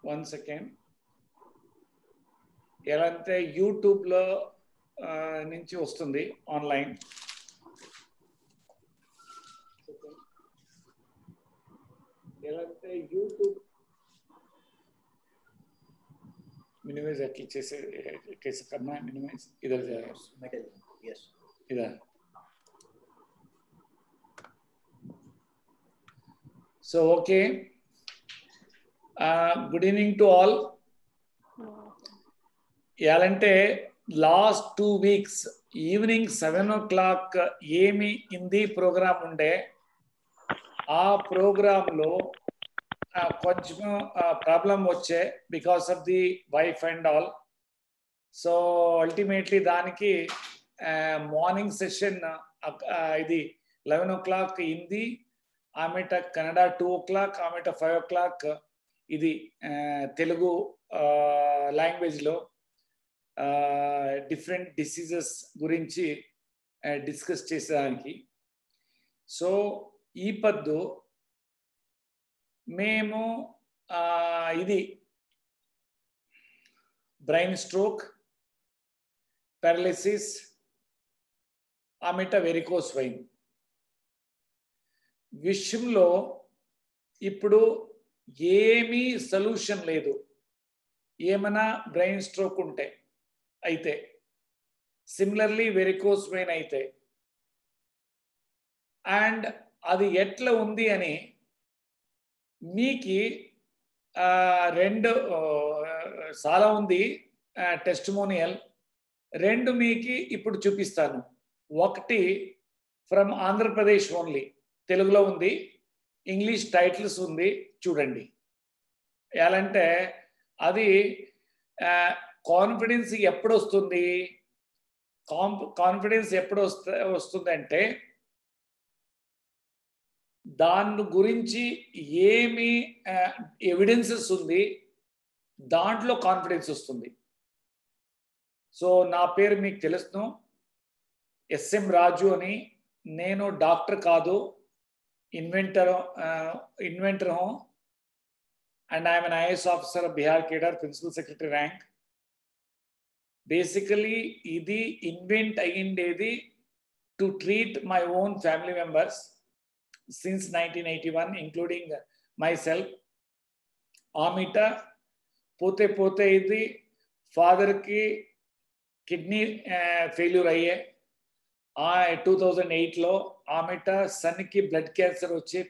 1 second. ఎలా అంటే యూట్యూబ్లో నుంచి వస్తుంది ఆన్లైన్. ఎలా అంటే యూట్యూబ్ मिनिमाइज एटली कैसे करना है मिनिमाइज इधर जाएगा यस इधर so okay good evening to all यालंटे last 2 weeks evening 7 o'clock ఏమి హిందీ ప్రోగ్రామ్ ఉండే ఆ ప్రోగ్రామ్ లో కొంచెం ప్రాబ్లం వచ్చే because of the wife and all. So ultimately దానికి మార్నింగ్ సెషన్ ఇది 11 o'clock Hindi, ఆమెట Kannada 2 o'clock, ఆమెట 5 o'clock ఇది తెలుగు లాంగ్వేజ్లో డిఫరెంట్ డిసీజెస్ గురించి డిస్కస్ చేసేదానికి. సో ఈ పద్దు మేము ఇది బ్రెయిన్ స్ట్రోక్, పారాలిసిస్, ఆమెట వెరికోస్ వెయిన్ విషయంలో ఇప్పుడు ఏమీ సొల్యూషన్ లేదు. ఏమైనా బ్రెయిన్ స్ట్రోక్ ఉంటే అయితే, సిమిలర్లీ వెరికోస్ వెయిన్ అయితే, అండ్ అది ఎట్లా ఉంది అని మీకు రెండు చాలా ఉంది టెస్టిమోనియల్. రెండు మీకు ఇప్పుడు చూపిస్తాను. ఒకటి ఫ్రమ్ ఆంధ్రప్రదేశ్ ఓన్లీ, తెలుగులో ఉంది, ఇంగ్లీష్ టైటిల్స్ ఉంది, చూడండి. ఎలాంటే అది కాన్ఫిడెన్స్ ఎప్పుడు వస్తుంది, కాన్ఫిడెన్స్ ఎప్పుడు వస్తుందంటే దాని గురించి ఏమి ఎవిడెన్సెస్ ఉంది దాంట్లో కాన్ఫిడెన్స్ వస్తుంది. సో నా పేరు మీకు తెలుసును, ఎస్ఎం రాజు అని. నేను డాక్టర్ కాదు, ఇన్వెంటర్ हूँ and I am an IAS officer of Bihar Cadre, Principal Secretary rank. Basically ఇది ఇన్వెంట్ అయ్యిండేది to treat my own family members since 1981 including myself. ఆమెట పోతే పోతే ఇది ఫాదర్కి కిడ్నీ ఫెయిల్యూర్ అయ్యే 2008లో, ఆమెట సన్కి బ్లడ్ క్యాన్సర్ వచ్చి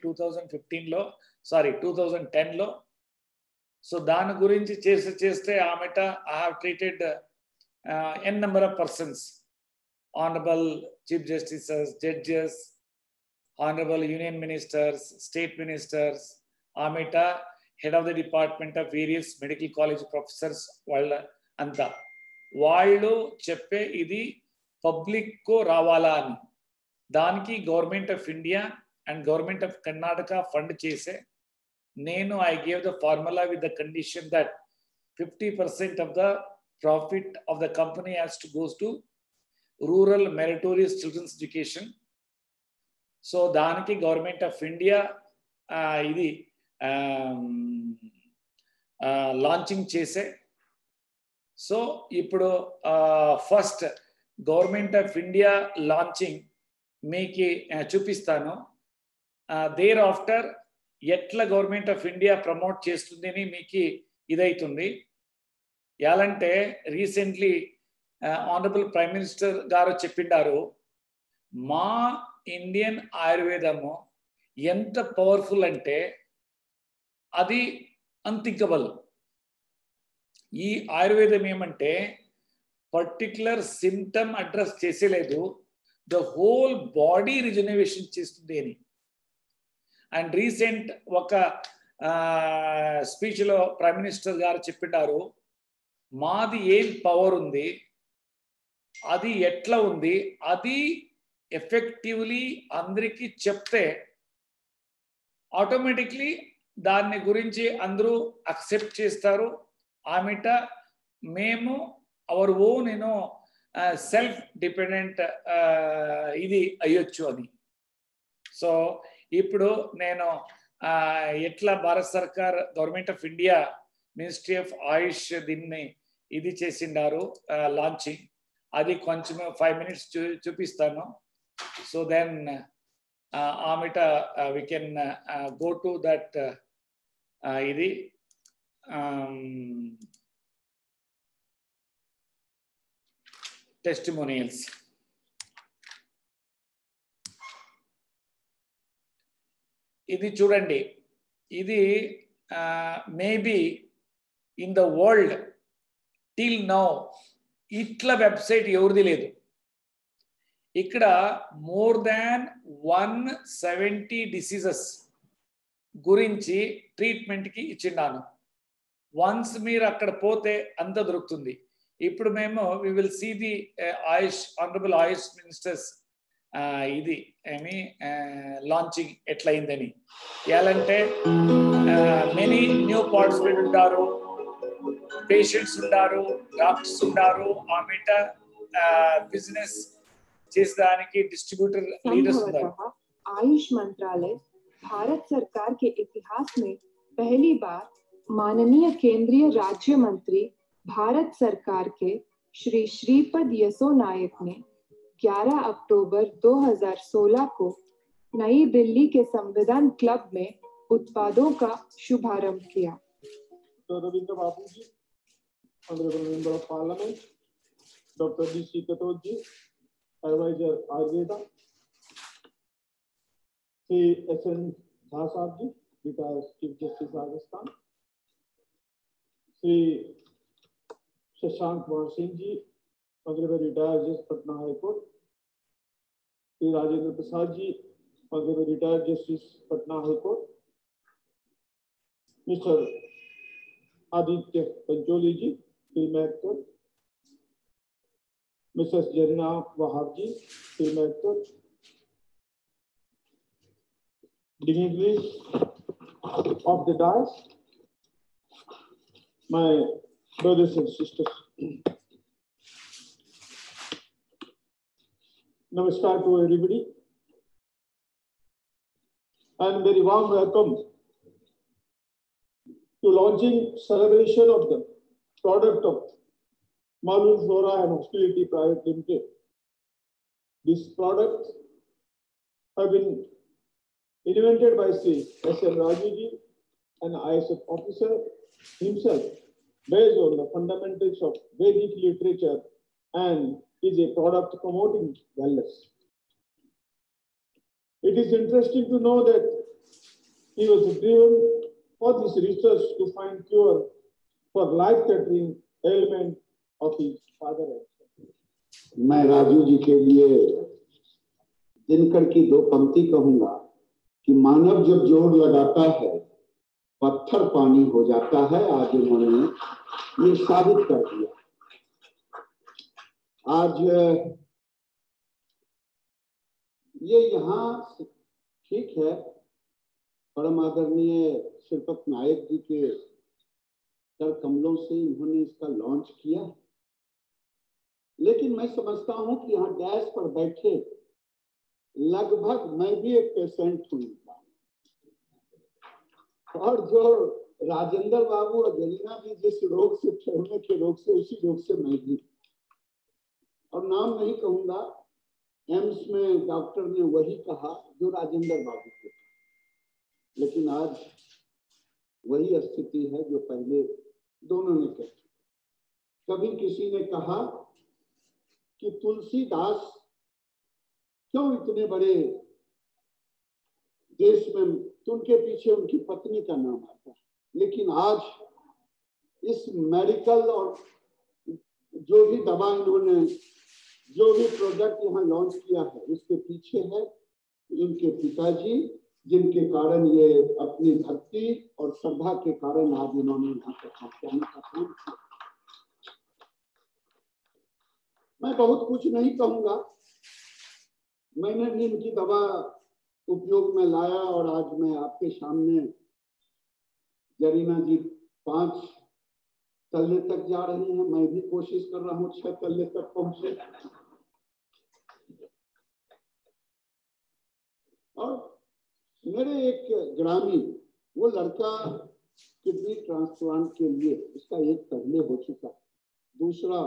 2010లో. సో దాని గురించి చేస్తే ఆమెట I have treated n number of persons, honourable chief justices, judges, honourable union ministers, state ministers, ఆమెట head of the department of various medical college professors. వాళ్ళ అంతా వాళ్ళు చెప్పే ఇది పబ్లిక్కు రావాలా అని. దానికి government of India and government of Karnataka fund చేసే. నేను I gave the formula with the condition that 50% of the profit of the company has to goes to rural meritorious children's education. So దానికి గవర్నమెంట్ ఆఫ్ ఇండియా ఇది launching చేసే. So ఇప్పుడు first government of India launching మీకు చూపిస్తాను. Thereafter ఎట్లా government of India promote చేస్తుంది అని మీకు ఇదైతుంది. ఎలాంటే రీసెంట్లీ ఆనరబుల్ ప్రైమ్ మినిస్టర్ గారు చెప్పిండారు, మా ఇండియన్ ఆయుర్వేదము ఎంత పవర్ఫుల్ అంటే అది అన్థింకబుల్. ఈ ఆయుర్వేదం ఏమంటే పర్టిక్యులర్ సిమ్టమ్ అడ్రస్ చేసేలేదు, ద హోల్ బాడీ రిజనరేషన్ చేస్తుంది అని. అండ్ రీసెంట్ ఒక స్పీచ్లో ప్రైమ్ మినిస్టర్ గారు చెప్పినారు, మాది ఏం పవర్ ఉంది, అది ఎట్లా ఉంది, అది ఎఫెక్టివ్లీ అందరికీ చెప్తే ఆటోమేటిక్లీ దాన్ని గురించి అందరూ అక్సెప్ట్ చేస్తారు. ఆమెట మేము అవర్ ఓన్ సెల్ఫ్ డిపెండెంట్ ఇది అయ్యొచ్చు అని. సో ఇప్పుడు నేను ఎట్లా భారత సర్కార్ government of India ministry of AYUSH దీన్ని ఇది చేసిండారు లాంచింగ్. అది కొంచెం 5 minutes చూపిస్తాను. సో దెన్ ఆమెట we can go to that ఇది టెస్టిమోనియల్స్. ఇది చూడండి, ఇది maybe in the world till now ఇట్లా వెబ్సైట్ ఎవరిది లేదు. ఇక్కడ మోర్ దాన్ 170 డిసీజెస్ గురించి ట్రీట్మెంట్కి ఇచ్చిన్నాను. వన్స్ మీరు అక్కడ పోతే అంత దొరుకుతుంది. ఇప్పుడు మేము we will see the AYUSH honourable AYUSH ministers ఇది ఏమి లాంచింగ్ ఎట్లయిందని. ఎలాంటే మెనీ న్యూ పార్టిసిపేట్ ఉంటారు, పేషెంట్స్ ఉంటారు, డాక్టర్స్ ఉంటారు, ఆమెట బిజినెస్ చేసేదానికి डिस्ट्रीब्यूटर लीडर्स उన్నారు. आयुष मंत्रालय भारत सरकार के इतिहास में पहली बार माननीय केंद्रीय राज्य मंत्री भारत सरकार के श्री श्रीपद यसो नायक ने 11 अक्टूबर 2016 को नई दिल्ली के संविधान क्लब में उत्पादों का शुभारंभ किया. तो Ravindra Babu ji, honourable member of parliament, doctor DC Katoch ji, adviser Ayurveda, Shri SN Jha साहब ji, retired chief justice Rajasthan, Shri Shashank Kumar Singh ji, honourable retired जज Patna high court, Shri Rajendra Prasad ji, honourable retired justice Patna high court, mister Aditya Pancholi ji, film actor, Mrs Zarina Wahab ji, film actor, dignitaries of the dais, my brothers and sisters. Namaskar to everybody and very warm welcome to launching celebration of the product of Malur Flora and Hospitality Private Limited. This product have been invented by Sri S.L. Raju ji, an ISF officer himself, based on the fundamentals of Vedic literature, and is a product promoting wellness. It is interesting to know that he was driven for this research to find cure for life-threatening ailment of his father. मैं राजू जी के लिए दिनकर की 2 पंक्ति कहूंगा कि मानव जब जोर लगाता है पत्थर पानी हो जाता है. आज उन्होंने ये साबित कर दिया. आज ये यहाँ ठीक है, परम आदरणीय श्रीपद नायक जी के कर कमलों से इन्होंने इसका लॉन्च किया, लेकिन मैं समझता हूं कि यहाँ डैश पर बैठे लगभग मैं भी एक पेशेंट हूँ, और जो राजेंद्र बाबू और जरीना जी जिस रोग से ठहरने के रोग से, उसी रोग से मैं भी, और नाम नहीं कहूंगा, एम्स में डॉक्टर ने वही कहा जो राजेंद्र बाबू के, लेकिन आज वही स्थिति है जो पहले दोनों ने कही. कभी किसी ने कहा कि तुलसीदास क्यों इतने बड़े देश में, तो उनके पीछे उनकी पत्नी का नाम आता है, लेकिन आज इस मेडिकल और जो भी दवा इन्होंने, जो भी प्रोडक्ट यहाँ लॉन्च किया है, उसके पीछे है इनके पिताजी, जिनके कारण ये अपनी भक्ति और श्रद्धा के कारण आज इन्होंने यहाँ तक पहुंचाने का काम किया. मैं बहुत कुछ नहीं कहूंगा, मैंने भी इनकी दवा उपयोग में लाया, और आज मैं आपके सामने, जरीना जी 5 तल्ले तक जा रही हैं, मैं भी कोशिश कर रहा हूँ 6 तल्ले तक पहुंचे. और मेरे एक ग्रामीण, वो लड़का किडनी ट्रांसप्लांट के लिए, इसका एक पहले हो चुका, दूसरा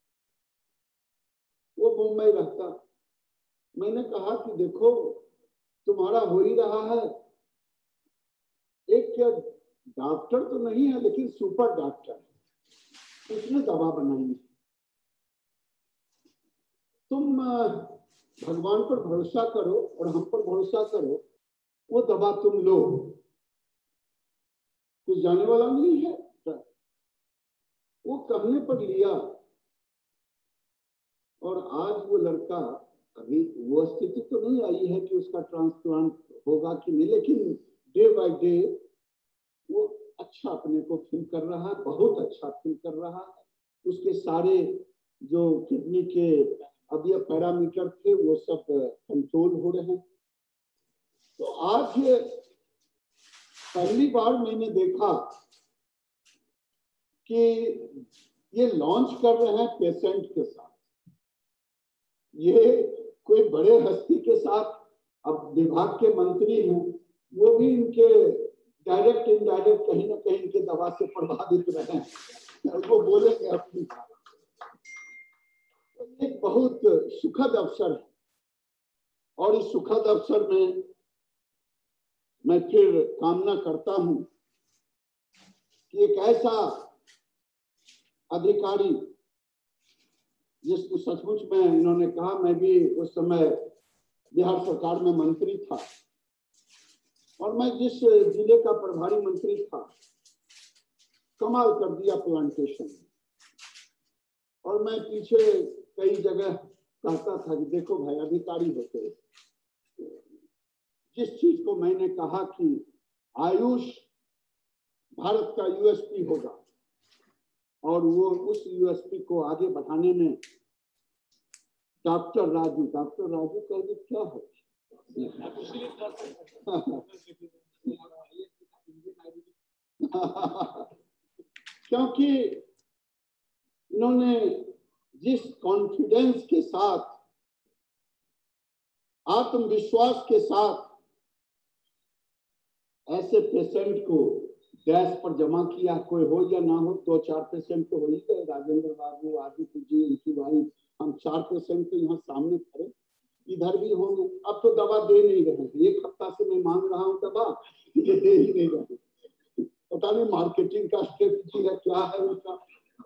वो मुंबई रहता। मैंने कहा कि देखो तुम्हारा हो ही रहा है, एक डॉक्टर तो नहीं है लेकिन सुपर डॉक्टर, उसने दवा बनाई, तुम भगवान पर भरोसा करो और हम पर भरोसा करो, वो दवा तुम लो, कुछ जाने वाला नहीं है। वो कहने पर लिया और आज वो लड़का, अभी वो स्थिति तो नहीं आई है कि उसका ट्रांसप्लांट होगा कि नहीं, लेकिन डे बाय डे वो अच्छा अपने को फील कर रहा है, बहुत अच्छा फील कर रहा है। उसके सारे जो किडनी के अभी पैरामीटर थे वो सब कंट्रोल हो रहे हैं। तो आज पहली बार मैंने देखा कि ये लॉन्च कर रहे हैं पेशेंट के साथ, ये कोई बड़े हस्ती के साथ, अब विभाग के मंत्री हैं वो भी इनके डायरेक्ट इनडायरेक्ट कहीं ना कहीं इनके दवा से प्रभावित रहे हैं, वो बोलेंगे अपनी बात। एक बहुत सुखद अवसर है और इस सुखद अवसर में मैं फिर कामना करता हूं कि एक ऐसा अधिकारी जिसको सचमुच में इन्होंने कहा, मैं भी उस समय बिहार सरकार में मंत्री था और मैं जिस जिले का प्रभारी मंत्री था, कमाल कर दिया प्लांटेशन। और मैं पीछे कई जगह कहता था कि देखो भाई अधिकारी होते, जिस चीज को मैंने कहा कि आयुष भारत का यूएसपी होगा और वो उस यूएसपी को आगे बढ़ाने में डॉक्टर राजू कह दी क्या है क्योंकि इन्होंने जिस कॉन्फिडेंस के साथ, आत्मविश्वास के साथ ऐसे पेशेंट को डैश पर जमा किया, कोई हो या ना हो, 2-4 पेशेंट तो हो ही गए, राजेंद्र बाबू, आदित्य जी, उनकी वाइफ, हम 4 पेशेंट तो यहाँ सामने खड़े, इधर भी होंगे। अब तो दवा दे नहीं रहे, 1 हफ्ता से मैं मांग रहा हूँ दवा, ये दे ही नहीं रहे, पता नहीं मार्केटिंग का स्ट्रेटजी है क्या है उनका।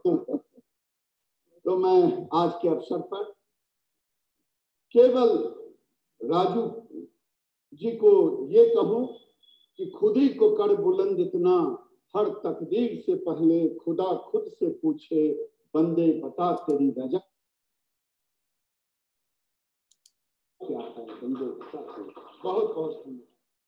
तो मैं आज के अवसर पर केवल राजू जी को ये कहूं कि खुद ही को कर बुलंद इतना, हर तकदीर से पहले खुदा खुद से पूछे, बंदे बता तेरी वजह क्या है, बंदे बता तेरी। बहुत बहुत धन्यवाद।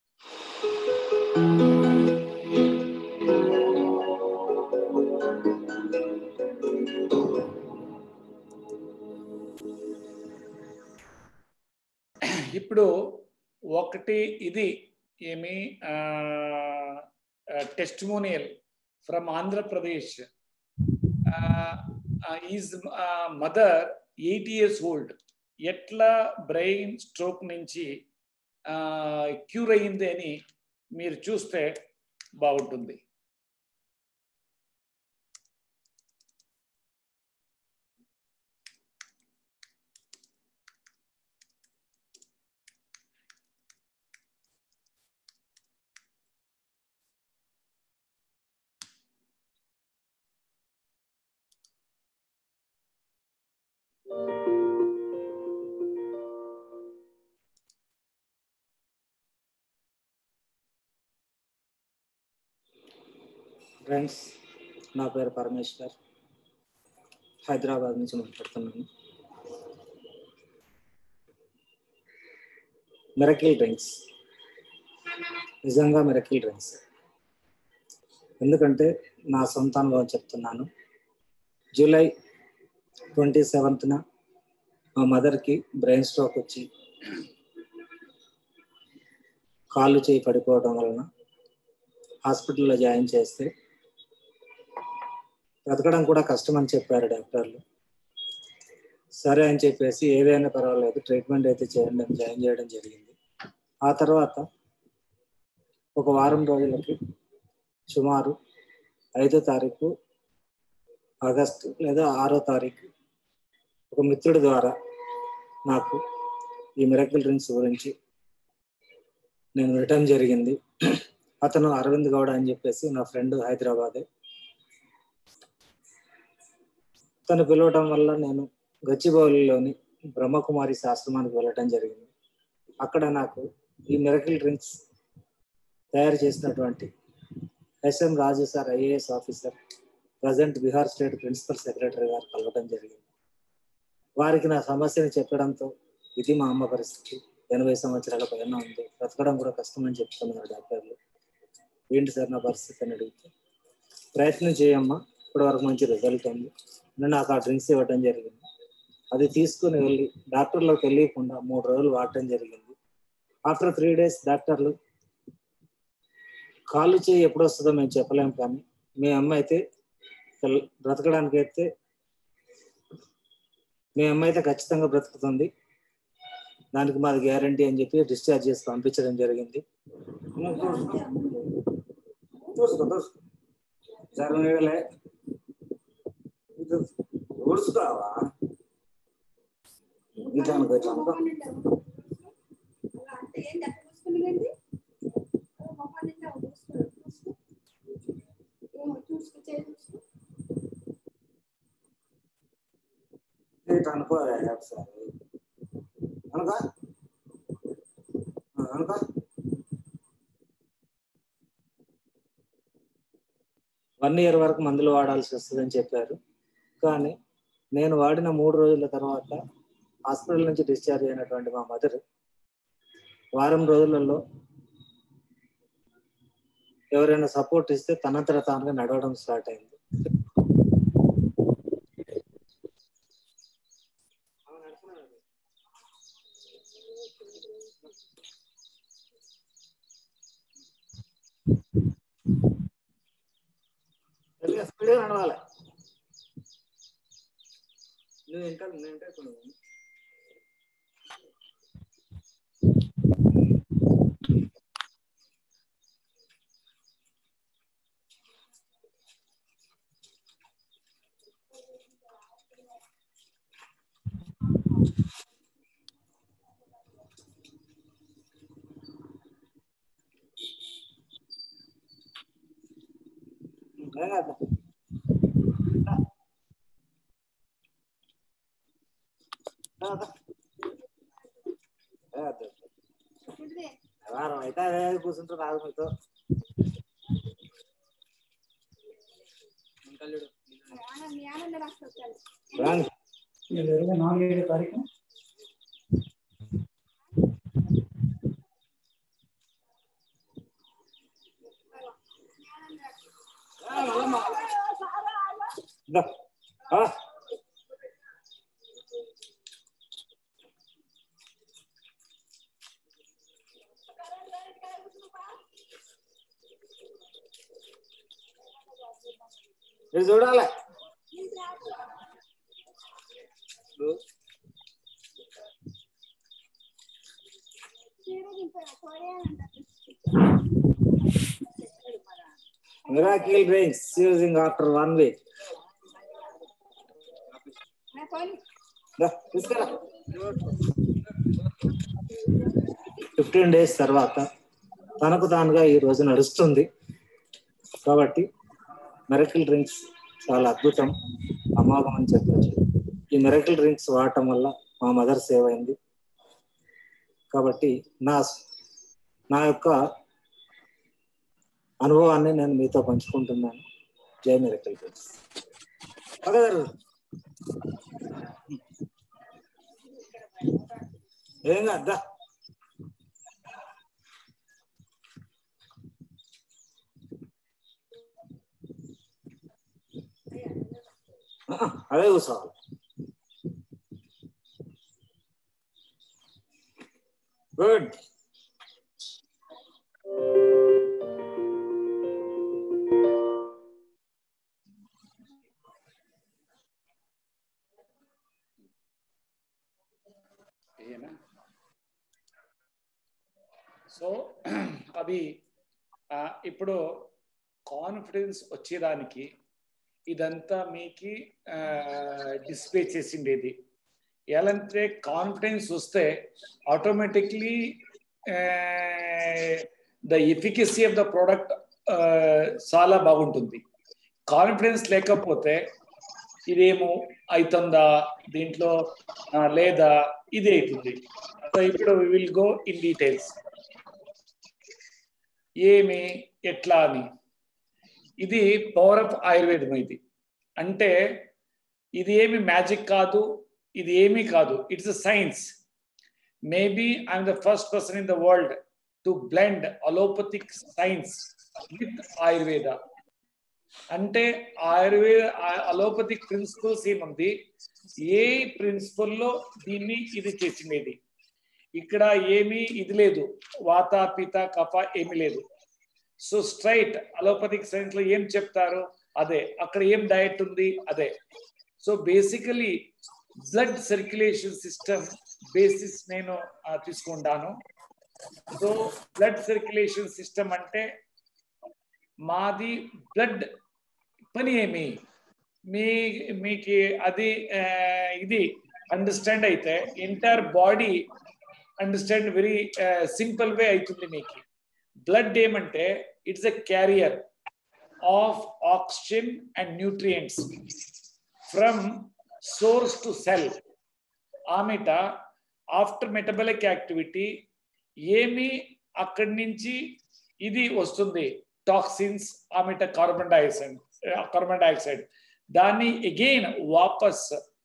ఇప్పుడు ఒకటి ఇది ఏమి testimonial from Andhra Pradesh. Is mother 8 years old, ఎట్లా బ్రెయిన్ స్ట్రోక్ నుంచి క్యూర్ అయ్యింది అని మీరు చూస్తే బాగుంటుంది. ఫ్రెండ్స్, నా పేరు పరమేశ్వర్, హైదరాబాద్ నుంచి మాట్లాడుతున్నాను. మిరకిల్ డ్రింక్స్, నిజంగా మిరకిల్ డ్రింక్స్. ఎందుకంటే నా సొంత అనుభవం చెప్తున్నాను. జూలై 27th మా మదర్కి బ్రెయిన్ స్ట్రోక్ వచ్చి కాళ్ళు చేయి పడిపోవడం వలన హాస్పిటల్లో జాయిన్ చేస్తే బ్రతకడం కూడా కష్టం అని చెప్పారు డాక్టర్లు. సరే అని చెప్పేసి ఏదైనా పర్వాలేదు ట్రీట్మెంట్ అయితే చేయండి అని జాయిన్ చేయడం జరిగింది. ఆ తర్వాత ఒక వారం రోజులకి సుమారు 5వ తారీఖు ఆగస్టు లేదా 6వ తారీఖు ఒక మిత్రుడి ద్వారా నాకు ఈ మిరకిల్ డ్రింక్స్ గురించి నేను వినటం జరిగింది. అతను అరవింద్ గౌడ అని చెప్పేసి నా ఫ్రెండ్, హైదరాబాదే. తను పిలవటం వల్ల నేను గచ్చిబౌలిలోని బ్రహ్మకుమారి ఆశ్రమానికి వెళ్ళటం జరిగింది. అక్కడ నాకు ఈ మిరకిల్ డ్రింక్స్ తయారు చేసినటువంటి SM Raju sir, IAS officer, present Bihar state principal secretary గారు కలవటం జరిగింది. వారికి నా సమస్యను చెప్పడంతో, ఇది మా అమ్మ పరిస్థితి, 80 సంవత్సరాల పైన ఉంది, బ్రతకడం కూడా కష్టమని చెప్తున్నారు డాక్టర్లు. ఏంటి సార్ నా పరిస్థితి అని అడిగితే, ప్రయత్నం చేయమ్మా, ఇప్పటి వరకు మంచి రిజల్ట్ ఉంది. నాకు ఆ డ్రింక్స్ ఇవ్వటం జరిగింది. అది తీసుకుని వెళ్ళి డాక్టర్లకు తెలియకుండా 3 రోజులు వాడటం జరిగింది. ఆఫ్టర్ 3 days డాక్టర్లు కాళ్ళు చేయి ఎప్పుడు వస్తుందో మేము చెప్పలేము, కానీ మీ అమ్మ అయితే బ్రతకడానికి అయితే మీ అమ్మ అయితే ఖచ్చితంగా బ్రతుకుతుంది, దానికి మాది గ్యారంటీ అని చెప్పి డిశ్చార్జ్ చేసి పంపించడం జరిగింది. ఊడుచుకోవా ఇట్లా అనుకో, ఇట్లా అనుకో. ఇట్లా అనుకో ఒకసారి, అనుకో అనుకో. 1 year వరకు మందులు వాడాల్సి వస్తుందని చెప్పారు. కానీ నేను వాడిన 3 రోజుల తర్వాత హాస్పిటల్ నుంచి డిశ్చార్జ్ అయినటువంటి మా మదర్ వారం రోజులలో ఎవరైనా సపోర్ట్ ఇస్తే తనంతట తానుగా నడవడం స్టార్ట్ అయింది. స్పీడ్గా నడవాలి. నువ్వు ఇంకా వారం అయితే అదే కూర్చుంటూ రాదు మీతో. మీరు చూడాలి. Miracle drinks using after 1 week. 15 days తర్వాత తనకు తానుగా ఈ రోజు నడుస్తుంది. కాబట్టి మిరకిల్ డ్రింక్స్ చాలా అద్భుతం, అమోఘం అని చెప్పచ్చు. ఈ మిరకిల్ డ్రింక్స్ వాడటం వల్ల మా మదర్ సేవ్ అయింది. కాబట్టి నా యొక్క అనుభవాన్ని నేను మీతో పంచుకుంటున్నాను. జై మిరకిల్ డ్రింక్స్. ఏం కాదా, అదే కూర్చోవాలి. గుడ్. సో అవి ఇప్పుడు కాన్ఫిడెన్స్ వచ్చేదానికి ఇదంతా మీకు డిస్ప్లే చేసిండేది. ఎలాంటే కాన్ఫిడెన్స్ వస్తే automatically the efficacy of the product చాలా బాగుంటుంది. కాన్ఫిడెన్స్ లేకపోతే ఇదేమో అవుతుందా దీంట్లో లేదా ఇది అవుతుంది. సో ఇప్పుడు we will go in details. ఏమి ఎట్లా అని. ఇది పవర్ ఆఫ్ ఆయుర్వేదం. ఇది అంటే ఇది ఏమి మ్యాజిక్ కాదు, ఇది ఏమీ కాదు. It's a science. Maybe I'm the first person in the world to blend allopathic science with Ayurveda. అంటే ఆయుర్వేద అలోపతిక్ ప్రిన్సిపల్స్ ఏముంది, ఏ ప్రిన్సిపల్లో దీన్ని ఇది చేసినది. ఇక్కడ ఏమీ ఇది లేదు, వాత పిత కఫ ఏమీ లేదు. సో స్ట్రైట్ అలోపతిక్ సైన్స్ లో ఏం చెప్తారు అదే, అక్కడ ఏం డయట్ ఉంది అదే. So basically blood circulation system basis నేను తీసుకుంటాను. సో బ్లడ్ సర్క్యులేషన్ సిస్టమ్ అంటే మాది బ్లడ్ పని ఏమి మీకు అది ఇది అండర్స్టాండ్ అయితే entire body understand very simple way అవుతుంది. మీకు బ్లడ్ ఏమంటే it's a carrier of oxygen and nutrients from source to cell. ఆమెట ఆఫ్టర్ మెటబాలిక్ యాక్టివిటీ ఏమి అక్కడి నుంచి ఇది వస్తుంది, టాక్సిన్స్, ఆమెట కార్బన్ డైఆక్సైడ్ దాన్ని అగైన్ వాపస్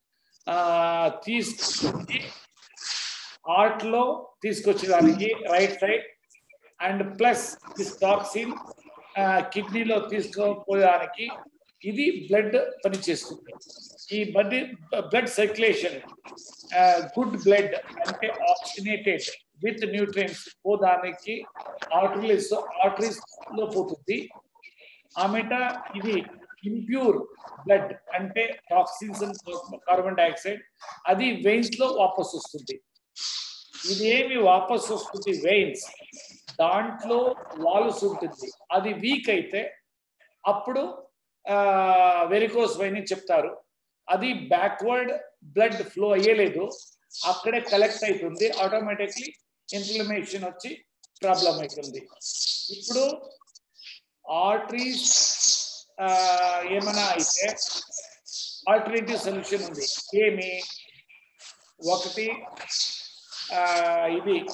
తీసుకొచ్చి హార్ట్ లో తీసుకొచ్చేదానికి right side, and plus this toxin కిడ్నీలో తీసుకోపోయేదానికి ఇది బ్లడ్ పనిచేస్తుంది. ఈ బ్లడ్ సర్క్యులేషన్ గుడ్ బ్లడ్ అంటే ఆక్సిజనేటెడ్ విత్ న్యూట్రియంట్స్ పోదానికి ఆర్టరీస్ లో పోతుంది. ఆమెట ఇది ఇంప్యూర్ బ్లడ్ అంటే టాక్సిన్స్ కార్బన్ డైఆక్సైడ్ అది వెయిన్స్ లో వాపస్ వస్తుంది. ఇది ఏమి వాపస్ వస్తుంది వెయిన్స్, దాంట్లో వాల్వ్స్ ఉంటుంది. అది వీక్ అయితే అప్పుడు వెరికోస్ వెయిన్ చెప్తారు. అది బ్యాక్వర్డ్ బ్లడ్ ఫ్లో అయ్యలేదు, అక్కడే కలెక్ట్ అవుతుంది. ఆటోమేటిక్లీ ఇన్ఫ్లమేషన్ వచ్చి ప్రాబ్లం అవుతుంది. ఇప్పుడు ఆర్టరీస్ ఏమైనా అయితే ఆల్టర్నేటివ్ సొల్యూషన్ ఉంది. ఏమి ఒకటి ఇది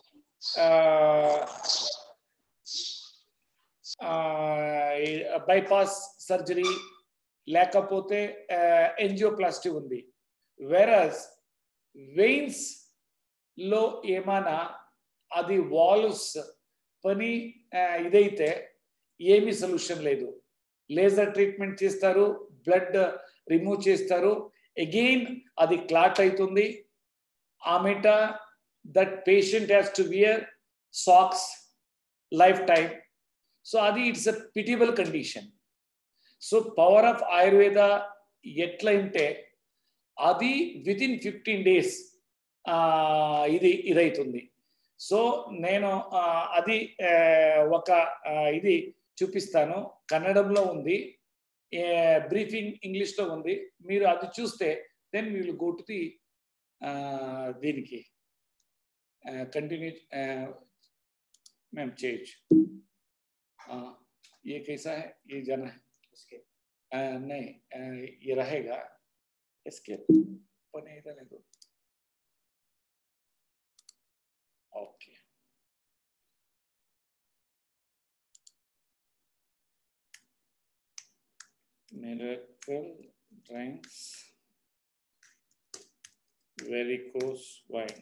బైపాస్ సర్జరీ లేకపోతే ఎంజియోప్లాస్టీ ఉంది. వెరస్ వెయిన్స్ లో ఏమైనా అది వాల్వ్స్ పని ఇదైతే ఏమీ సొల్యూషన్ లేదు. లేజర్ ట్రీట్మెంట్ చేస్తారు, బ్లడ్ రిమూవ్ చేస్తారు, అగైన్ అది క్లాట్ అవుతుంది. ఆమెట that patient has to wear socks lifetime. So అది it's a pitiable condition. So power of Ayurveda ఎట్లా అంటే అది వితిన్ 15 days ఇదైతుంది. సో నేను అది ఒక ఇది చూపిస్తాను. కన్నడంలో ఉంది, బ్రీఫింగ్ ఇంగ్లీష్లో ఉంది. మీరు అది చూస్తే then we will go to the దీనికి కంటిన్యూ మేము చేయొచ్చు. ये कैसा है, ये जाना है उसके नहीं ये रहेगा इसके पने इधर नहीं. Okay miracle drinks varicose wine.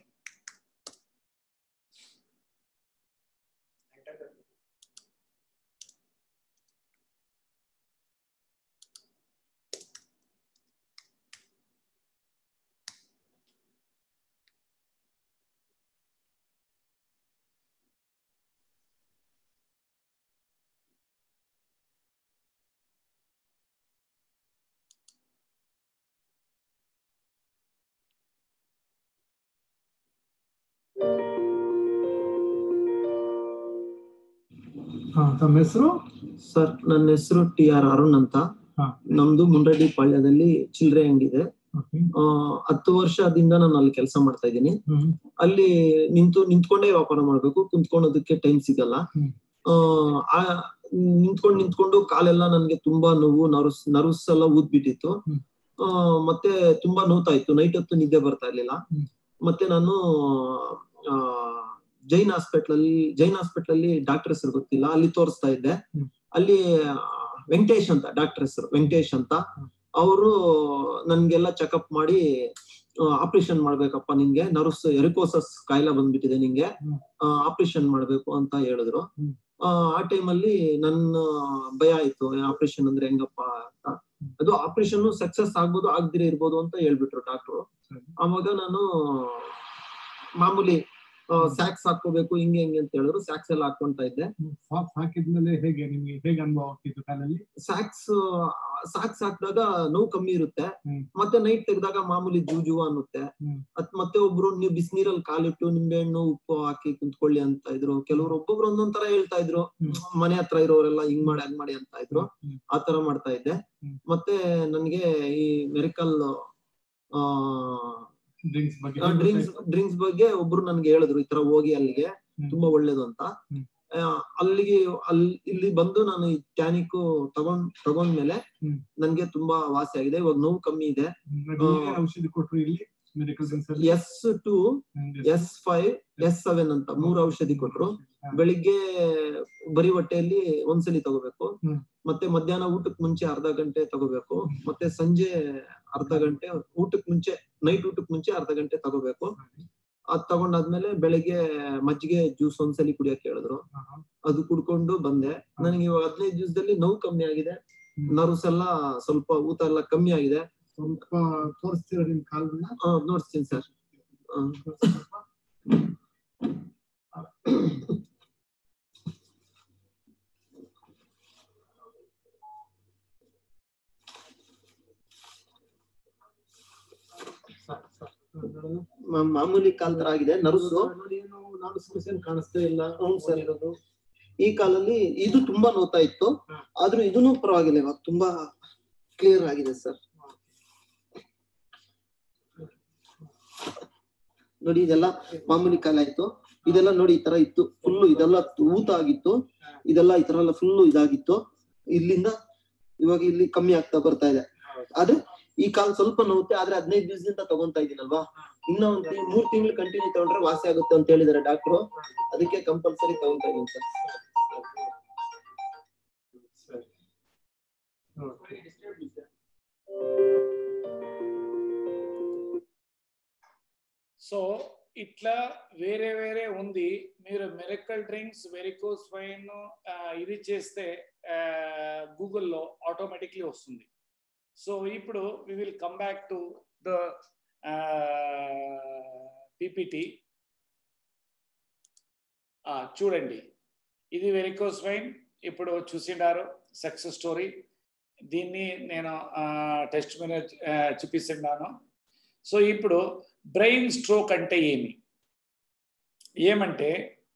ತಮ್ಮ ಹೆಸರು? ಸರ್ ನನ್ನ ಹೆಸರು TR ಅರುಣ್ ಅಂತ. ನಮ್ದು ಮುಂಡ್ರೆಡ್ಡಿ ಪಾಳ್ಯದಲ್ಲಿ ಚಿಲ್ಲರೆ ಅಂಗಡಿ ಇದೆ. 10 ವರ್ಷದಿಂದ ನಾನು ಅಲ್ಲಿ ಕೆಲಸ ಮಾಡ್ತಾ ಇದ್ದೀನಿ. ಅಲ್ಲಿ ನಿಂತ್ಕೊಂಡೇ ವ್ಯಾಪಾರ ಮಾಡ್ಬೇಕು, ಕುಂತ್ಕೊಳ್ಳೋದಕ್ಕೆ ಟೈಮ್ ಸಿಗಲ್ಲ. ನಿಂತ್ಕೊಂಡು ಕಾಲೆಲ್ಲ ನನ್ಗೆ ತುಂಬಾ ನೋವು, ನರ್ವ್ಸ್ ಎಲ್ಲ ಊದ್ಬಿಟ್ಟಿತ್ತು. ಮತ್ತೆ ತುಂಬಾ ನೋವ್ತಾ ಇತ್ತು, ನೈಟ್ ಹೊತ್ತು ನಿದ್ದೆ ಬರ್ತಾ ಇರ್ಲಿಲ್ಲ. ಮತ್ತೆ ನಾನು ಜೈನ್ ಹಾಸ್ಪಿಟಲ್ ಅಲ್ಲಿ ಡಾಕ್ಟರ್ ಹೆಸರು ಗೊತ್ತಿಲ್ಲ, ಅಲ್ಲಿ ತೋರಿಸ್ತಾ ಇದ್ದೆ. ಅಲ್ಲಿ ವೆಂಕಟೇಶ್ ಅಂತ ಡಾಕ್ಟರ್ ಹೆಸರು, ವೆಂಕಟೇಶ್ ಅಂತ. ಅವರು ನನ್ಗೆಲ್ಲ ಚೆಕಪ್ ಮಾಡಿ ಆಪರೇಷನ್ ಮಾಡ್ಬೇಕಪ್ಪ, ನಿಂಗೆ ನರ್ವ್ಸ್ ಎರಿಕೋಸಸ್ ಕಾಯಿಲೆ ಬಂದ್ಬಿಟ್ಟಿದೆ, ನಿಂಗೆ ಆಪರೇಷನ್ ಮಾಡ್ಬೇಕು ಅಂತ ಹೇಳಿದ್ರು. ಆ ಟೈಮಲ್ಲಿ ನನ್ನ ಭಯ ಆಯ್ತು, ಆಪರೇಷನ್ ಅಂದ್ರೆ ಹೆಂಗಪ್ಪ ಅಂತ. ಅದು ಆಪರೇಷನ್ ಸಕ್ಸಸ್ ಆಗ್ಬೋದು, ಆಗದಿರೇ ಇರ್ಬೋದು ಅಂತ ಹೇಳ್ಬಿಟ್ರು ಡಾಕ್ಟ್ರು. ಆವಾಗ ನಾನು ಮಾಮೂಲಿ ಸ್ಯಾಕ್ಸ್ ಹಾಕೋಬೇಕು ಹಿಂಗೆ ಅಂತ ಹೇಳಿದ್ರು. ಸ್ಯಾಕ್ಸ್ ಎಲ್ಲ ಹಾಕೊಂತ ಇದ್ದೆ. ಹಾಕಿದ್ಮೇಲೆ ಹೇಗೆ ಅನುಭವ ಆಗ್ತಿತ್ತು ಕಾಲಲ್ಲಿ? ಸ್ಯಾಕ್ಸ್ ಹಾಕಿದಾಗ ನೋವು ಕಮ್ಮಿ ಇರುತ್ತೆ, ಮತ್ತೆ ನೈಟ್ ತೆಗ್ದಾಗ ಮಾಮೂಲಿ ಜೂ ಅನ್ನುತ್ತೆ. ಮತ್ತೆ ಒಬ್ರು ನೀವು ಬಿಸಿನೀರಲ್ಲಿ ಕಾಲಿಟ್ಟು ನಿಂಬೆಹಣ್ಣು ಉಪ್ಪು ಹಾಕಿ ಕುಂತ್ಕೊಳ್ಳಿ ಅಂತ ಇದ್ರು. ಕೆಲವರು ಒಬ್ಬೊಬ್ರು ಒಂದೊಂದ್ ತರ ಹೇಳ್ತಾ ಇದ್ರು, ಮನೆ ಹತ್ರ ಇರೋರೆಲ್ಲ ಹಿಂಗ್ ಮಾಡಿ ಅದ್ ಮಾಡಿ ಅಂತ ಇದ್ರು. ಆ ತರ ಮಾಡ್ತಾ ಇದ್ದೆ. ಮತ್ತೆ ನನ್ಗೆ ಈ ಮೆರಿಕಲ್ ಡ್ರಿಂಕ್ಸ್ ಬಗ್ಗೆ ಒಬ್ರು ನನ್ಗೆ ಹೇಳಿದ್ರು, ಈ ತರ ಹೋಗಿ ಅಲ್ಲಿಗೆ ತುಂಬಾ ಒಳ್ಳೇದು ಅಂತ. ಇಲ್ಲಿ ಬಂದು ನಾನು ಈ ಟ್ಯಾನಿಕ್ ತಗೊಂಡ್ಮೇಲೆ ನನ್ಗೆ ತುಂಬಾ ವಾಸಿ ಆಗಿದೆ. ಇವಾಗ ನೋವು ಕಮ್ಮಿ ಇದೆ. ಔಷಧಿ ಕೊಟ್ರು ಇಲ್ಲಿ S2, S5, S7 ಅಂತ 3 ಔಷಧಿ ಕೊಟ್ರು. ಬೆಳಿಗ್ಗೆ ಬರಿ ಹೊಟ್ಟೆಯಲ್ಲಿ ಒಂದ್ಸಲಿ ತಗೋಬೇಕು, ಮತ್ತೆ ಮಧ್ಯಾಹ್ನ ಊಟಕ್ಕೆ ಮುಂಚೆ ಅರ್ಧ ಗಂಟೆ ತಗೋಬೇಕು, ಮತ್ತೆ ಸಂಜೆ ಅರ್ಧ ಗಂಟೆ ಊಟಕ್ಕೆ ಮುಂಚೆ, ನೈಟ್ ಊಟಕ್ಕೆ ಮುಂಚೆ ಅರ್ಧ ಗಂಟೆ ತಗೋಬೇಕು. ಅದ್ ತಗೊಂಡಾದ್ಮೇಲೆ ಬೆಳಿಗ್ಗೆ ಮಜ್ಜಿಗೆ ಜ್ಯೂಸ್ ಒಂದ್ಸಲಿ ಕುಡಿಯಕ್ಕೆ ಹೇಳಿದ್ರು, ಅದು ಕುಡ್ಕೊಂಡು ಬಂದೆ. ನನಗೆ ಇವಾಗ 15 ದಿವಸದಲ್ಲಿ ನೋವು ಕಮ್ಮಿ ಆಗಿದೆ, ನರ್ವ್ಸ್ ಎಲ್ಲ ಸ್ವಲ್ಪ ಊತ ಎಲ್ಲ ಕಮ್ಮಿ ಆಗಿದೆ. ಸ್ವಲ್ಪ ತೋರಿಸ್ತೀರಾ ನಿಮ್ ಕಾಲನ್ನ? ನೋಡ್ತೀನಿ ಸರ್. ಮಾಮೂಲಿ ಕಾಲ್ ತರ ಆಗಿದೆ, ನರ್ವ್ಸ್ ಕಾಣಿಸ್ತಾ ಇಲ್ಲ. ಸರ್ ಇರೋದು ಈ ಕಾಲಲ್ಲಿ ಇದು ತುಂಬಾ ನೋವ್ತಾ ಇತ್ತು, ಆದ್ರೂ ಇದನ್ನು ಪರವಾಗಿಲ್ಲ, ಇವಾಗ ತುಂಬಾ ಕ್ಲಿಯರ್ ಆಗಿದೆ ಸರ್. ನೋಡಿ ಇದೆಲ್ಲ ಮಾಮೂಲಿ ಕಾಲ ಆಯ್ತು, ಇದೆಲ್ಲ ನೋಡಿ ಈ ತರ ಇತ್ತು ಫುಲ್ಲು, ಇದೆಲ್ಲ ಊತ ಆಗಿತ್ತು, ಇದೆಲ್ಲ ಈ ತರ ಎಲ್ಲ ಫುಲ್ಲು ಇದಾಗಿತ್ತು. ಇಲ್ಲಿಂದ ಇವಾಗ ಇಲ್ಲಿ ಕಮ್ಮಿ ಆಗ್ತಾ ಬರ್ತಾ ಇದೆ. ಆದ್ರೆ ಈ ಕಾಲ ಸ್ವಲ್ಪ ನೋವುತ್ತೆ, ಆದ್ರೆ 15 ದಿವಸದಿಂದ ತಗೊಂತಾ ಇದೀನಲ್ವಾ, ಇನ್ನ 3 ತಿಂಗಳು ಕಂಟಿನ್ಯೂ ತಗೊಂಡ್ರೆ ವಾಸಿ ಆಗುತ್ತೆ ಅಂತ ಹೇಳಿದಾರೆ ಡಾಕ್ಟ್ರು. ಅದಕ್ಕೆ ಕಂಪಲ್ಸರಿ ತಗೊಂತಾ ಇದೀನಿ ಸರ್. సో ఇట్లా వేరే వేరే ఉంది. మీరు మిరకల్ డ్రింక్స్, వెరికోస్ వైన్ ఇది చేస్తే గూగుల్లో ఆటోమేటిక్లీ వస్తుంది. సో ఇప్పుడు we will come back to the PPT. చూడండి, ఇది వెరికోస్ వైన్ ఇప్పుడు చూసిండారు, సక్సెస్ స్టోరీ. దీన్ని నేను టెస్ట్ మీద చూపిస్తున్నాను. సో ఇప్పుడు బ్రెయిన్ స్ట్రోక్ అంటే ఏమంటే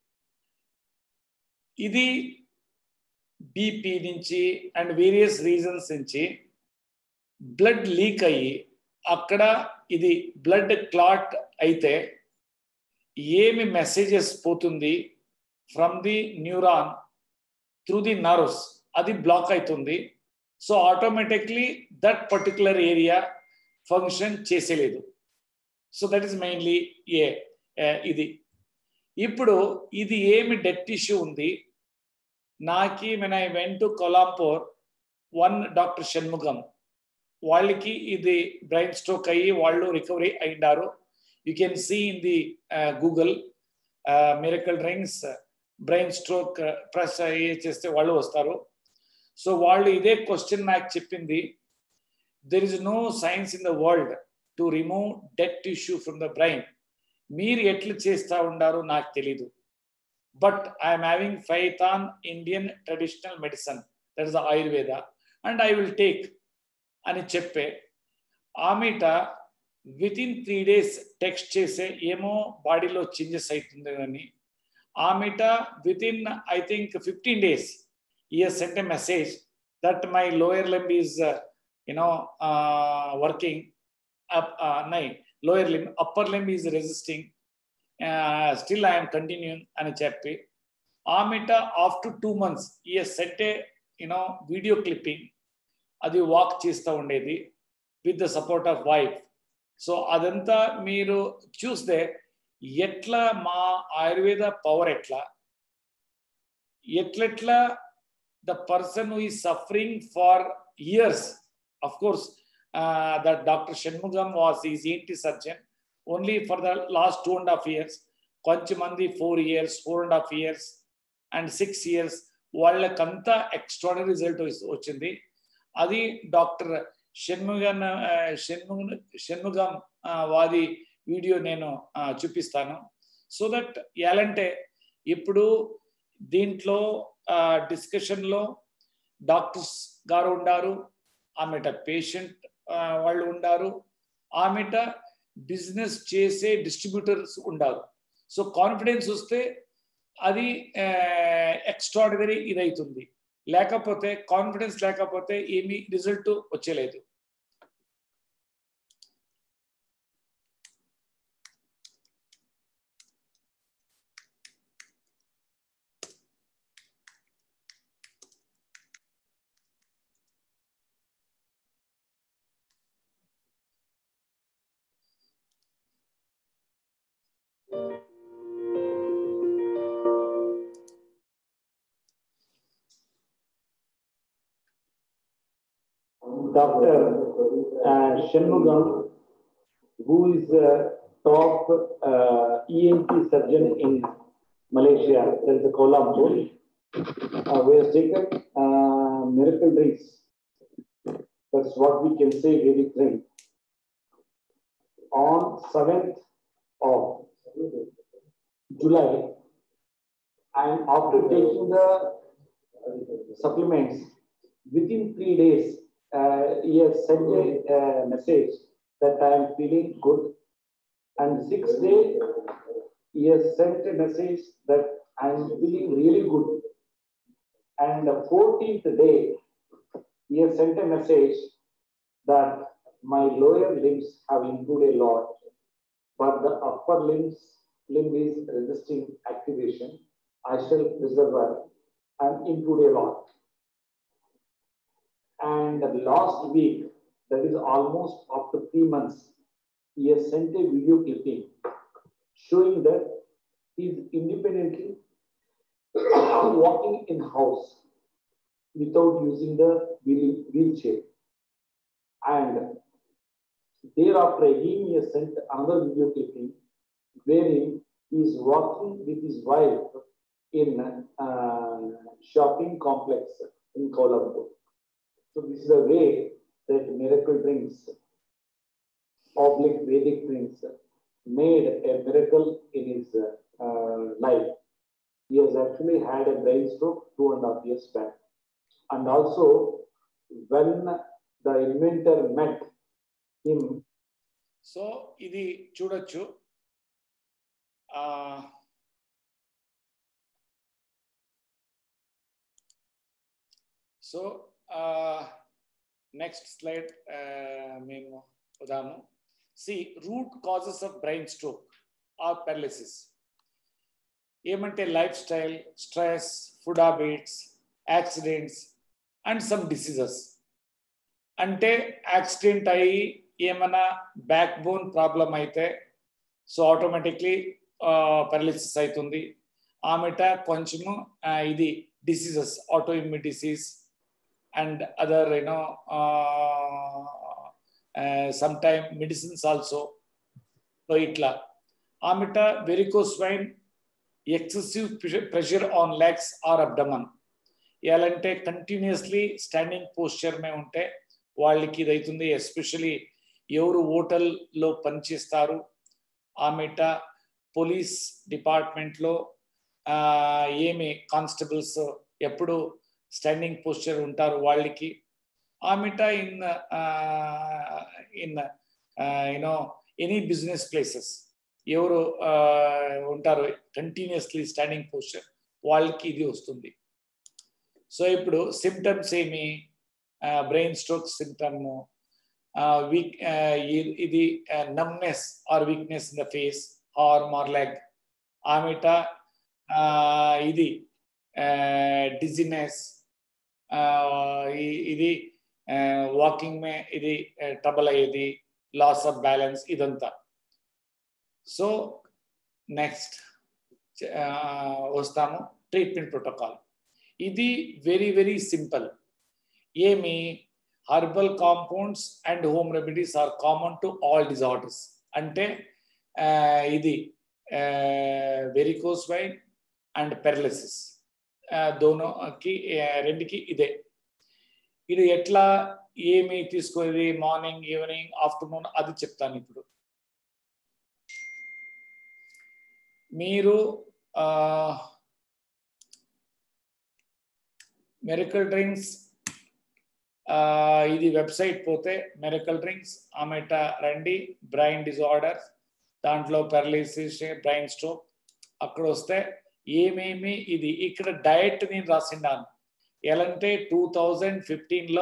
ఇది బీపీ నుంచి అండ్ వేరియస్ రీజన్స్ నుంచి బ్లడ్ లీక్ అయ్యి అక్కడ ఇది బ్లడ్ క్లాట్ అయితే ఏమి మెసేజెస్ పోతుంది from the neuron through the nerves, అది బ్లాక్ అవుతుంది. So automatically that particular area function చేసేలేదు. సో దట్ ఈస్ మెయిన్లీ ఇది. ఇప్పుడు ఇది ఏమి డెడ్ టిష్యూ ఉంది నాకి, when I went to Kollapur, doctor Shanmugam వాళ్ళకి ఇది బ్రెయిన్ స్ట్రోక్ అయ్యి వాళ్ళు రికవరీ అయ్యారు. You can see in the Google miracle drinks brain stroke press చేస్తే వాళ్ళు వస్తారు. సో వాళ్ళు ఇదే క్వశ్చన్ నాకు చెప్పింది, there is no science in the world to remove dead tissue from the brain. మీరు ఎట్లా చేస్తా ఉండారో నాకు తెలీదు, but I'm having faith on Indian traditional medicine, that is the Ayurveda, and I will take అని చెప్పే ఆమెట వితిన్ 3 days టెక్స్ట్ చేసే ఏమో బాడీలో చేంజెస్ అవుతుంది. కానీ ఆమెట within I think 15 days he has sent a message that my lower limb is working up, lower limb, upper limb is resisting, still I am continuing అని చెప్పి ఆమెట after 2 months he has sent a video clipping, అది walk చేస్తూ ఉండేది with the support of wife. So అదంతా మీరు చూస్తే ఎట్లా మా ఆయుర్వేద పవర్ ఎట్లా the person who is suffering for years, of course, that Dr. Shanmugam was his ENT surgeon only for the last 2.5 years, కొంచెమంది 4 years, 4.5 years and 6 years వాళ్ళకంతా extraordinary result వచ్చింది. అది డాక్టర్ షణ్ముగం వాది వీడియో నేను చూపిస్తాను. సో దట్ ఎలాంటే ఇప్పుడు దీంట్లో డిస్కషన్లో డాక్టర్స్ గారు ఉండారు, ఆమెట పేషెంట్ వాళ్ళు ఉండారు, ఆమెట బిజినెస్ చేసే డిస్ట్రిబ్యూటర్స్ ఉండారు. సో కాన్ఫిడెన్స్ వస్తే అది ఎక్స్ట్రాడినరీ ఇదవుతుంది, లేకపోతే కాన్ఫిడెన్స్ లేకపోతే ఏమీ రిజల్ట్ వచ్చేలేదు. Dr. Shanmugam, who is a top ENT surgeon in Malaysia, that is Kuala Lumpur, we have taken miracle drinks. That's what we can say, Vedic drink. On 7th of July, and after taking the supplements, within 3 days, he has sent a message that I am feeling good. And 6th day, he has sent a message that I am feeling really good. And the 14th day, he has sent a message that my lower limbs have improved a lot, but the upper limb is resisting activation. I shall preserve and improve a lot. And last week, that is almost after 3 months, he has sent a video clipping showing that he is independently walking in house without using the wheelchair. And thereafter, he has sent another video clipping wherein he is walking with his wife in shopping complex in Kuala Lumpur. So this is a way that miracle drinks, Vedic drinks, made a miracle in his life. He has actually had a brain stroke 2.5 years back. And also, when the inventor met him. So, idi chudachu. So, next slide, see, root causes of brain stroke or paralysis. Emante lifestyle, stress, food habits, accidents, and some diseases. Ante accident ayi emana backbone problem aithe, so automatically paralysis aitundi. Ameta konchemu idi diseases, autoimmune disease, and other sometime medicines also. So itla amita varicose vein, excessive pressure on legs or abdomen, elante continuously standing posture me unte valliki idaitundi. Especially evaru hotel lo panichestaru, amita police department lo ఏమి constables ఎప్పుడు standing posture ఉంటారు వాళ్ళకి. ఆమెట in any business places ఎవరు ఉంటారు continuously standing posture వాళ్ళకి ఇది వస్తుంది. సో ఇప్పుడు సిమ్టమ్స్ ఏమి, బ్రెయిన్ స్ట్రోక్ సిమ్టమ్, ఇది numbness or weakness in the face, arm or leg. ఆమెట ఇది dizziness, ఇది వాకింగ్ మే ఇది ట్రబుల్ అయ్యేది, లాస్ ఆఫ్ బ్యాలెన్స్, ఇదంతా. సో నెక్స్ట్ వస్తాము ట్రీట్మెంట్ ప్రోటోకాల్. ఇది వెరీ వెరీ సింపుల్. ఏమి, herbal compounds and home remedies are common to all disorders. అంటే ఇది వెరికోస్ వెయిన్ అండ్ పెరలిసిస్ దోనోకి రెండుకి ఇదే. ఇది ఎట్లా ఏమి తీసుకోవాలి, మార్నింగ్, ఈవినింగ్, ఆఫ్టర్నూన్, అది చెప్తాను ఇప్పుడు. మీరు మిరకల్ డ్రింక్స్ ఇది వెబ్సైట్ పోతే మిరకల్ డ్రింక్స్ ఆమెట రండి, బ్రెయిన్ డిజార్డర్, దాంట్లో పెరలిసిస్, బ్రెయిన్ స్ట్రోక్, అక్కడ వస్తే ఏమేమి ఇది ఇక్కడ డయట్ నేను రాసిండాను. ఎలాంటే 2015లో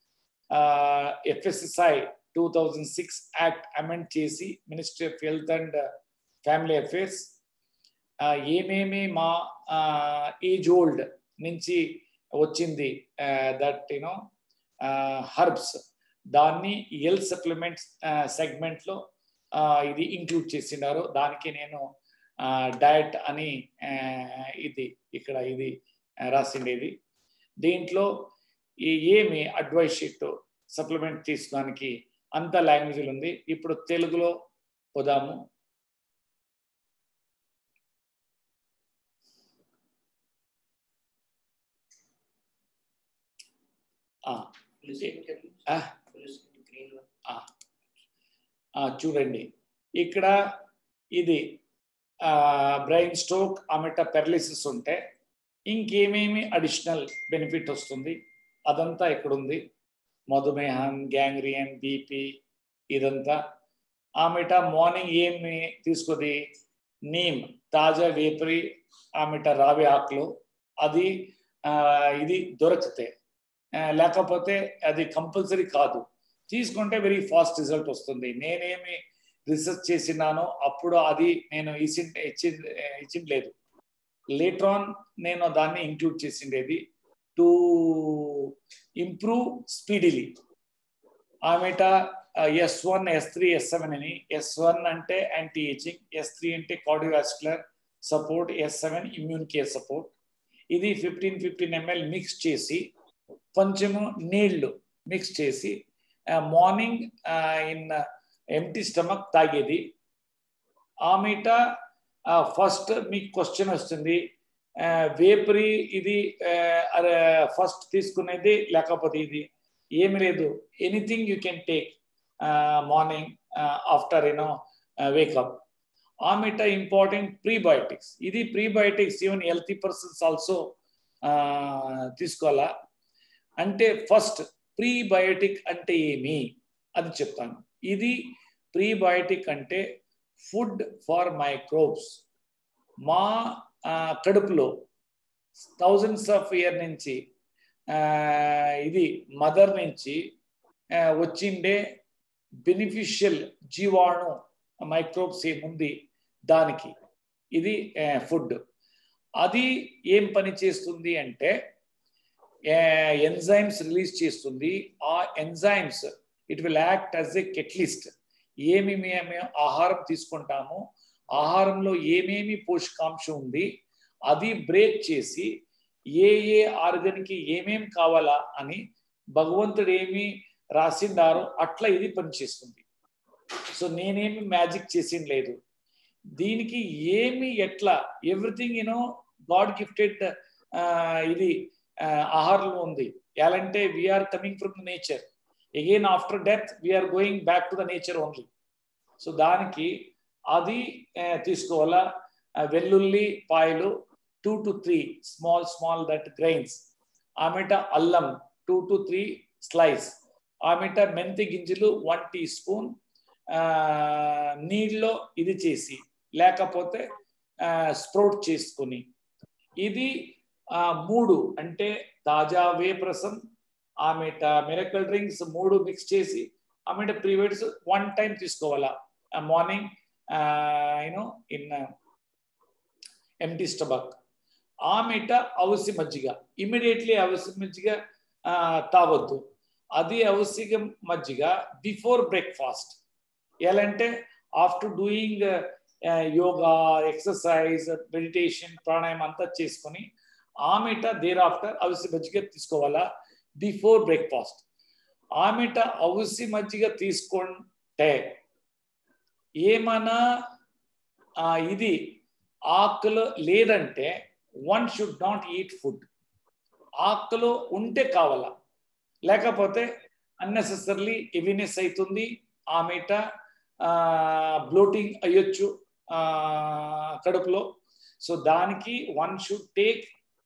FSSI 2006 యాక్ట్ అమెండ్ చేసి ministry of health and family affairs ఏమేమి మా ఏజ్ ఓల్డ్ నుంచి వచ్చింది దట్ యునో హర్బ్స్, దాన్ని హెల్త్ సప్లిమెంట్స్ సెగ్మెంట్లో ఇది ఇంక్లూడ్ చేసినారు. దానికి నేను డయట్ అని ఇది ఇక్కడ ఇది రాసిండేది. దీంట్లో ఏమి అడ్వైస్ షీట్ సప్లిమెంట్ తీసుకోవడానికి అంత లాంగ్వేజ్లు ఉంది. ఇప్పుడు తెలుగులో పోదాము. చూడండి ఇక్కడ ఇది బ్రెయిన్ స్ట్రోక్, ఆమెట పెరలిసిస్ ఉంటే ఇంకేమేమి అడిషనల్ బెనిఫిట్ వస్తుంది అదంతా ఇక్కడ ఉంది. మధుమేహం, గ్యాంగ్రియన్, బీపీ, ఇదంతా. ఆమెట మార్నింగ్ ఏమి తీసుకుంది, నీమ్ తాజా వేపరి, ఆమెట రావి ఆకులు, అది ఇది దొరికితే, లేకపోతే అది కంపల్సరీ కాదు, తీసుకుంటే వెరీ ఫాస్ట్ రిజల్ట్ వస్తుంది. నేనేమి రీసెర్చ్ చేసినానో అప్పుడు అది నేను ఇచ్చిండలేదు, లేటర్ ఆన్ నేను దాన్ని ఇంక్లూడ్ చేసిండేది టు ఇంప్రూవ్ స్పీడిలీ. ఆమెట S1, S3, S7 అని. S1 అంటే యాంటీ ఏజింగ్, S3 అంటే cardiovascular support, S7 immune care support. ఇది 15 ml మిక్స్ చేసి కొంచెము నీళ్లు మిక్స్ చేసి మార్నింగ్ ఇన్ ఎంటీ స్టమక్ తాగేది. ఆమెట ఫస్ట్ మీకు క్వశ్చన్ వస్తుంది, వేపరి ఇది ఫస్ట్ తీసుకునేది లేకపోతే ఇది ఏమి లేదు, anything you can take morning after wake up. ఆమెట ఇంపార్టెంట్ ప్రీబయోటిక్స్. ఇది prebiotics even healthy persons also తీసుకోవాలా. అంటే ఫస్ట్ ప్రీబయోటిక్ అంటే ఏమి అది చెప్తాను. ఇది ప్రీబయోటిక్ అంటే ఫుడ్ ఫార్ మైక్రోబ్స్. మా కడుపులో థౌజండ్స్ ఆఫ్ ఇయర్ నుంచి ఇది మదర్ నుంచి వచ్చిండే బెనిఫిషియల్ జీవాణు మైక్రోబ్స్ ఏముంది దానికి ఇది ఫుడ్. అది ఏం పని చేస్తుంది అంటే ఎంజైమ్స్ రిలీజ్ చేస్తుంది. ఆ enzymes it will act as a catalyst. ఏమేమి ఆహారం తీసుకుంటామో ఆహారంలో ఏమేమి పోషకాంశం ఉంది అది బ్రేక్ చేసి ఏ ఆర్గన్కి ఏమేమి కావాలా అని భగవంతుడు ఏమి రాసిండారో అట్లా ఇది పనిచేస్తుంది. సో నేనేమి మ్యాజిక్ చేసింది లేదు. దీనికి ఏమి ఎట్లా ఎవ్రీథింగ్ గాడ్ గిఫ్టెడ్ ఇది ఆహారంలో ఉంది. ఎలాంటే we are coming from the nature, again after death we are going back to the nature only. So దానికి అది తీసుకోవాలా. వెల్లుల్లి పాయలు 2 to 3 స్మాల్ దట్ గ్రైన్స్. ఆమెట అల్లం 2 to 3 స్లైస్. ఆమెట మెంతి గింజలు 1 teaspoon నీళ్ళలో ఇది చేసి లేకపోతే స్ప్రౌట్ చేసుకుని ఇది 3 అంటే తాజా వేప్రసం, ఆమెట మిరకల్ డ్రింక్స్ 3 మిక్స్ చేసి ఆమెట ప్రీవేడ్స్ 1 టైం తీసుకోవాలా మార్నింగ్ ఇన్ ఎంటీ స్టమక్. ఆమెట అవసి మజ్జిగ ఇమీడియట్లీ అవసి మజ్జిగ తాగొద్దు. అది అవసి మజ్జిగ బిఫోర్ బ్రేక్ఫాస్ట్. ఎలాంటే after doing yoga, exercise, meditation, ప్రాణాయామం అంతా చేసుకొని ఆమెట దేర్ ఆఫ్టర్ అవసి మజ్జిగ తీసుకోవాలా బిఫోర్ బ్రేక్ఫాస్ట్. ఆమెట అవసి మజ్జిగ తీసుకుంటే ఏమన్నా ఇది ఆకలి లేదంటే one should not eat food. ఆకలి ఉంటే కావాలా, లేకపోతే అన్నెసెసరీ హెవీనెస్ అవుతుంది, ఆమెట బ్లోటింగ్ అయ్యొచ్చు కడుపులో. సో దానికి one should take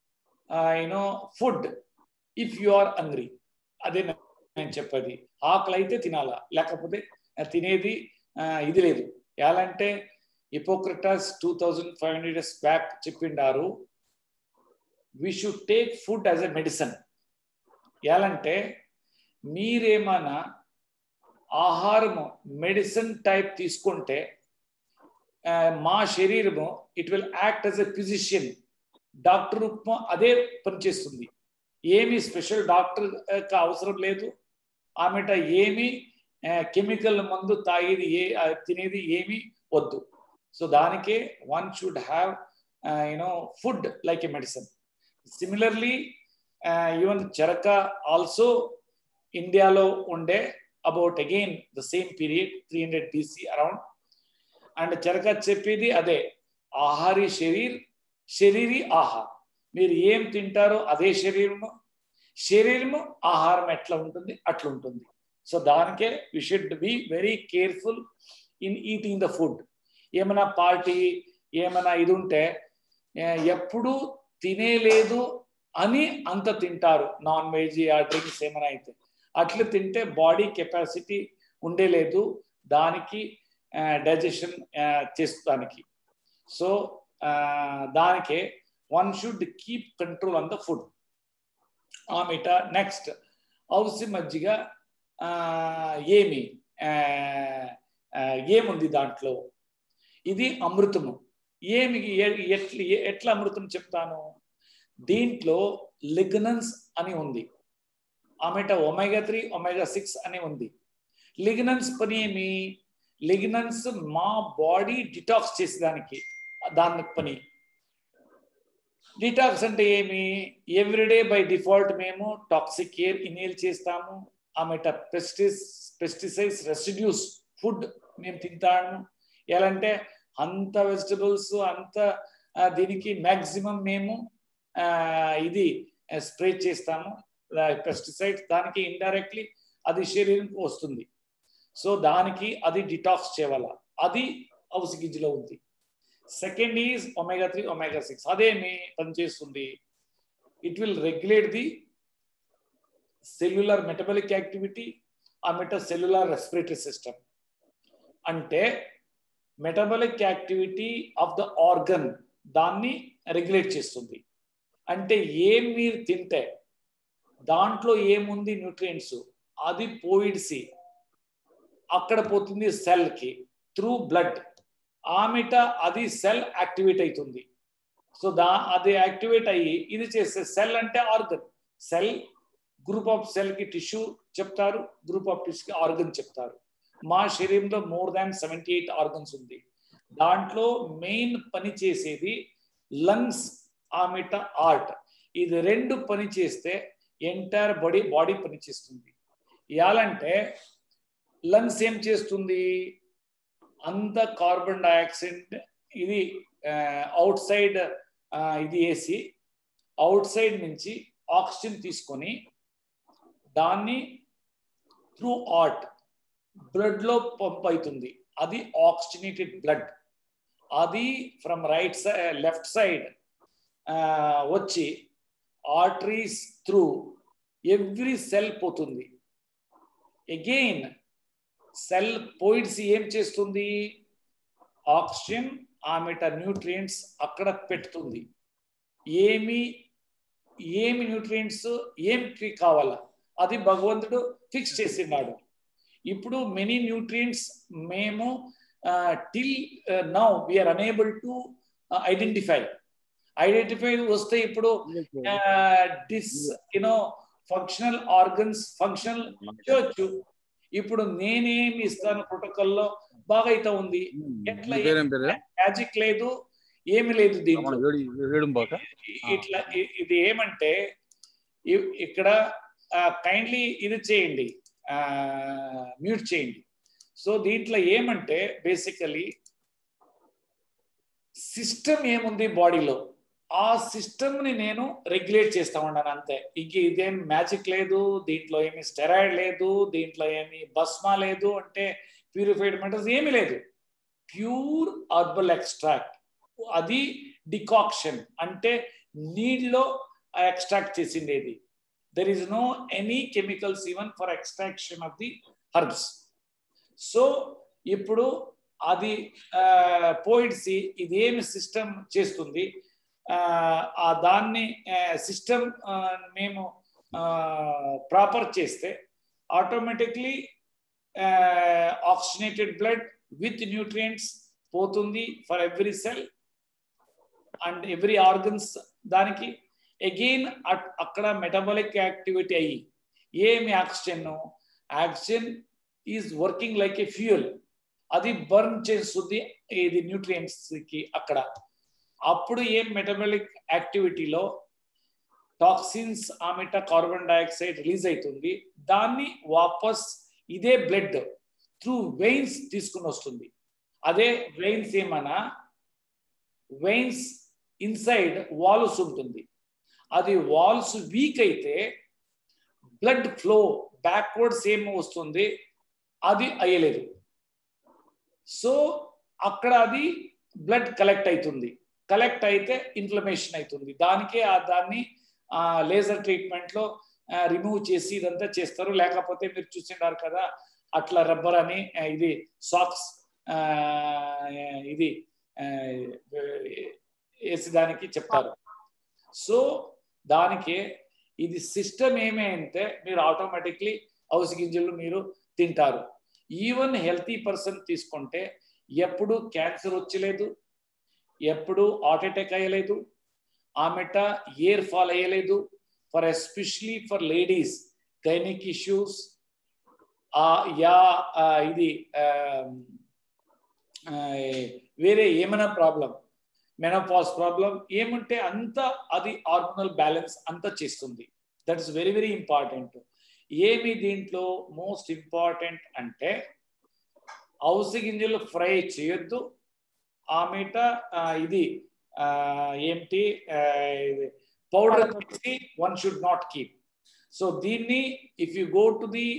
food if you are hungry. అదే నేను చెప్పేది. ఆకలి అయితే తినాలా, లేకపోతే తినేది ఇది లేదు. ఎలాంటే హిపోక్రటస్ 2500 years బ్యాక్ చెప్పిండారు, we should take food as a medicine. ఎలాంటే మీరేమైనా ఆహారము మెడిసిన్ టైప్ తీసుకుంటే మా శరీరము it will act as a physician, doctor రూపం అదే పనిచేస్తుంది. ఏమి స్పెషల్ డాక్టర్ అవసరం లేదు. ఆమెట ఏమి కెమికల్ మందు తాగేది తినేది ఏమి వద్దు. సో దానికే one should have food like a medicine. Similarly even Charaka also ఇండియాలో ఉండే about again the same period 300 BC around. And Charaka చెప్పేది అదే, ఆహారి శరీరి ఆహార్. మీరు ఏం తింటారో అదే శరీరము ఆహారం ఎట్లా ఉంటుంది అట్లా ఉంటుంది. సో దానికే we should be very careful in eating the food. ఏమైనా పార్టీ ఏమైనా ఇది ఉంటే ఎప్పుడు తినేలేదు అని అంత తింటారు, నాన్ వెజ్ ఆ డ్రింక్స్ ఏమైనా అయితే. అట్లా తింటే బాడీ కెపాసిటీ ఉండేలేదు దానికి డైజెషన్ చేస్తానికి. సో దానికే one should keep control on the food. ఆమెట నెక్స్ట్ అవసి మజ్జిగ ఏముంది దాంట్లో? ఇది అమృతము. ఎట్లా అమృతం చెప్తాను? దీంట్లో లిగ్నన్స్ అని ఉంది, ఆమెట ఒమేగా 3 ఒమేగా 6 అని ఉంది. లిగ్నన్స్ పని ఏమి? లిగ్నన్స్ మా బాడీ డిటాక్స్ చేసేదానికి దాని పని. డిటాక్స్ అంటే ఏమి? ఎవ్రీడే బై డిఫాల్ట్ మేము టాక్సిక్ ఎయిర్ ఇన్హేల్ చేస్తాము. ఆమెట పెస్టిసైడ్స్ రెసిడ్యూస్ ఫుడ్ మేము తింటాము. ఎలాంటే అంత వెజిటబుల్స్ అంత దీనికి మ్యాక్సిమం మేము ఇది స్ప్రే చేస్తాము పెస్టిసైడ్స్. దానికి ఇండైరెక్ట్లీ అది శరీరంకి వస్తుంది. సో దానికి అది డిటాక్స్ చేయాల, అది అవసి గింజలో ఉంది. Second is omega 3 omega 6. అదేమి పనిచేస్తుంది? It will regulate the cellular metabolic activity, ఆమెట సెల్యులర్ రెస్పిరేటరీ సిస్టమ్. అంటే metabolic activity of the organ దాన్ని రెగ్యులేట్ చేస్తుంది. అంటే ఏం మీరు తింటే దాంట్లో ఏముంది న్యూట్రియంట్స్ అది పోయిడ్సి అక్కడ పోతుంది సెల్కి త్రూ బ్లడ్. ఆమెట అది సెల్ యాక్టివేట్ అవుతుంది. సో అది యాక్టివేట్ అయ్యి ఇది చేస్తే సెల్ అంటే ఆర్గన్. సెల్ గ్రూప్ ఆఫ్ సెల్కి టిష్యూ చెప్తారు, గ్రూప్ ఆఫ్ టిష్యూకి ఆర్గన్ చెప్తారు. మా శరీరంలో మోర్ దాన్ 78 ఆర్గన్స్ ఉంది. దాంట్లో మెయిన్ పని చేసేది లంగ్స్, ఆమెట హార్ట్. ఇది రెండు పని చేస్తే ఎంటైర్ బాడీ పని చేస్తుంది. ఇయాలంటే లంగ్స్ ఏం చేస్తుంది? అంత కార్బన్ డైఆక్సైడ్ ఇది అవుట్ సైడ్ ఇది వేసి అవుట్ సైడ్ నుంచి ఆక్సిజన్ తీసుకొని దాన్ని త్రూ హార్ట్ బ్లడ్ లో పంప్ అవుతుంది. అది ఆక్సిజనేటెడ్ బ్లడ్. అది from right side left side వచ్చి ఆర్టరీస్ త్రూ ఎవ్రీ సెల్ పోతుంది. అగైన్ సెల్ పోయిడ్స్ ఏం చేస్తుంది? ఆక్సిజన్ ఆమెట న్యూట్రియంట్స్ అక్కడ పెడుతుంది. ఏమి ఏమి న్యూట్రియంట్స్ ఏమి కావాలా అది భగవంతుడు ఫిక్స్ చేసినాడు. ఇప్పుడు మెనీ న్యూట్రియంట్స్ మేము till now we are unable to identify వస్తే ఇప్పుడు ఫంక్షనల్ ఆర్గన్స్ ఫంక్షనల్ చేయొచ్చు. ఇప్పుడు నేనేమి ఇస్తాను ప్రోటోకాల్లో బాగా అయితే ఉంది, ఎట్లా మ్యాజిక్ లేదు, ఏమి లేదు దీంట్లో. ఇట్లా ఇది ఏమంటే ఇక్కడ కైండ్లీ ఇది చేయండి, మ్యూట్ చేయండి. సో దీంట్లో ఏమంటే బేసికలీ సిస్టమ్ ఏముంది బాడీలో, ఆ సిస్టమ్ని నేను రెగ్యులేట్ చేస్తా ఉన్నాను అంతే. ఇంక ఇదేం మ్యాజిక్ లేదు, దీంట్లో ఏమి స్టెరాయిడ్ లేదు, దీంట్లో ఏమి భస్మా లేదు, అంటే ప్యూరిఫైడ్ మెటల్స్ ఏమీ లేదు. ప్యూర్ హర్బల్ ఎక్స్ట్రాక్ట్, అది డికాక్షన్ అంటే నీళ్ళలో ఎక్స్ట్రాక్ట్ చేసిండేది. There is no any chemicals even for extraction of the herbs. So ఇప్పుడు అది పోయిడ్సి ఇదేమి సిస్టమ్ చేస్తుంది, ఆ దాన్ని సిస్టమ్ మేము ప్రాపర్ చేస్తే automatically oxygenated blood with nutrients పోతుంది for every cell and every organs. దానికి అగైన్ అక్కడ మెటబాలిక్ యాక్టివిటీ అయ్యి ఏమి oxygen is working like a fuel, అది బర్న్ చేస్తుంది ఇది న్యూట్రియంట్స్కి అక్కడ. అప్పుడు ఏం మెటబాలిక్ యాక్టివిటీలో టాక్సిన్స్ ఆమెట కార్బన్ డైఆక్సైడ్ రిలీజ్ అవుతుంది, దాన్ని వాపస్ ఇదే బ్లడ్ త్రూ వెయిన్స్ తీసుకుని వస్తుంది. అదే వెయిన్స్ ఏమన్నా వెయిన్స్ ఇన్సైడ్ వాల్స్ ఉంటుంది, అది వాల్స్ వీక్ అయితే బ్లడ్ ఫ్లో బ్యాక్వర్డ్స్ ఏమో వస్తుంది, అది అయ్యలేదు. సో అక్కడ అది బ్లడ్ కలెక్ట్ అవుతుంది, కలెక్ట్ అయితే ఇన్ఫ్లమేషన్ అవుతుంది. దానికే దాన్ని లేజర్ ట్రీట్మెంట్లో రిమూవ్ చేసి ఇదంతా చేస్తారు. లేకపోతే మీరు చూసిండారు కదా అట్లా రబ్బర్ అని ఇది సాక్స్ ఇది వేసి దానికి చెప్తారు. సో దానికి ఇది సిస్టమ్ ఏమే అంటే మీరు ఆటోమేటిక్లీ అవిసె గింజలు మీరు తింటారు. ఈవెన్ హెల్తీ పర్సన్ తీసుకుంటే ఎప్పుడు క్యాన్సర్ వచ్చలేదు, ఎప్పుడు హార్ట్ అటాక్ అయ్యలేదు, ఆమెట ఎయిర్ ఫాల్ అయ్యలేదు. For especially for ladies gynaec issues yeah ఇది వేరే ఏమైనా ప్రాబ్లం, మెనోపాజ్ ప్రాబ్లం ఏమంటే అంతా అది హార్మోనల్ బ్యాలెన్స్ అంతా చేస్తుంది. That is very very important. ఏమి దీంట్లో మోస్ట్ ఇంపార్టెంట్ అంటే అవిసె గింజలు ఫ్రై చేయొద్దు, ఆమెట ఇది ఏంటి పౌడర్ చేసి one should not keep. So దీన్ని if you go to the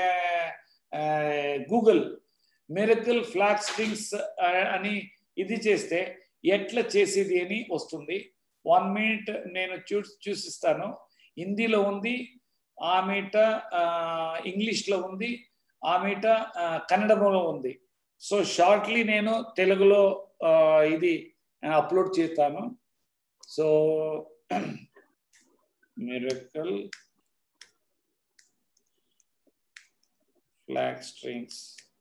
Google miracle flax strings అని ఇది చేస్తే ఎట్లా చేసేది అని వస్తుంది. 1 minute నేను చూసిస్తాను. హిందీలో ఉంది, ఆమెట ఇంగ్లీష్లో ఉంది, ఆమెట కన్నడలో ఉంది. సో షార్ట్లీ నేను తెలుగులో ఇది అప్లోడ్ చేస్తాను. So miracle flag strings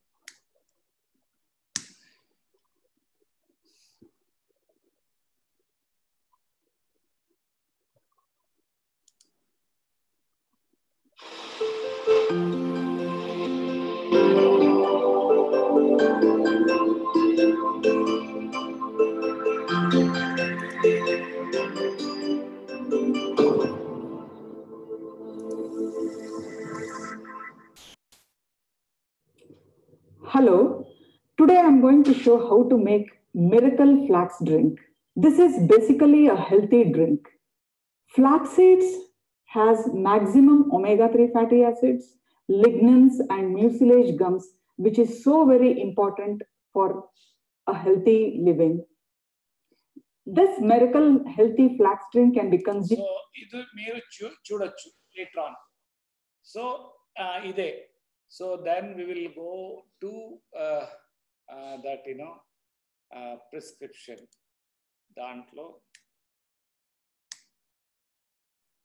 Hello, today I'm going to show how to make miracle flax drink. This is basically a healthy drink. Flax seeds has maximum omega-3 fatty acids, lignans and mucilage gums, which is so very important for a healthy living. This miracle healthy flax drink can be consumed. So, idu meeru chudochu later on. So, ide. So then we will go to that prescription. Dantlo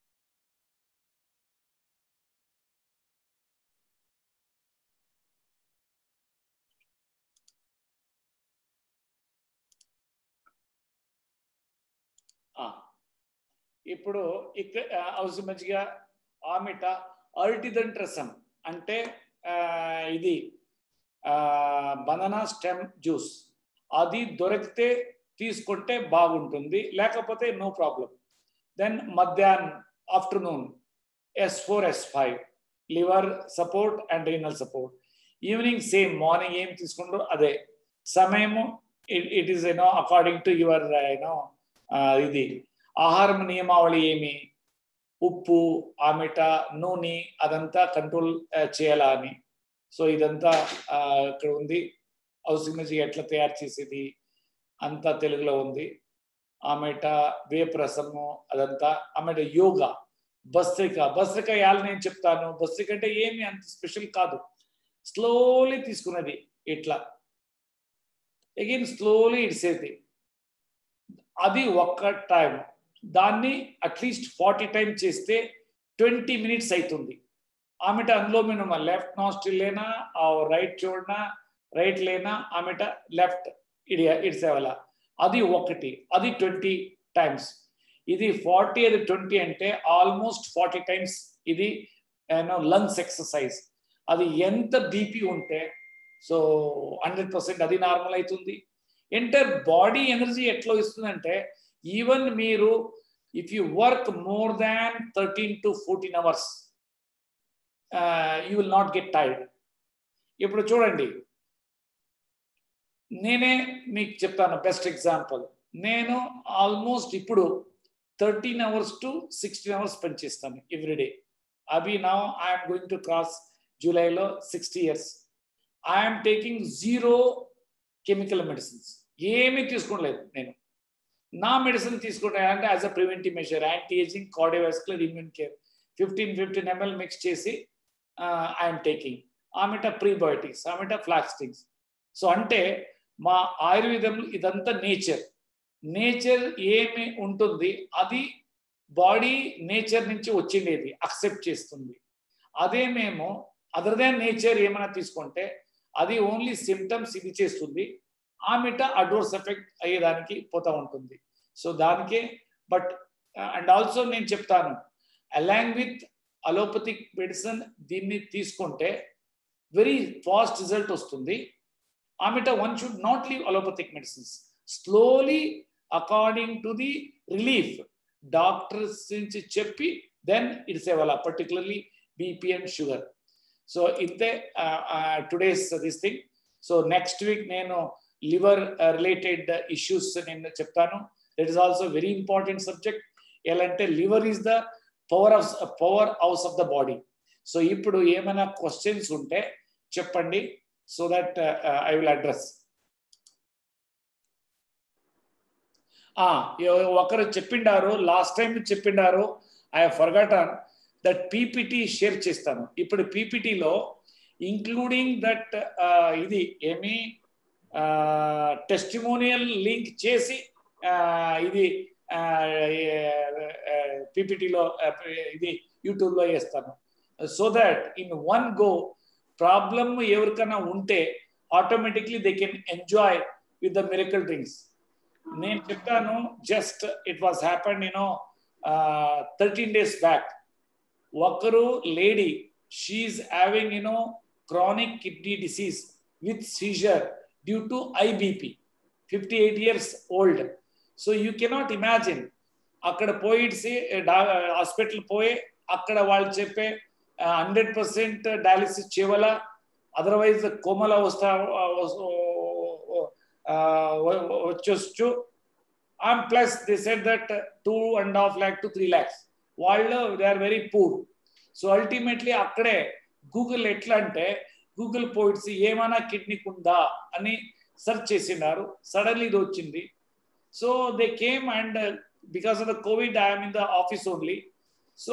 ఇప్పుడు ఇక్కడ అవసరం మంచిగా ఆమెట అరటిదంట్రసం అంటే ఇది banana stem juice అది దొరికితే తీసుకుంటే బాగుంటుంది, లేకపోతే నో ప్రాబ్లం. దెన్ మధ్యాహ్నం afternoon S4 S5 liver support and renal support. Evening same, morning ఏం తీసుకుంటారో అదే సమయము. It is according to your ఇది ఆహారం నియమావళి ఏమి, ఉప్పు ఆమెట నూనె అదంతా కంట్రోల్ చేయాలా అని. సో ఇదంతా ఇక్కడ ఉంది. అవసరం ఎట్లా తయారు చేసేది అంతా తెలుగులో ఉంది. ఆమెట వేపరసము అదంతా. ఆమెట యోగా, భస్త్రిక యాలు నేను చెప్తాను. భస్త్రిక అంటే ఏమి అంత స్పెషల్ కాదు, స్లోలీ తీసుకున్నది ఇట్లా అగైన్ స్లోలీ ఇడ్సేది. అది ఒక్క టైం. దాన్ని అట్లీస్ట్ 40 టైం చేస్తే 20 మినిట్స్ అవుతుంది. ఆమెట అందులో మేము లెఫ్ట్ నాస్ట్రిల్ లేనా రైట్ చూడనా, రైట్ లేనా ఆమెట లెఫ్ట్ ఇడ్సేవాళ్ళ. అది ఒకటి, అది 20 టైమ్స్. ఇది 40 అది 20 అంటే ఆల్మోస్ట్ 40 టైమ్స్. ఇది లంగ్స్ ఎక్సర్సైజ్. అది ఎంత బీపీ ఉంటే సో 100% అది నార్మల్ అవుతుంది. ఎంటైర్ బాడీ ఎనర్జీ ఎట్లా ఇస్తుందంటే ఈవెన్ మీరు if you work more than 13 to 14 hours you will not get tired. ఇప్పుడు చూడండి, నేనే మీకు చెప్తాను బెస్ట్ ఎగ్జాంపుల్. నేను ఆల్మోస్ట్ ఇప్పుడు 13 hours to 16 hours పనిచేస్తాను ఎవ్రీడే. అవి now I'm going to cross జూలైలో 60 years. I'm taking 0 chemical medicines, ఏమీ తీసుకోలేదు నేను. నా మెడిసిన్ తీసుకుంటా అంటే as a preventive measure, anti ageing, cardiovascular, immune care 15 ml mix చేసి ఐఎమ్ టేకింగ్. ఆమెట ప్రీబయోటిక్స్, ఆమెట ఫ్లాక్స్టింగ్స్. సో అంటే మా ఆయుర్వేదంలో ఇదంతా నేచర్ ఏమి ఉంటుంది అది బాడీ నేచర్ నుంచి వచ్చిండేది అక్సెప్ట్ చేస్తుంది. అదే మేము అదర్ దాన్ నేచర్ ఏమైనా తీసుకుంటే అది ఓన్లీ సిమ్టమ్స్ ఇది చేస్తుంది, ఆమెట అడ్వర్స్ ఎఫెక్ట్ అయ్యేదానికి పోతా ఉంటుంది. సో దానికే బట్ అండ్ ఆల్సో నేను చెప్తాను అలాంగ్ విత్ అలోపతిక్ మెడిసిన్ దీన్ని తీసుకుంటే వెరీ ఫాస్ట్ రిజల్ట్ వస్తుంది. ఆమెట one should not leave allopathic medicines. Slowly according to the relief doctors నుంచి చెప్పి దెన్ ఇట్స్ ఏవాల particularly BP and sugar. So ఇంతే today's this thing. So next week నేను liver related issues నేను చెప్తాను. That is also very important subject. ఎలా అంటే liver is the power house of the body. So ఇప్పుడు ఏమైనా questions ఉంటే చెప్పండి, so that I will address. ఒకరు చెప్పిండారు, లాస్ట్ టైం చెప్పిండారు, I forgotten that PPT share చేస్తాను. ఇప్పుడు పీపీటీలో ఇంక్లూడింగ్ దట్ ఇది ఏమి టెస్టిమోనియల్ లింక్ చేసి ఇది పీపీటీలో ఇది యూట్యూబ్లో వేస్తాను. So that in one go problem ఎవరికైనా ఉంటే automatically they can enjoy with the miracle drinks. నేను చెప్తాను, just it was happened 13 days back. ఒకరు lady, she is having chronic kidney disease with seizure due to IBP, 58 years old. So you cannot imagine. అక్కడ పోయిడ్సి hospital పోయి అక్కడ వాళ్ళు చెప్పే 100% dialysis చేయాలా, otherwise కోమల వచ్చొచ్చు. And plus they said that 2.5 lakh to 3 lakhs. వాళ్ళు they are very poor. So ultimately అక్కడే గూగుల్ ఎట్లా అంటే గూగుల్ పోయిట్స్ ఏమైనా కిడ్నీకి ఉందా అని సెర్చ్ చేసినారు. సడన్లీ ఇది వచ్చింది. So they came and because of the covid I'm in the office only. So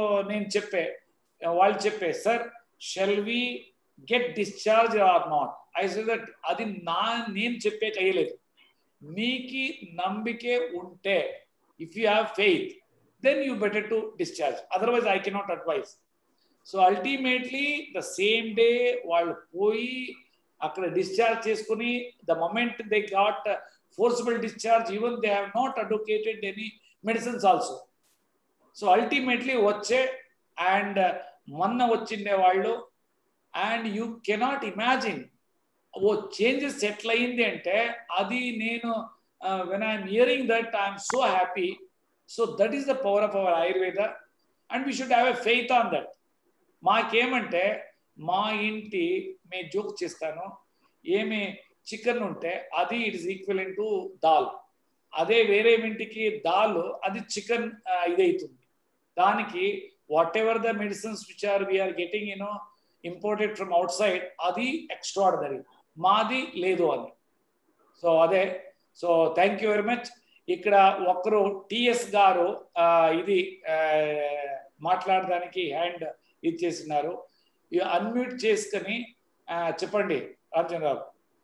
వాళ్ళు చెప్పే sir shall we get discharge or not. I say that అది నేను చెప్పే కయ్యలేదు. మీకు నమ్మికే ఉంటే if you have faith then you better to discharge, otherwise I cannot advise. So ultimately the same day వాళ్ళు పోయి అక్కడ డిశ్చార్జ్ చేసుకుని the moment they got forcible discharge, even they have not advocated any medicines also. So ultimately వచ్చే and మొన్న వచ్చిండే వాళ్ళు and you cannot imagine oh changes ఎట్లయింది అంటే అది నేను when I'm hearing that I'm so happy. So that is the power of our Ayurveda and we should have a faith on that. మాకేమంటే మా ఇంటి మేము జోక్ చేస్తాను, ఏమి చికెన్ ఉంటే అది it is equivalent to dal. అదే వేరే ఇంటికి దాల్ అది చికెన్ ఇదవుతుంది. దానికి whatever the medicines which are we are getting imported from outside అది ఎక్స్ట్రాడినరీ, మాది లేదు అని. సో అదే. So thank you very much. ఇక్కడ ఒకరు టిఎస్ గారు ఇది మాట్లాడడానికి హ్యాండ్ ఇచ్చేసినారు. అన్మ్యూట్ చేసుకొని చెప్పండి రామచంద్రరావు.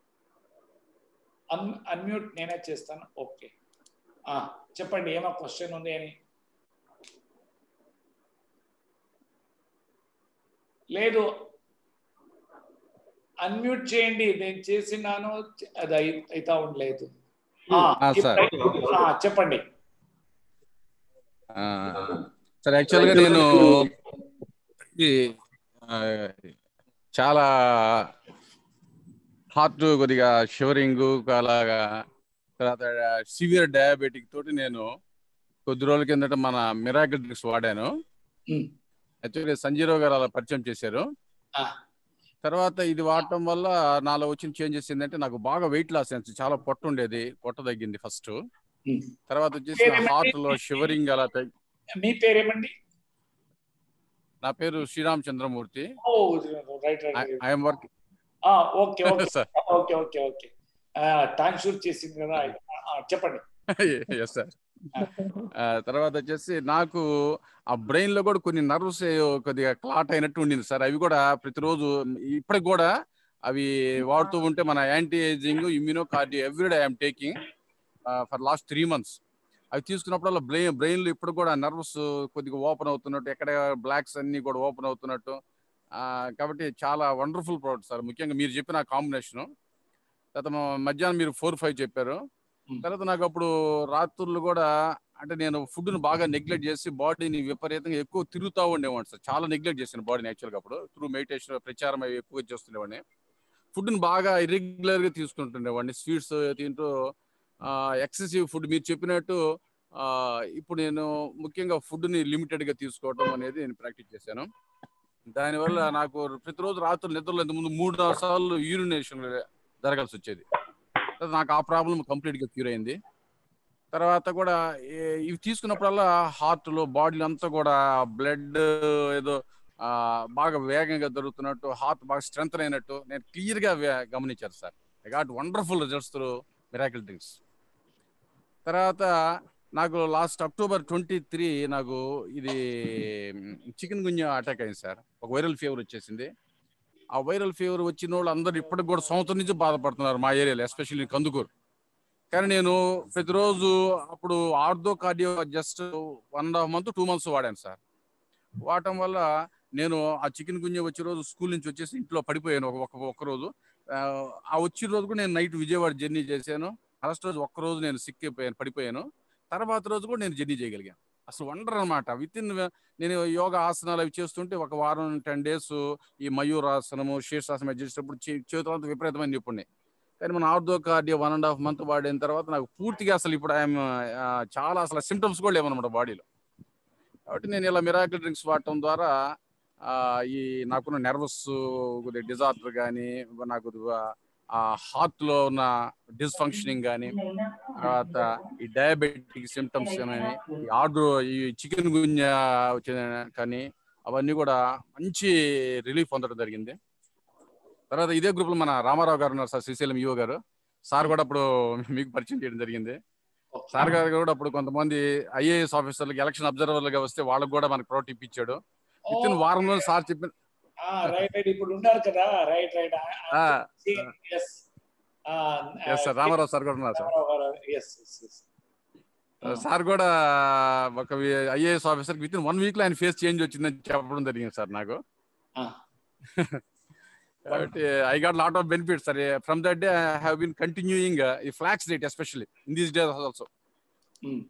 అన్మ్యూట్ నేనే చేస్తాను. ఓకే చెప్పండి ఏమో క్వశ్చన్ ఉంది అని. లేదు అన్మ్యూట్ చేయండి, నేను చేసినాను అది అయితా ఉండలేదు. చెప్పండి సార్. యాక్చువల్గా నేను చాలా హార్ట్ కొద్దిగా షివరింగ్ అలాగా, తర్వాత సివియర్ డయాబెటిక్ తోటి నేను కొద్ది రోజుల కిందట మన మిరాకిల్ డ్రింక్స్ వాడాను. యాక్చువల్గా సంజీరావు గారు అలా పరిచయం చేశారు. తర్వాత ఇది వాడటం వల్ల నాలో వచ్చిన చేంజెస్ ఏంటంటే నాకు బాగా వెయిట్ లాస్ అయింది. చాలా పొట్ట ఉండేది, పొట్ట తగ్గింది ఫస్ట్. తర్వాత వచ్చేసి హార్ట్ లో షివరింగ్ అలా తగ్గి. మీ పేరేమండి? నా పేరు Sriram Chandramurthy. I'm work. Okay okay okay okay okay థ్యాంక్ షూట్ చేసింది కదా, చెప్పండి. Yes sir. తర్వాత వచ్చేసి నాకు ఆ బ్రెయిన్ లో కూడా కొన్ని నర్వ్స్ కొద్దిగా క్లాట్ అయినట్టు ఉండింది సార్. అవి కూడా ప్రతిరోజు ఇప్పటికి కూడా అవి వాడుతూ ఉంటే మన anti ageing immuno cardio everyday I'm taking for last 3 months. అవి తీసుకున్నప్పుడల్లా బ్రెయిన్ లో ఇప్పుడు కూడా నర్వ్స్ కొద్దిగా ఓపెన్ అవుతున్నట్టు, ఎక్కడ బ్లాక్స్ అన్ని కూడా ఓపెన్ అవుతున్నట్టు. కాబట్టి చాలా వండర్ఫుల్ ప్రోడక్ట్ సార్. ముఖ్యంగా మీరు చెప్పిన కాంబినేషన్. తర్వాత మధ్యాహ్నం మీరు 4-5 చెప్పారు. తర్వాత నాకు అప్పుడు రాత్రులు కూడా అంటే నేను ఫుడ్ను బాగా నెగ్లెక్ట్ చేసి బాడీని విపరీతంగా ఎక్కువ తిరుగుతూ ఉండేవాడిని సార్. చాలా నెగ్లెక్ట్ చేశాను బాడీని. యాక్చువల్గా అప్పుడు త్రూ మెడిటేషన్ ప్రచారం అవి ఎక్కువ చేస్తుండేవాడిని. ఫుడ్ని బాగా ఇర్రెగ్యులర్గా తీసుకుంటుండేవాడిని. స్వీట్స్ తింటూ ఎక్సెసివ్ ఫుడ్ మీరు చెప్పినట్టు ఇప్పుడు నేను ముఖ్యంగా ఫుడ్ని లిమిటెడ్గా తీసుకోవడం అనేది నేను ప్రాక్టీస్ చేశాను. దానివల్ల నాకు ప్రతిరోజు రాత్రులు నిద్రలో ఇంతకుముందు 3-4 సార్లు యూరినేషన్ జరగాల్సి వచ్చేది. నాకు ఆ ప్రాబ్లం కంప్లీట్గా క్యూర్ అయింది. తర్వాత కూడా ఇవి తీసుకున్నప్పుడల్లా హార్ట్లో బాడీలో అంతా కూడా బ్లడ్ ఏదో బాగా వేగంగా జరుగుతున్నట్టు, హార్ట్ బాగా స్ట్రెంగ్ అయినట్టు నేను క్లియర్గా గమనించాను sir. I got wonderful results through miracle drinks. తర్వాత నాకు లాస్ట్ October 23 నాకు ఇది చికెన్ గున్యా అటాక్ అయింది సార్. ఒక వైరల్ ఫీవర్ వచ్చేసింది. ఆ వైరల్ ఫీవర్ వచ్చిన వాళ్ళు అందరూ ఇప్పటికి కూడా సంవత్సరం నుంచి బాధపడుతున్నారు మా ఏరియాలో, ఎస్పెషల్లీ కందుకూరు. కానీ నేను ప్రతిరోజు అప్పుడు ortho cardio just 1.5 month 2 months వాడాను సార్. వాడటం వల్ల నేను ఆ చికెన్ గున్యా వచ్చే రోజు స్కూల్ నుంచి వచ్చేసి ఇంట్లో పడిపోయాను ఒక్కరోజు. ఆ వచ్చిన రోజు కూడా నేను నైట్ విజయవాడ జర్నీ చేశాను. ఫస్ట్ రోజు ఒక్కరోజు నేను సిక్ అయిపోయాను, పడిపోయాను. తర్వాత రోజు కూడా నేను జర్నీ చేయగలిగాను. అసలు వండర్ అనమాట. నేను యోగా ఆసనాలు అవి చేస్తుంటే 1 వారం 10 days ఈ మయూరాసనము శీర్షాసనం చేసేటప్పుడు చేతులంతా విపరీతమైన నొప్పున్నాయి. కానీ మన ఆర్థో కార్డియో 1.5 month వాడిన తర్వాత నాకు పూర్తిగా అసలు ఇప్పుడు ఆయన చాలా అసలు సిమ్టమ్స్ కూడా లేవన్నమాట బాడీలో. కాబట్టి నేను ఇలా మిరాకిల్ డ్రింక్స్ వాడటం ద్వారా ఈ నాకున్న నెర్వస్ డిజార్డర్ కానీ, నాకు హార్ట్లో ఉన్న డిస్ఫంక్షనింగ్ కానీ, తర్వాత ఈ డయాబెటిక్ సిమ్టమ్స్ కానీ, ఈ చికెన్ గున్యా కానీ అవన్నీ కూడా మంచి రిలీఫ్ పొందడం జరిగింది. తర్వాత ఇదే గ్రూప్లో మన రామారావు గారు ఉన్నారు sir, Srisailam EO garu. Sir కూడా అప్పుడు మీకు పరిచయం చేయడం జరిగింది. సార్ గారు కూడా అప్పుడు కొంతమంది ఐఏఎస్ ఆఫీసర్లకు ఎలక్షన్ అబ్జర్వర్లుగా వస్తే వాళ్ళకు కూడా మనకు ప్రోట్ ఇప్పించాడు. విత్ ఇన్ వారంలో సార్ చెప్పిన ఇప్పుడు ఉన్నారు కదా. రైట్ సార్ రామారావు సార్ కూడా ఉన్నారు సార్. సార్ కూడా ఒక IAS officer with in 1 week లో ఆయన ఫేస్ చేంజ్ వచ్చిందని చెప్పడం జరిగింది సార్ నాకు. I got a lot of benefits, sir. From that day, I have been continuing flax diet, especially in these days also.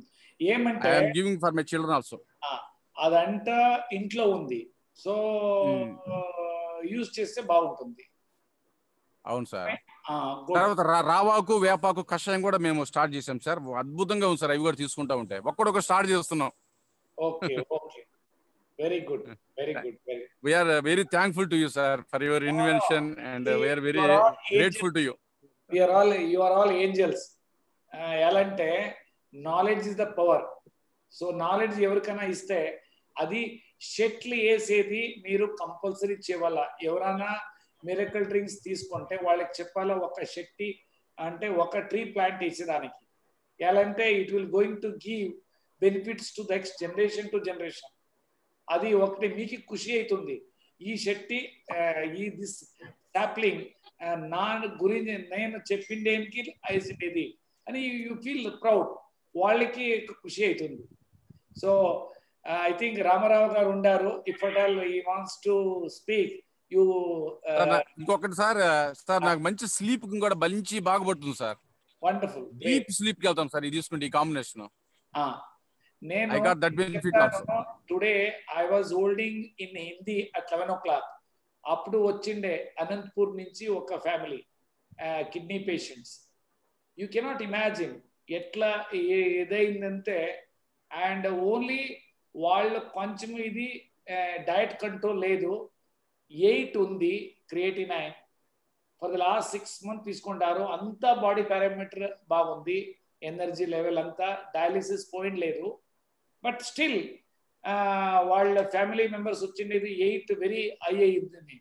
ఏమంటే I am giving for my children also. అదంతా ఇంట్లో ఉంది, so use చేస్తే బాగుంటుంది. అవును sir. తర్వాత రావాకు వేపాకు కషాయం కూడా మేము స్టార్ట్ చేసాం సార్. అద్భుతంగా ఉంది సార్. అవి కూడా తీసుకుంటా ఉంటాయి. ఒక్కడొక స్టార్ట్ చేస్తున్నాం. Okay okay, very good, very good. We are very thankful to you, sir, for your invention, and we are very grateful to you. You are all angels. ఎలా అంటే knowledge is the power. So knowledge ఎవరికైనా ఇస్తే అది షెట్లు వేసేది మీరు compulsory చేయాల. ఎవరైనా miracle drinks తీసుకుంటే వాళ్ళకి చెప్పాలా ఒక షెట్టి అంటే ఒక ట్రీ ప్లాంట్ వేసేదానికి. ఎలా అంటే it will going to give benefits to next generation to generation. అది ఒకటి మీకు ఖుషి అవుతుంది. ఈ షెట్టి ఈ దిస్ సాప్లింగ్ నా గురించి నేను చెప్పిండేందుకు వేసిండేది అని యూ ఫీల్ ప్రౌడ్, వాళ్ళకి ఖుషి అవుతుంది. So I think Ramarao garu ఉండారు. If at all he wants to speak you. ఇంకొకటి సార్, నాకు మంచి స్లీప్ కూడా మంచి బాగా పడుతుంది సార్. వండర్ఫుల్, డీప్ స్లీప్ కి వెళ్తాం సార్ ఇది తీసుకుంటే ఈ కాంబినేషన్. నేను I got that benefit also. Today I was holding in Hindi at 11 o'clock. అప్పుడు వచ్చిండే అనంతపూర్ నుంచి ఒక family kidney patients. You cannot imagine ఎట్లా ఏదైందంటే, అండ్ ఓన్లీ వాళ్ళు కొంచెం ఇది డయట్ కంట్రోల్ లేదు, 8 ఉంది creatinine. For the last 6 months తీసుకుంటారు. అంతా బాడీ పారామీటర్ బాగుంది, ఎనర్జీ లెవెల్ అంతా, డయాలిసిస్ పాయింట్ లేదు. బట్ స్టిల్ వాళ్ళ ఫ్యామిలీ మెంబర్స్ వచ్చిండేది 8 వెరీ హై అయ్యిందని.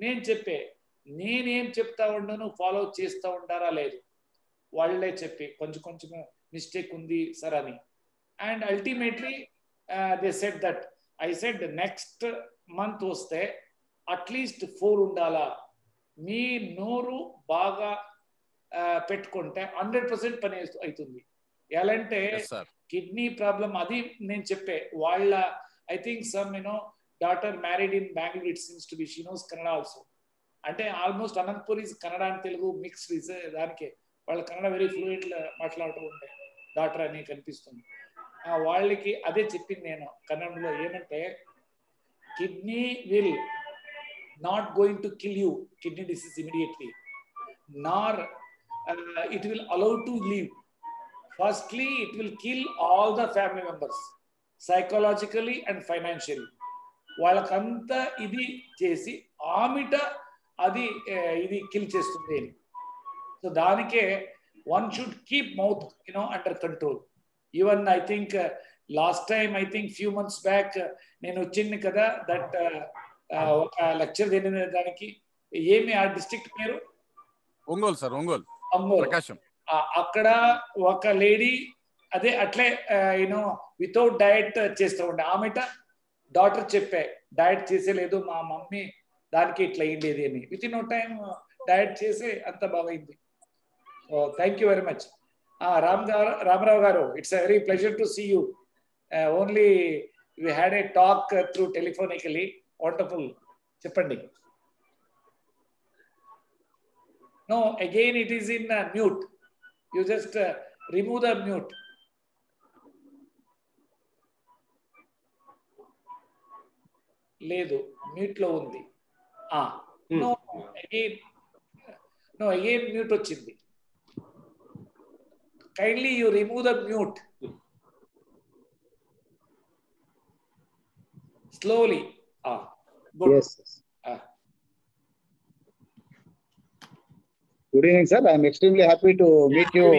నేనేం చెప్తా ఉండను, ఫాలో చేస్తూ ఉంటారా లేదు, వాళ్ళే చెప్పి కొంచెం కొంచెం మిస్టేక్ ఉంది సార్ అని. And ultimately they said that, I said next month వస్తే అట్లీస్ట్ 4 ఉండాలా. మీ నోరు బాగా పెట్టుకుంటే 100% పని అవుతుంది. ఎలాంటే కిడ్నీ ప్రాబ్లం అది నేను చెప్పే వాళ్ళ I think some daughter married in Bengaluru, it seems to be she knows Kannada also. అంటే almost Anantapur is Kannada and Telugu mixed is దానికే. వాళ్ళ కన్నడ వెరీ ఫ్లూయెంట్ మాట్లాడుతూ ఉంటే డాక్టర్ అని కనిపిస్తుంది. వాళ్ళకి అదే చెప్పింది నేను కన్నడలో, ఏమంటే kidney will not going to kill you, kidney disease immediately, nor it will allow to live. Firstly, it will kill all the family members psychologically and financially. వాళ్ళకంతా ఇది చేసి ఆమిట అది ఇది కిల్ చేస్తుంది. సో దానికే one should keep mouth under control. Even I think last time I think few months back నేను వచ్చింది కదా, దట్ ఒక లెక్చర్ జరిగిన దానికి ఏమి ఆ డిస్ట్రిక్ట్ పేరు? ఒంగోలు సార్, ఒంగోలు ప్రకాశం. అక్కడ ఒక లేడీ అదే అట్లే వితౌట్ డయట్ చేస్తూ ఉండే. ఆమెట డాక్టర్ చెప్పే డయట్ చేసేలేదు మా మమ్మీ, దానికి ఇట్లా అయ్యిండేది అని. With in no time diet చేసి అంత బాగైంది. Thank you very much. Ramarao garu, it's a very pleasure to see you. Only we had a talk through telephonically. Wonderful. చెప్పండి. No, again it is in mute. You just remove the mute. లేదు, mute లో ఉంది. Again mute వచ్చింది. Kindly you remove the mute slowly. Good evening, sir. I am extremely happy to meet you.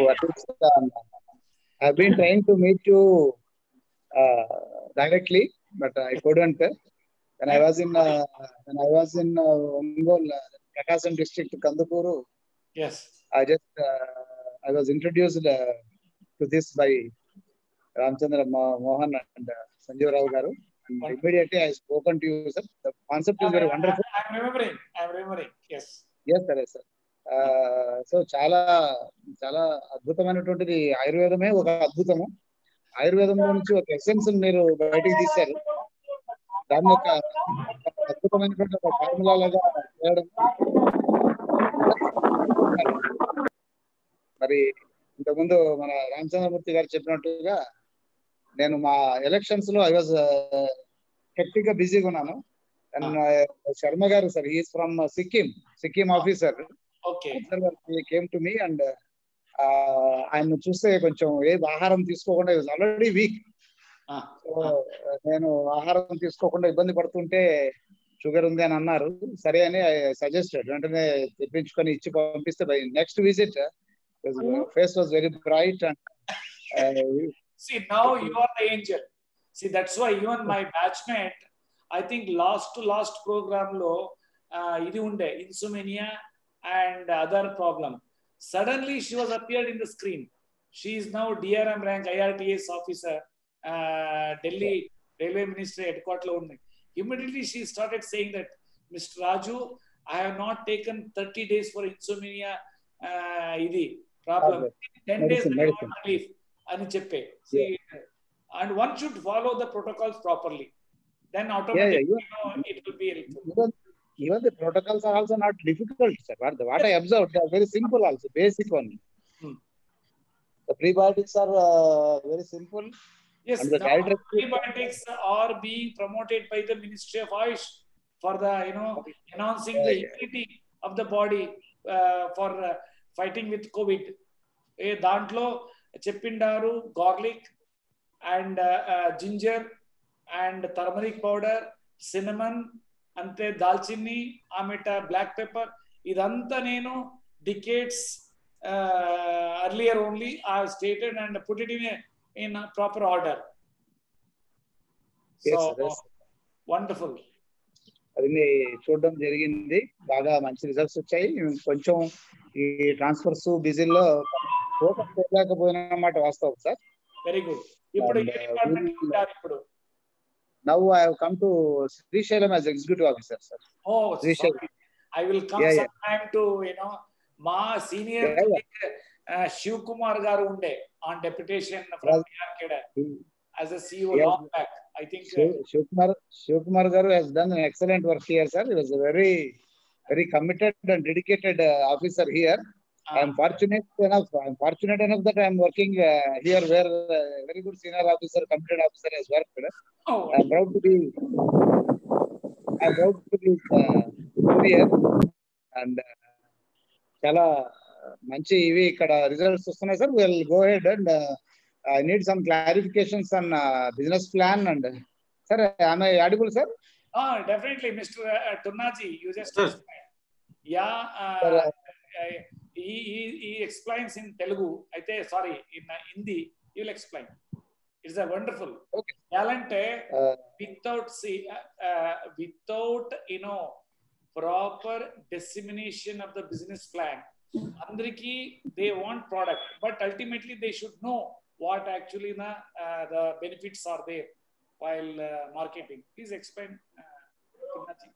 I have been trying to meet you directly, but I couldn't. When I was in Ongol, Prakasam district, Kandapuru. Yes. I was introduced to this by Ramchandra Mohan and Sanjeev Rao Garu. And immediately I spoken to you, sir. The concept is very wonderful. I am remembering. Yes. Yes, sir. Yes, sir. So చాలా చాలా అద్భుతమైనటువంటిది. ఆయుర్వేదమే ఒక అద్భుతము. ఆయుర్వేదంలో నుంచి ఒక essence మీరు బయటికి తీశారు. దాన్ని ఒక అద్భుతమైనటువంటి ఒక ఫార్ములా లాగా చేయడం. మరి ఇంతకుముందు మన రామచంద్రమూర్తి గారు చెప్పినట్టుగా నేను మా ఎలక్షన్స్ లో ఐ వాజ్ హెక్టిక్ గా బిజీగా ఉన్నాను. And Sharma garu sir, he is from Sikkim officer. Okay. Came to me and ఆయన చూస్తే కొంచెం ఆహారం తీసుకోకుండా ఆల్రెడీ వీక్. సో నేను ఆహారం తీసుకోకుండా ఇబ్బంది పడుతుంటే షుగర్ ఉంది అని అన్నారు. సరే అని సజెస్టెడ్, వెంటనే తెప్పించుకొని ఇచ్చి పంపిస్తే by next visit face was very bright. And see, now you are the angel. See, that's why even my batchmate, I think last program lo idi unde insomnia and other problem. Suddenly she was appeared in the screen. She is now DRM rank IRTS officer, Delhi Railway Ministry headquarters lo undi. Immediately she started saying that, Mr. Raju, I have not taken 30 days for insomnia idi problem. 10 days relief ani cheppe. See, and one should follow the protocols properly, then automatically it will be helpful. Even the protocols are also not difficult, sir. What I observed, they are very simple also, basic one. The prebiotics are very simple. Yes, and the prebiotics are being promoted by the Ministry of Ayush for the enhancing the immunity of the body for fighting with COVID. Dantlo cheppindaru garlic and ginger and turmeric powder, cinnamon, ante dalchini, ameta black pepper. Idanta nenu decades earlier only I have stated and put it in a proper order. Yes, so yes. Wonderful. అది చూడడం జరిగింది, బాగా మంచి results వచ్చాయి. కొంచెం ఈ transfers బిజీలో focus చేయలేకపోయినా అన్నమాట వాస్తవం సార్. Very good. ఇప్పుడు ఏ డిపార్ట్మెంట్ ఉంటారు ఇప్పుడు? Now I have come to Srisailam as executive officer, sir. Oh, sorry. I will come sometime to మా senior Shiv Kumar garu unde on deputation from Yarkeda as a CEO long back. I think Shiv Kumar garu has done an excellent work here, sir. He was a very committed and dedicated officer here. I am fortunate enough that I am working here where a very good senior officer, committed officer has worked. I am proud to be here and చాలా మంచి ఇవి ఇక్కడ results వస్తున్నాయి sir. Will go ahead and I need some clarifications on business plan and sir, am I audible, sir? Definitely, Mr. Tunnaji, you just explain. He explains in Telegu. Sorry, in Hindi, you will explain. It's a wonderful talent. Without proper dissemination of the business plan, andriki they want product, but ultimately they should know what actually the benefits are there while marketing. Please explain, Tunnaji.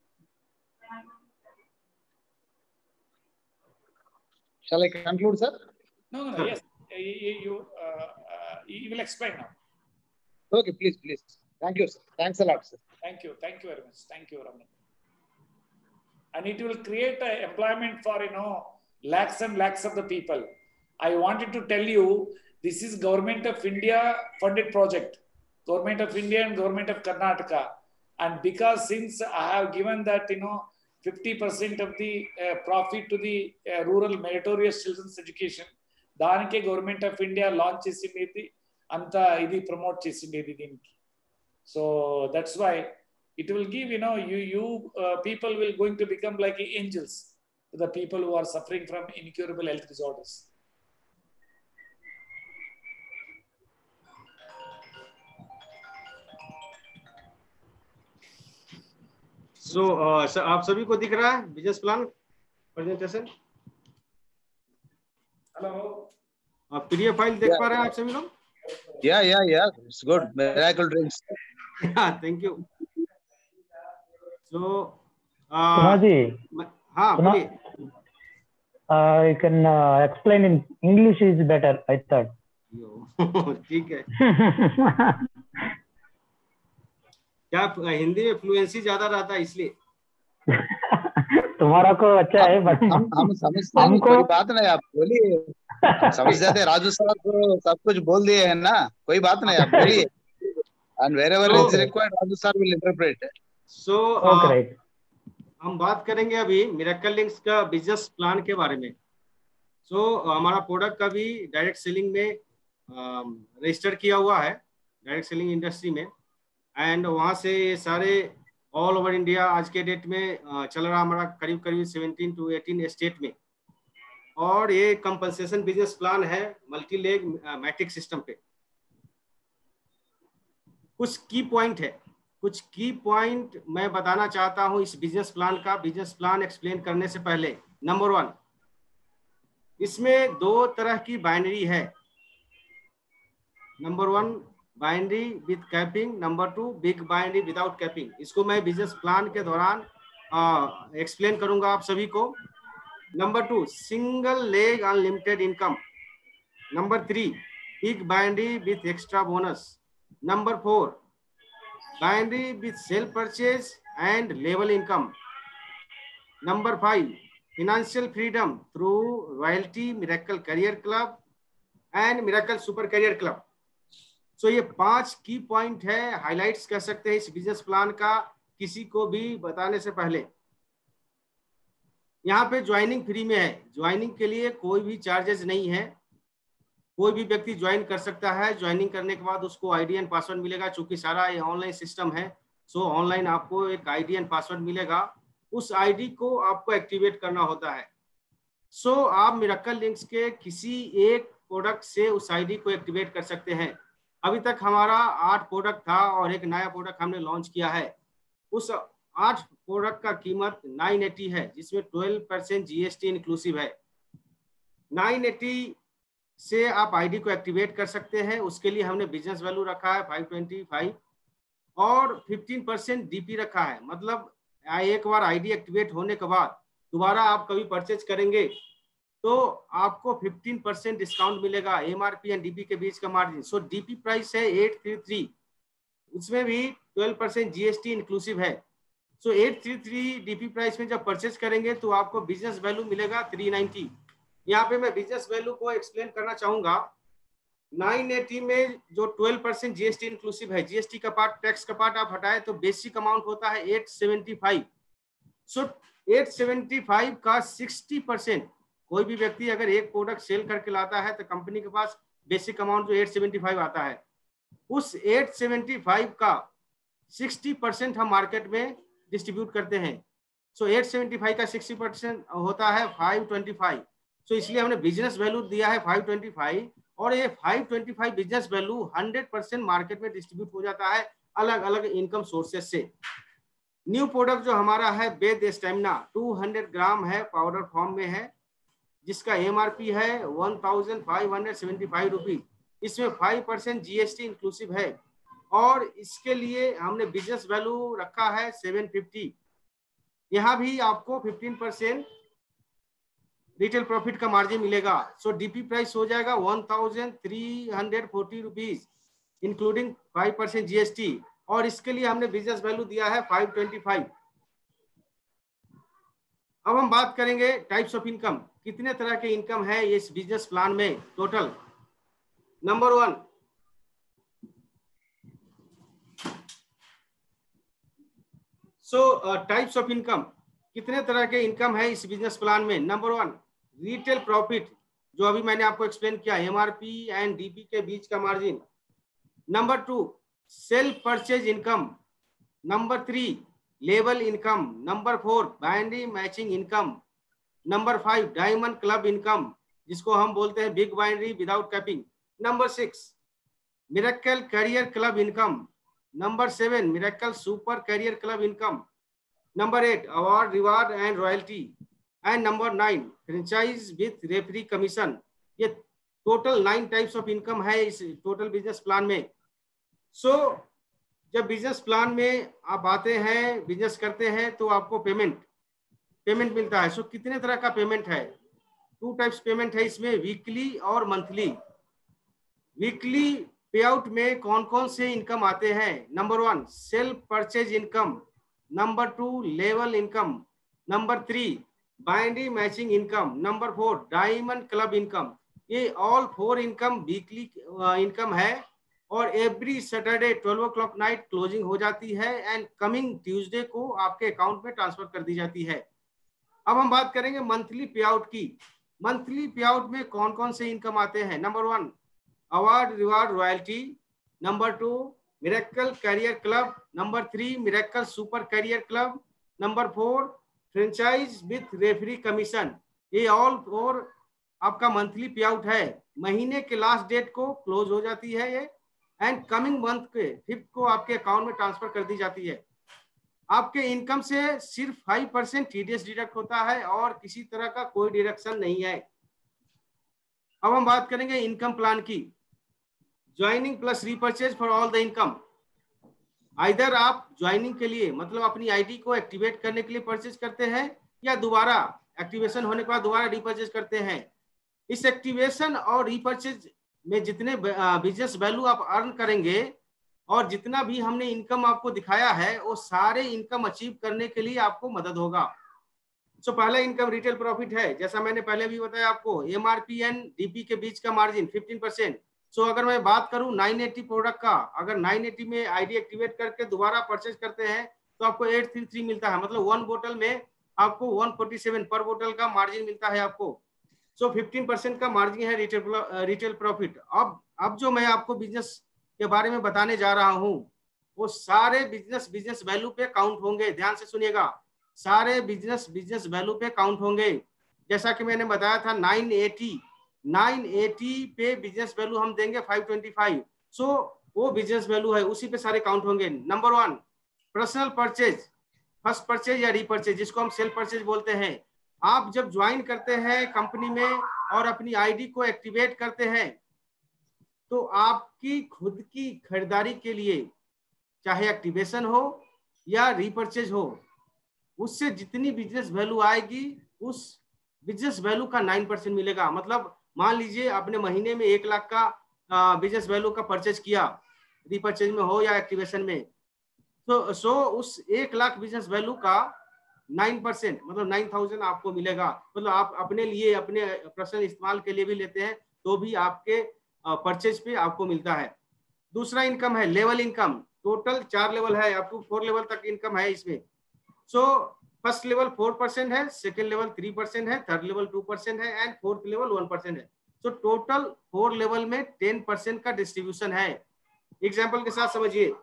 Shall I conclude, sir? No. Yes, you will explain now. Okay, please. Thank you, sir. Thanks a lot, sir. Thank you very much. Thank you, Raman. And it will create employment for lakhs and lakhs of the people. I wanted to tell you, this is Government of India funded project, Government of India and Government of Karnataka. And because since I have given that 50% of the profit to the rural meritorious children's education, danike Government of India launch chesindedi anta idi promote chesindedi diniki. So that's why it will give you people will going to become like angels to the people who are suffering from incurable health disorders. So आप सभी को दिख रहा है business plan presentation? Hello, आप PDF file देख पा रहे हैं आप सभी लोग? Yeah, it's good. Miracle drinks. Thank you. So Tunnaji, हाँ बोलिए. You can explain in English is better, I thought. ठीक है. क्या हिंदी में फ्लुएंसी ज्यादा रहता है इसलिए? तुम्हारा को अच्छा है, बट हम समझते हैं, कोई बात नहीं, आप बोलिए. हम समझ जाते हैं, राजू साहब को सब कुछ बोल दिए है ना, कोई बात नहीं, आप बोलिए. And wherever So- is required, Raju sir will interpret. So Okay, right. हम बात करेंगे अभी मिरेकल लिंक्स का बिजनेस प्लान के बारे में। हमारा प्रोडक्ट का भी डायरेक्ट सेलिंग में रजिस्टर किया हुआ है, डायरेक्ट सेलिंग इंडस्ट्री में, एंड वहाँ से ये सारे ऑल ओवर इंडिया आज के डेट में चल रहा हमारा करीब करीब 17 to 18 स्टेट में। और ये कंपनसेशन बिजनेस प्लान है मल्टी लेग मैट्रिक सिस्टम पे। कुछ की पॉइंट मैं बताना चाहता हूं इस बिजनेस प्लान का। बिजनेस प्लान एक्सप्लेन करने से पहले, नंबर 1, इसमें 2 तरह की बाइनरी है। Number 1 binary with capping, number 2 big binary without capping. इसको मैं बिजनेस प्लान के दौरान एक्सप्लेन करूंगा आप सभी को। Number 2 single leg unlimited income. Number 3 big binary with extra bonus. Number 4 binary with sale purchase and level income. Number 5 financial freedom through royalty, miracle career club and miracle super career club। So ये 5 की point है, highlights कह सकते हैं इस business plan का किसी को भी बताने से पहले। यहाँ पे ज्वाइनिंग फ्री में है, ज्वाइनिंग के लिए कोई भी चार्जेस नहीं है, कोई भी व्यक्ति ज्वाइन कर सकता है। ज्वाइनिंग करने के बाद उसको आईडी एंड पासवर्ड मिलेगा। चूंकि सारा ये ऑनलाइन सिस्टम है, सो ऑनलाइन आपको एक आईडी एंड पासवर्ड मिलेगा, उस आईडी को आपको एक्टिवेट करना होता है। सो आप मिरेकल लिंक्स के किसी एक प्रोडक्ट से उस आईडी को एक्टिवेट कर सकते हैं। अभी तक हमारा 8 प्रोडक्ट था और एक नया प्रोडक्ट हमने लॉन्च किया है। उस 8 प्रोडक्ट का कीमत 980 है, जिसमें 12% जीएसटी इंक्लूसिव है। 980 से आप आईडी को एक्टिवेट कर सकते हैं। उसके लिए हमने बिजनेस वैल्यू रखा है 525 और 15% डीपी रखा है। मतलब एक बार आईडी एक्टिवेट होने के बाद दोबारा आप कभी परचेज करेंगे तो आपको 15% डिस्काउंट मिलेगा, एमआरपी एंड डीपी के बीच का मार्जिन। सो डीपी प्राइस है 833, उसमें भी 12% जीएसटी इंक्लूसिव है। सो 833 डीपी प्राइस में जब परचेज करेंगे तो आपको बिजनेस वैल्यू मिलेगा 390। यहाँ पे मैं बिजनेस वैल्यू को एक्सप्लेन करना चाहूंगा। 980 में जो 12% जीएसटी इंक्लूसिव है, जीएसटी का पार्ट, टैक्स का पार्ट आप हटाए तो बेसिक अमाउंट होता है 875। सो 875 का 60%, कोई भी व्यक्ति अगर एक प्रोडक्ट सेल करके लाता है तो कंपनी के पास बेसिक अमाउंट जो 875 आता है, उस 875 का 60% हम मार्केट में डिस्ट्रीब्यूट करते हैं। सो 875 का 60% होता है 525। सो इसलिए हमने बिजनेस वैल्यू दिया है 525 और ये 525 बिजनेस वैल्यू 100% मार्केट में डिस्ट्रीब्यूट हो जाता है अलग अलग इनकम सोर्सेस से। न्यू प्रोडक्ट जो हमारा है बेद स्टेमिना 200 ग्राम है, पाउडर फॉर्म में है, जिसका एमआरपी है 1575 रुपीज। इसमें 5% जीएसटी इंक्लूसिव है और इसके लिए हमने बिजनेस वैल्यू रखा है 750। यहाँ भी आपको 15% रिटेल प्रॉफिट का मार्जिन मिलेगा। सो डीपी प्राइस हो जाएगा 1340 रुपीज इंक्लूडिंग 5% जीएसटी और इसके लिए हमने बिजनेस वैल्यू दिया है 525। अब हम बात करेंगे टाइप्स ऑफ इनकम, कितने तरह के इनकम है इस बिजनेस प्लान में total. Number 1, types of income, कितने तरह के इनकम है इस बिजनेस प्लान में। नंबर 1 रिटेल प्रॉफिट, जो अभी मैंने आपको एक्सप्लेन किया, एमआरपी एंड डीपी के बीच का margin. Number 2 self purchase income. Number 3 level income. Number 4 binary matching income. Number 5 diamond club income, जिसको हम बोलते हैं big binary without capping. Number 6 miracle career club income. Number 7 miracle super career club income. Number 8 award reward and royalty and number 9 franchise with referral commission. ये total 9 types of income है इस total business plan में। सो जब business plan में आप आते हैं, business करते हैं, तो आपको पेमेंट मिलता है। सो कितने तरह का पेमेंट है, 2 टाइप्स पेमेंट है इसमें, वीकली और मंथली। वीकली पे आउट में कौन कौन से इनकम आते हैं। Number 1 self purchase income. Number 2 level income. Number 3 binary matching income. Number 4 diamond club income. ये ऑल 4 इनकम वीकली इनकम है और every Saturday 12 o'clock night closing हो जाती है एंड कमिंग ट्यूसडे को आपके अकाउंट में ट्रांसफर कर दी जाती है। अब हम बात करेंगे मंथली पे आउट की। मंथली पे आउट में कौन कौन से इनकम आते हैं? Number 1 award reward royalty, number 2 miracle career club, number 3 miracle super career club, number 4 franchise with referral commission. ये ऑल फोर आपका मंथली पे आउट है। महीने के लास्ट डेट को क्लोज हो जाती है ये एंड कमिंग मंथ के 5th को आपके अकाउंट में ट्रांसफर कर दी जाती है। आपके इनकम से सिर्फ 5% टीडीएस डिडक्ट होता है और किसी तरह का कोई डिडक्शन नहीं है। अब हम बात करेंगे इनकम प्लान की। Joining plus repurchase for all the income. Either आप ज्वाइनिंग के लिए मतलब अपनी आईडी को एक्टिवेट करने के लिए परचेज करते हैं या दोबारा एक्टिवेशन होने के बाद दोबारा रीपर्चेज करते हैं। इस एक्टिवेशन और रीपर्चेज में जितने बिजनेस वैल्यू आप अर्न करेंगे और जितना भी हमने इनकम आपको दिखाया है वो सारे इनकम अचीव करने के लिए आपको मदद होगा। सो पहला इनकम रिटेल प्रॉफिट है। जैसा मैंने पहले भी बताया आपको, एमआरपी एंड डीपी के बीच का मार्जिन 15%। सो अगर मैं बात करूं 980 प्रोडक्ट का, अगर 980 में आईडी एक्टिवेट करके दोबारा परचेज करते हैं तो आपको 833 मिलता है, मतलब 1 बोतल में आपको 147 पर बोतल का मार्जिन मिलता है आपको। सो 15% का मार्जिन है रिटेल प्रॉफिट। अब जो मैं आपको बिजनेस के बारे में बताने जा रहा हूं वो सारे बिजनेस वैल्यू पे काउंट होंगे। ध्यान से सुनिएगा, सारे बिजनेस वैल्यू पे काउंट होंगे। जैसा कि मैंने बताया था 980 पे बिजनेस वैल्यू हम देंगे 525। सो वो बिजनेस वैल्यू है, उसी पे सारे काउंट होंगे। Number 1 personal purchase, first purchase या रीपर्चेज, जिसको हम सेल्फ परचेज बोलते हैं। आप जब ज्वाइन करते हैं कंपनी में और अपनी आईडी को एक्टिवेट करते हैं तो आपकी खुद की खरीदारी के लिए चाहे एक्टिवेशन हो या रीपर्चेज हो, उससे जितनी बिजनेस वैल्यू आएगी उस बिजनेस वैल्यू का 9% मिलेगा। मतलब मान लीजिए आपने महीने में 1 लाख का बिजनेस वैल्यू का परचेज किया, रीपर्चेज में हो या एक्टिवेशन में, तो उस 1 लाख बिजनेस वैल्यू का 9% मतलब 9,000 आपको मिलेगा। मतलब आप अपने लिए अपने पर्सनल इस्तेमाल के लिए भी लेते हैं तो भी आपके परचेज पे आपको मिलता है। दूसरा इनकम है लेवल इनकम। टोटल 4 लेवल है, आपको 4 लेवल तक इनकम है इसमें। सो फर्स्ट लेवल 4% है, सेकेंड लेवल 3% है, थर्ड लेवल 2% है एंड फोर्थ लेवल 1% है। सो टोटल 4 लेवल में 10% का डिस्ट्रीब्यूशन है। एग्जाम्पल के साथ समझिए,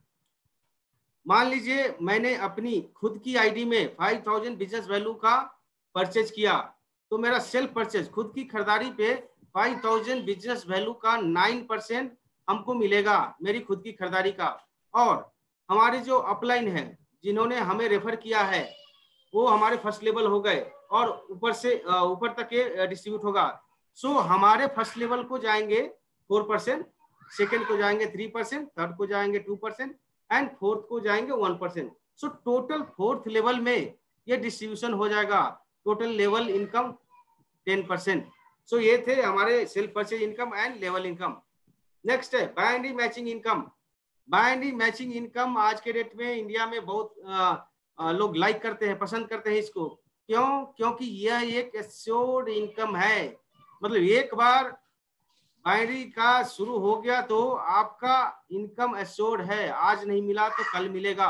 मान लीजिए मैंने अपनी खुद की आईडी में 5,000 बिजनेस वैल्यू का परचेज किया तो मेरा सेल्फ परचेज खुद की खरीदारी पे 5,000 बिजनेस वैल्यू का 9% हमको मिलेगा मेरी खुद की खरीदारी का। और हमारे जो अपलाइन है जिन्होंने हमें रेफर किया है वो हमारे फर्स्ट लेवल हो गए और ऊपर से ऊपर तक के डिस्ट्रीब्यूट होगा। सो हमारे फर्स्ट लेवल को जाएंगे 4%, सेकेंड को जाएंगे 3%, थर्ड को जाएंगे 2% एंड फोर्थ को जाएंगे 1%। सो टोटल फोर्थ लेवल में ये डिस्ट्रीब्यूशन हो जाएगा। Total level income 10%। सो ये थे हमारे self purchase income and level income. Next है binary matching income. Binary matching income आज के डेट में इंडिया में बहुत लोग लाइक करते हैं, पसंद करते हैं इसको। क्यों? क्योंकि यह एक एश्योर्ड इनकम है। मतलब एक बार बाइनरी का शुरू हो गया तो आपका इनकम एश्योर्ड है, आज नहीं मिला तो कल मिलेगा।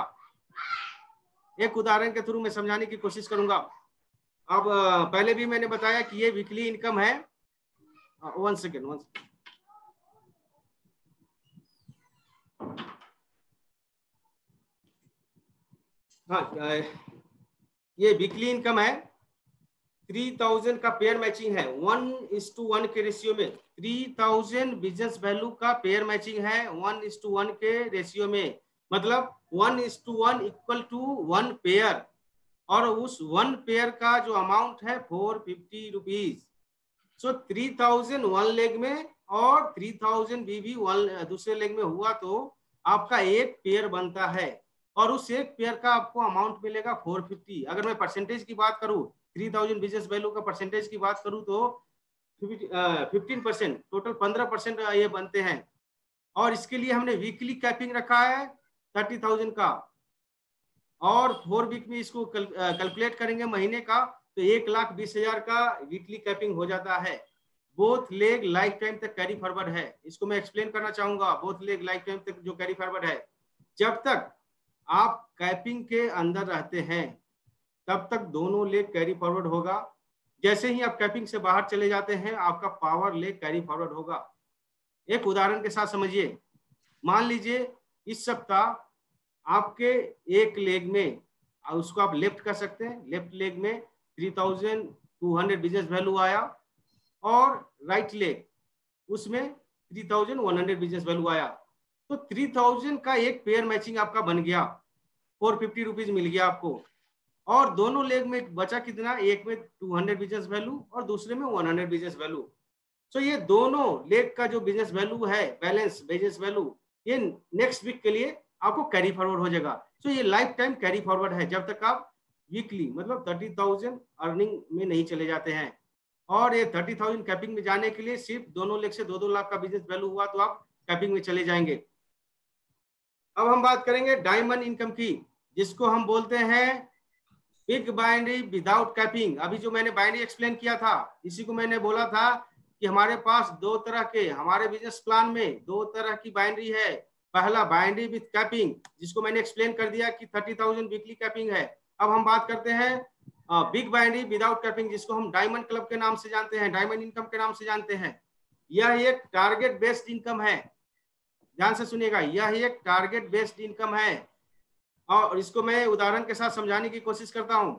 एक उदाहरण के थ्रू मैं समझाने की कोशिश करूंगा। अब पहले भी मैंने बताया कि ये वीकली इनकम है। One second. हाँ, ये वीकली इनकम है। 3,000 का पेयर मैचिंग है, 1:1 के रेशियो में। 3,000 बिजनेस वैल्यू का पेयर मैचिंग है 1:1 के रेशियो में। मतलब 1:1 इक्वल टू 1 पेयर, और उस 1 पेयर का जो अमाउंट है 450 रुपीज। सो 3,000 1 लेग में और 3,000 भी दूसरे लेग में हुआ तो आपका एक पेयर बनता है और उस एक पेयर का आपको अमाउंट मिलेगा 450। अगर मैं परसेंटेज की बात करूं, 3,000 बिजनेस वैल्यू का परसेंटेज की बात करूं तो 15%, टोटल 15% ये बनते हैं। और इसके लिए हमने वीकली कैपिंग रखा है 30,000 का, और 4 वीक में इसको कैलकुलेट करेंगे महीने का तो 1,20,000 का वीकली कैपिंग हो जाता है। बोथ लेग लाइफ टाइम तक कैरी फॉरवर्ड है। इसको मैं एक्सप्लेन करना चाहूंगा। बोथ लेग लाइफ टाइम तक जो कैरी फॉरवर्ड है, जब तक आप कैपिंग के अंदर रहते हैं तब तक दोनों लेग कैरी फॉरवर्ड होगा। जैसे ही आप कैपिंग से बाहर चले जाते हैं आपका पावर लेग कैरी फॉरवर्ड होगा। एक उदाहरण के साथ समझिए। मान लीजिए इस सप्ताह आपके एक लेग में, उसको आप लेफ्ट कर सकते हैं, लेफ्ट लेग में 3200 बिजनेस वैल्यू आया और राइट लेग उसमें 3100 बिजनेस वैल्यू आया। तो 3000 का एक पेयर मैचिंग आपका बन गया, 450 रुपीज मिल गया आपको। और दोनों लेग में बचा कितना, एक में 200 बिजनेस वैल्यू और दूसरे में 100 बिजनेस वैल्यू। सो ये दोनों लेग का जो बिजनेस वैल्यू है, बैलेंस बिजनेस वैल्यू, ये नेक्स्ट वीक के लिए आपको कैरी फॉरवर्ड हो जाएगा। सो ये लाइफ टाइम कैरी फॉरवर्ड है जब तक आप वीकली मतलब 30,000 अर्निंग में नहीं चले जाते हैं। और ये 30,000 कैपिंग में जाने के लिए सिर्फ दोनों लेग से 2-2 लाख का बिजनेस वैल्यू हुआ तो आप कैपिंग में चले जाएंगे। अब हम बात करेंगे डायमंड इनकम की, जिसको हम बोलते हैं बिग बाइनरी विदाउट कैपिंग। अभी जो मैंने बाइनरी एक्सप्लेन किया था, इसी को मैंने बोला था कि हमारे पास दो तरह के, हमारे बिजनेस प्लान में दो तरह की बाइनरी है। पहला बाइनरी विद कैपिंग, जिसको मैंने एक्सप्लेन कर दिया कि 30,000 वीकली कैपिंग है। अब हम बात करते हैं बिग बाइनरी विदाउट कैपिंग, जिसको हम डायमंड क्लब के नाम से जानते हैं, डायमंड इनकम के नाम से जानते हैं। यह एक टारगेट बेस्ड इनकम है। ध्यान से सुनिएगा, यह एक टारगेट बेस्ड इनकम है। और इसको मैं उदाहरण के साथ समझाने की कोशिश करता हूं।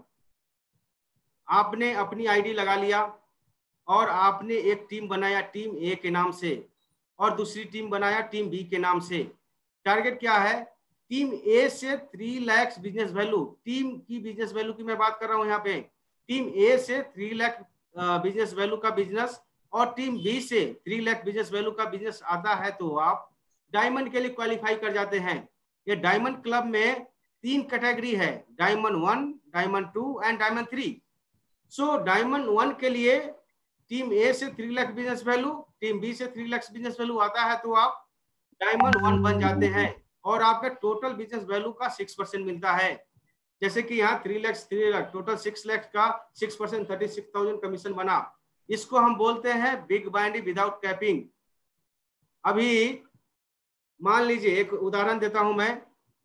आपने अपनी आईडी लगा लिया और आपने एक टीम बनाया टीम ए के नाम से, और दूसरी टीम बनाया टीम बी के नाम से। टारगेट क्या है, टीम ए से 3 लाख बिजनेस वैल्यू, टीम की बिजनेस वैल्यू की मैं बात कर रहा हूं यहाँ पे। टीम ए से 3 लाख बिजनेस वैल्यू का बिजनेस और टीम बी से 3 लाख बिजनेस वैल्यू का बिजनेस आता है तो आप डायमंड के लिए क्वालिफाई कर जाते हैं। ये डायमंड क्लब में 3 कैटेगरी है, diamond 1, diamond 2 and diamond 3। So diamond 1 के लिए टीम ए से 3 lakh business value, team B से 3 लाख बिजनेस वैल्यू आता है तो आप डायमंड 1 बन जाते हैं और आपका टोटल बिजनेस वैल्यू का 6% मिलता है। जैसे कि यहाँ 3 लाख टोटल 6 लाख का 6% 36,000 कमीशन बना। इसको हम बोलते हैं बिग बाइनरी विदाउट कैपिंग। अभी मान लीजिए एक उदाहरण देता हूं मैं।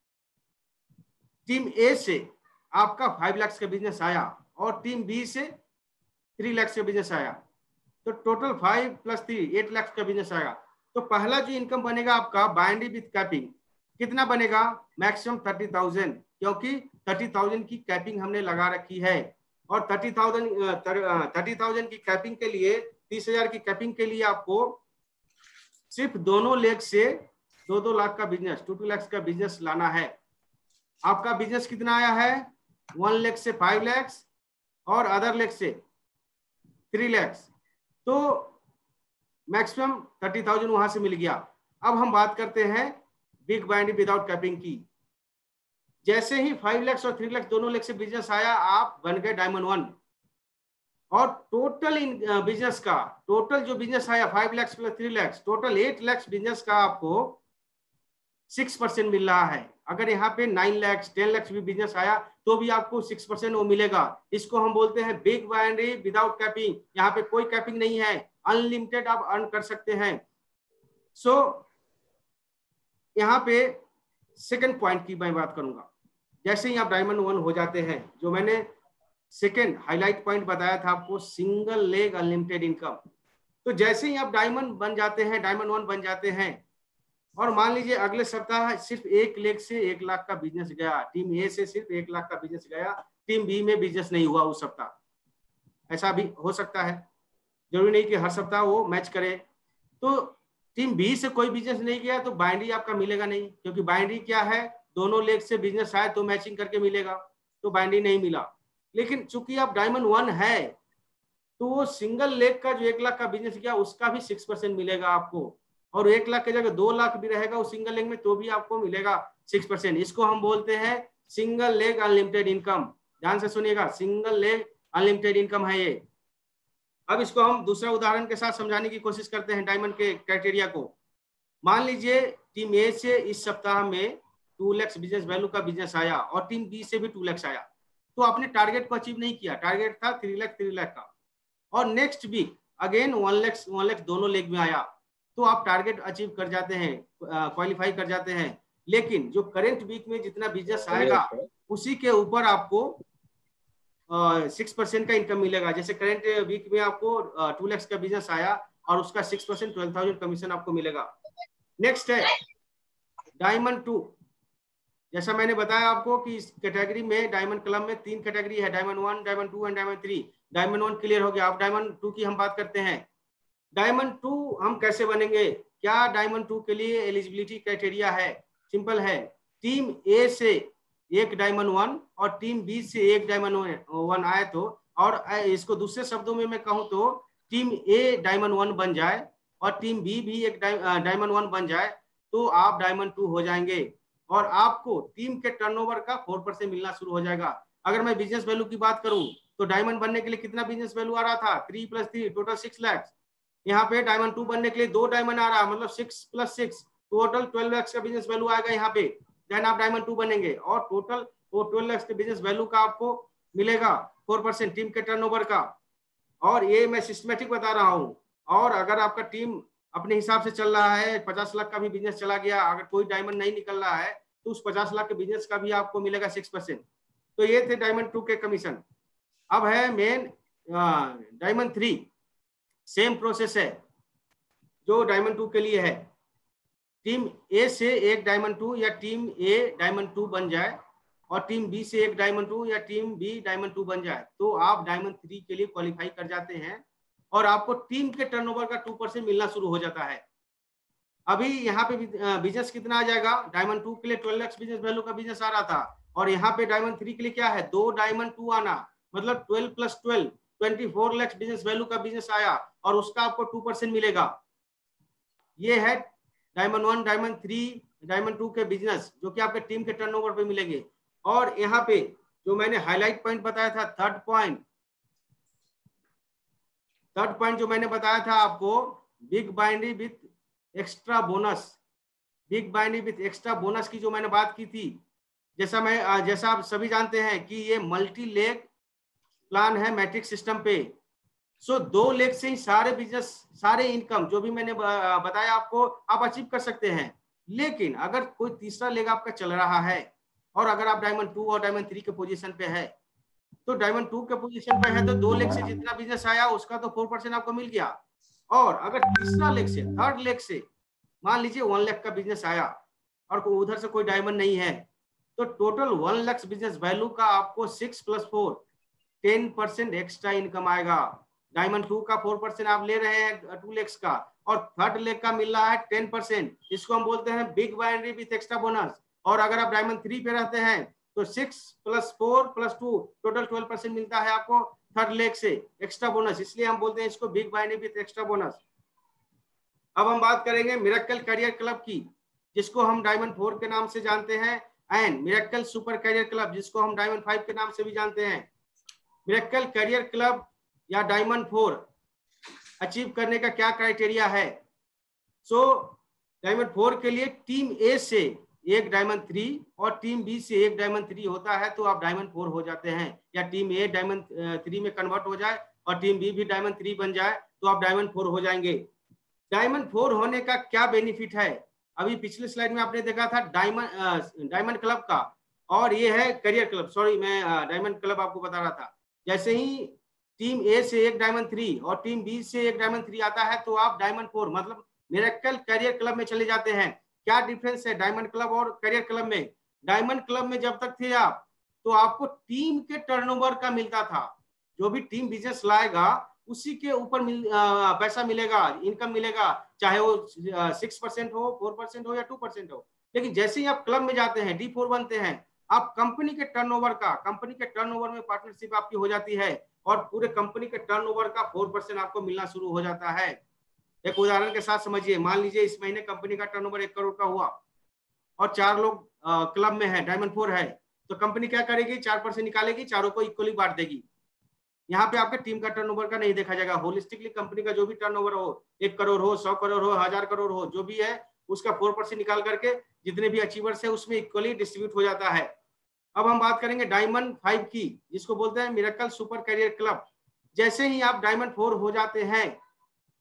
टीम ए से आपका 5 लाख का बिजनेस आया और टीम बी से 3 लाख का बिजनेस आया, तो टोटल 5 + 3 8 लाख का बिजनेस आएगा। तो पहला जो इनकम बनेगा आपका बाइनरी विद कैपिंग कितना बनेगा, मैक्सिमम 30,000, क्योंकि 30,000 की कैपिंग हमने लगा रखी है। और 30,000 की कैपिंग के लिए, 30,000 की कैपिंग के लिए आपको सिर्फ दोनों लेग से 2-2 लाख का बिजनेस, 2-2 लाख का बिजनेस लाना है। आपका बिजनेस कितना आया है, 1 लाख से 5 लाख और अदर लेग से 3 लाख, तो मैक्सिमम 30,000 वहां से मिल गया। अब हम बात करते हैं बिग बाइनरी विदाउट कैपिंग की। जैसे ही 5 लाख और 3 लाख दोनों लेग से बिजनेस आया, आप बन गए डायमंड 1। और टोटल बिजनेस का, टोटल जो बिजनेस आया 5 लाख + 3 लाख, टोटल 8 लाख बिजनेस का आपको 6% मिल रहा है। अगर यहाँ पे 9 लाख 10 लाख भी बिजनेस आया तो भी आपको 6% वो मिलेगा। इसको हम बोलते हैं बिग बाइनरी विदाउट कैपिंग। यहाँ पे कोई कैपिंग नहीं है, अनलिमिटेड आप अर्न कर सकते हैं। सो यहाँ पे सेकंड पॉइंट की मैं बात करूंगा। जैसे ही आप डायमंड 1 हो जाते हैं, जो मैंने सेकंड हाईलाइट पॉइंट बताया था आपको, सिंगल लेग अनलिमिटेड इनकम। तो जैसे ही आप डायमंड बन जाते हैं, डायमंड 1 बन जाते हैं, और मान लीजिए अगले सप्ताह सिर्फ एक लेग से 1 लाख का बिजनेस गया, टीम ए से सिर्फ 1 लाख का बिजनेस गया, टीम बी में बिजनेस नहीं हुआ उस सप्ताह। ऐसा भी हो सकता है, जरूरी नहीं कि हर सप्ताह वो मैच करे। तो टीम बी से कोई बिजनेस नहीं गया तो बाइनरी आपका मिलेगा नहीं, क्योंकि बाइनरी क्या है, दोनों लेग से बिजनेस आए तो मैचिंग करके मिलेगा, तो बाइनरी नहीं मिला। लेकिन चूंकि आप डायमंड 1 है तो वो सिंगल लेग का जो 1 लाख का बिजनेस गया उसका भी 6% मिलेगा आपको, और 1 लाख की जगह 2 लाख भी रहेगा उस सिंगल लेग में तो भी आपको मिलेगा 6%। इसको हम बोलते हैं सिंगल लेग अनलिमिटेड इनकम। ध्यान से सुनिएगा, सिंगल लेग अनलिमिटेड इनकम है ये। अब इसको हम दूसरा उदाहरण के साथ समझाने की कोशिश करते हैं डायमंड के क्राइटेरिया को। मान लीजिए टीम ए से इस सप्ताह में 2 लाख बिजनेस वैल्यू का बिजनेस आया और टीम बी से भी 2 लाख आया, तो आपने टारगेट को अचीव नहीं किया। टारगेट था 3 लाख का। और नेक्स्ट वीक अगेन 1 लाख दोनों लेग में आया, तो आप टारगेट अचीव कर जाते हैं, क्वालिफाई कर जाते हैं। लेकिन जो करंट वीक में जितना बिजनेस आएगा उसी के ऊपर आपको 6% का इनकम मिलेगा। जैसे करंट वीक में आपको 2 लाख का बिजनेस आया और उसका 6% 12,000 कमीशन आपको मिलेगा। नेक्स्ट है डायमंड 2। जैसा मैंने बताया आपको कि इस कैटेगरी में डायमंड क्लब में 3 कैटेगरी है, diamond 1, diamond 2 and diamond 3। Diamond 1 clear हो गया, अब डायमंड 2 की हम बात करते हैं। डायमंड 2 हम कैसे बनेंगे, क्या डायमंड 2 के लिए एलिजिबिलिटी क्राइटेरिया है? सिंपल है, टीम ए से एक डायमंड 1 और टीम बी से एक डायमंड 1 आए तो, और इसको दूसरे शब्दों में मैं कहूं तो टीम ए डायमंड 1 बन जाए और टीम बी भी एक डायमंड 1 बन जाए तो आप डायमंड 2 हो जाएंगे और आपको टीम के टर्नओवर का 4% मिलना शुरू हो जाएगा। अगर मैं बिजनेस वैल्यू की बात करूं तो डायमंड बनने के लिए कितना बिजनेस वैल्यू आ रहा था, 3 + 3 टोटल 6 लाख। यहाँ पे डायमंड 2 बनने के लिए 2 डायमंड आ रहा, मतलब 6 + 6 टोटल 12 लाख का बिजनेस वैल्यू आएगा यहाँ पे। देन आप डायमंड 2 बनेंगे और टोटल वो 12 लाख के बिजनेस वैल्यू का आपको मिलेगा 4% टीम के टर्नओवर का। और ये मैं सिस्टमेटिक बता रहा हूँ। और अगर आपका टीम अपने हिसाब से चल रहा है, 50 लाख का भी बिजनेस चला गया, अगर कोई डायमंड नहीं निकल रहा है तो उस 50 लाख के बिजनेस का भी आपको मिलेगा 6%। तो ये थे डायमंड 2 के कमीशन। अब है मेन डायमंड 3। सेम प्रोसेस है जो डायमंड 2 के लिए है। टीम ए से एक डायमंड 2 या टीम ए डायमंड 2 बन जाए और टीम बी से एक डायमंड 2 या टीम बी डायमंड 2 बन जाए तो आप डायमंड 3 के लिए क्वालिफाई कर जाते हैं और आपको टीम के टर्नओवर का 2% मिलना शुरू हो जाता है। अभी यहाँ पे बिजनेस कितना आ जाएगा, डायमंड 2 के लिए 12 लाख बिजनेस वैल्यू का बिजनेस आ रहा था और यहाँ पे डायमंड 3 के लिए क्या है, 2 डायमंड 2 आना, मतलब 12 + 12 24 लाख बिजनेस वैल्यू का बिजनेस आया और उसका आपको 2% मिलेगा। ये है डायमंड 1, डायमंड 3, डायमंड 2 के बिजनेस जो कि आपके टीम के टर्नओवर पे मिलेंगे। और यहाँ पे जो मैंने हाईलाइट पॉइंट बताया था, थर्ड पॉइंट जो मैंने बताया था आपको, big binary with extra bonus. Big binary with extra bonus की जो मैंने बात की थी, जैसा आप सभी जानते हैं कि ये मल्टी लेग प्लान है मैट्रिक्स सिस्टम पे। सो 2 लेग से ही सारे बिजनेस, सारे इनकम जो भी मैंने बताया आपको आप अचीव कर सकते हैं। लेकिन अगर कोई तीसरा लेग आपका चल रहा है और अगर आप डायमंड 2 और डायमंड 3 के पोजीशन पे है तो डायमंड 2 के पोजीशन पे है तो 2 लेग से जितना बिजनेस आया उसका तो 4% आपको मिल गया। और अगर तीसरा लेग से, थर्ड लेग से मान लीजिए 1 लाख का बिजनेस आया और उधर से कोई डायमंड नहीं है तो टोटल 1 लाख बिजनेस वैल्यू का आपको 6 + 4 10% एक्स्ट्रा इनकम आएगा। डायमंड 2 का 4% आप ले रहे हैं 2 लाख का और थर्ड लेग का मिल रहा है 10%, इसको हम बोलते हैं big binary with extra bonus. और अगर आप डायमंड 3 पे रहते हैं तो 6 + 4 + 2 टोटल 12% मिलता है आपको थर्ड लेग से एक्स्ट्रा बोनस, इसलिए हम बोलते हैं इसको big binary with extra bonus. अब हम बात करेंगे मिरेकल करियर क्लब की, जिसको हम डायमंड 4 के नाम से जानते हैं, and miracle super career club जिसको हम डायमंड 5 के नाम से भी जानते हैं। मिरेकल करियर क्लब या डायमंड 4 अचीव करने का क्या क्राइटेरिया है? सो डायमंड 4 के लिए टीम ए से एक डायमंड 3 और टीम बी से एक डायमंड 3 होता है तो आप डायमंड 4 हो जाते हैं, या टीम ए डायमंड 3 में कन्वर्ट हो जाए और टीम बी भी डायमंड 3 बन जाए तो आप डायमंड 4 हो जाएंगे। डायमंड 4 होने का क्या बेनिफिट है? अभी पिछले स्लाइड में आपने देखा था डायमंड क्लब का, और ये है करियर क्लब। सॉरी, मैं डायमंड क्लब आपको बता रहा था। जैसे ही टीम ए से एक डायमंड 3 और टीम बी से एक डायमंड 3 आता है तो आप डायमंड 4 मतलब मिरेकल करियर क्लब में चले जाते हैं। क्या डिफरेंस है डायमंड क्लब और करियर क्लब में? डायमंड क्लब में जब तक थे आप तो आपको टीम के टर्नओवर का मिलता था, जो भी टीम बिजनेस लाएगा उसी के ऊपर पैसा मिलेगा, इनकम मिलेगा, चाहे वो 6% हो, 4% हो या 2% हो। लेकिन जैसे ही आप क्लब में जाते हैं, D4 बनते हैं, आप कंपनी के टर्नओवर में पार्टनरशिप आपकी हो जाती है और पूरे कंपनी के टर्नओवर का 4% आपको मिलना शुरू हो जाता है। एक उदाहरण के साथ समझिए, मान लीजिए इस महीने कंपनी का टर्नओवर 1 करोड़ का हुआ और 4 लोग क्लब में है, डायमंड 4 है, तो कंपनी क्या करेगी? 4% निकालेगी, चारों को इक्वली बांट देगी। यहाँ पे आपके टीम का टर्नओवर का नहीं देखा जाएगा, होलिस्टिकली कंपनी का जो भी टर्नओवर हो, 1 करोड़ हो, 100 करोड़ हो, 1000 करोड़ हो, जो भी है उसका 4% निकाल करके जितने भी अचीवर्स है उसमें इक्वली डिस्ट्रीब्यूट हो जाता है। अब हम बात करेंगे डायमंड 5 की, जिसको बोलते हैं मिरेकल सुपर करियर क्लब। जैसे ही आप डायमंड 4 हो जाते हैं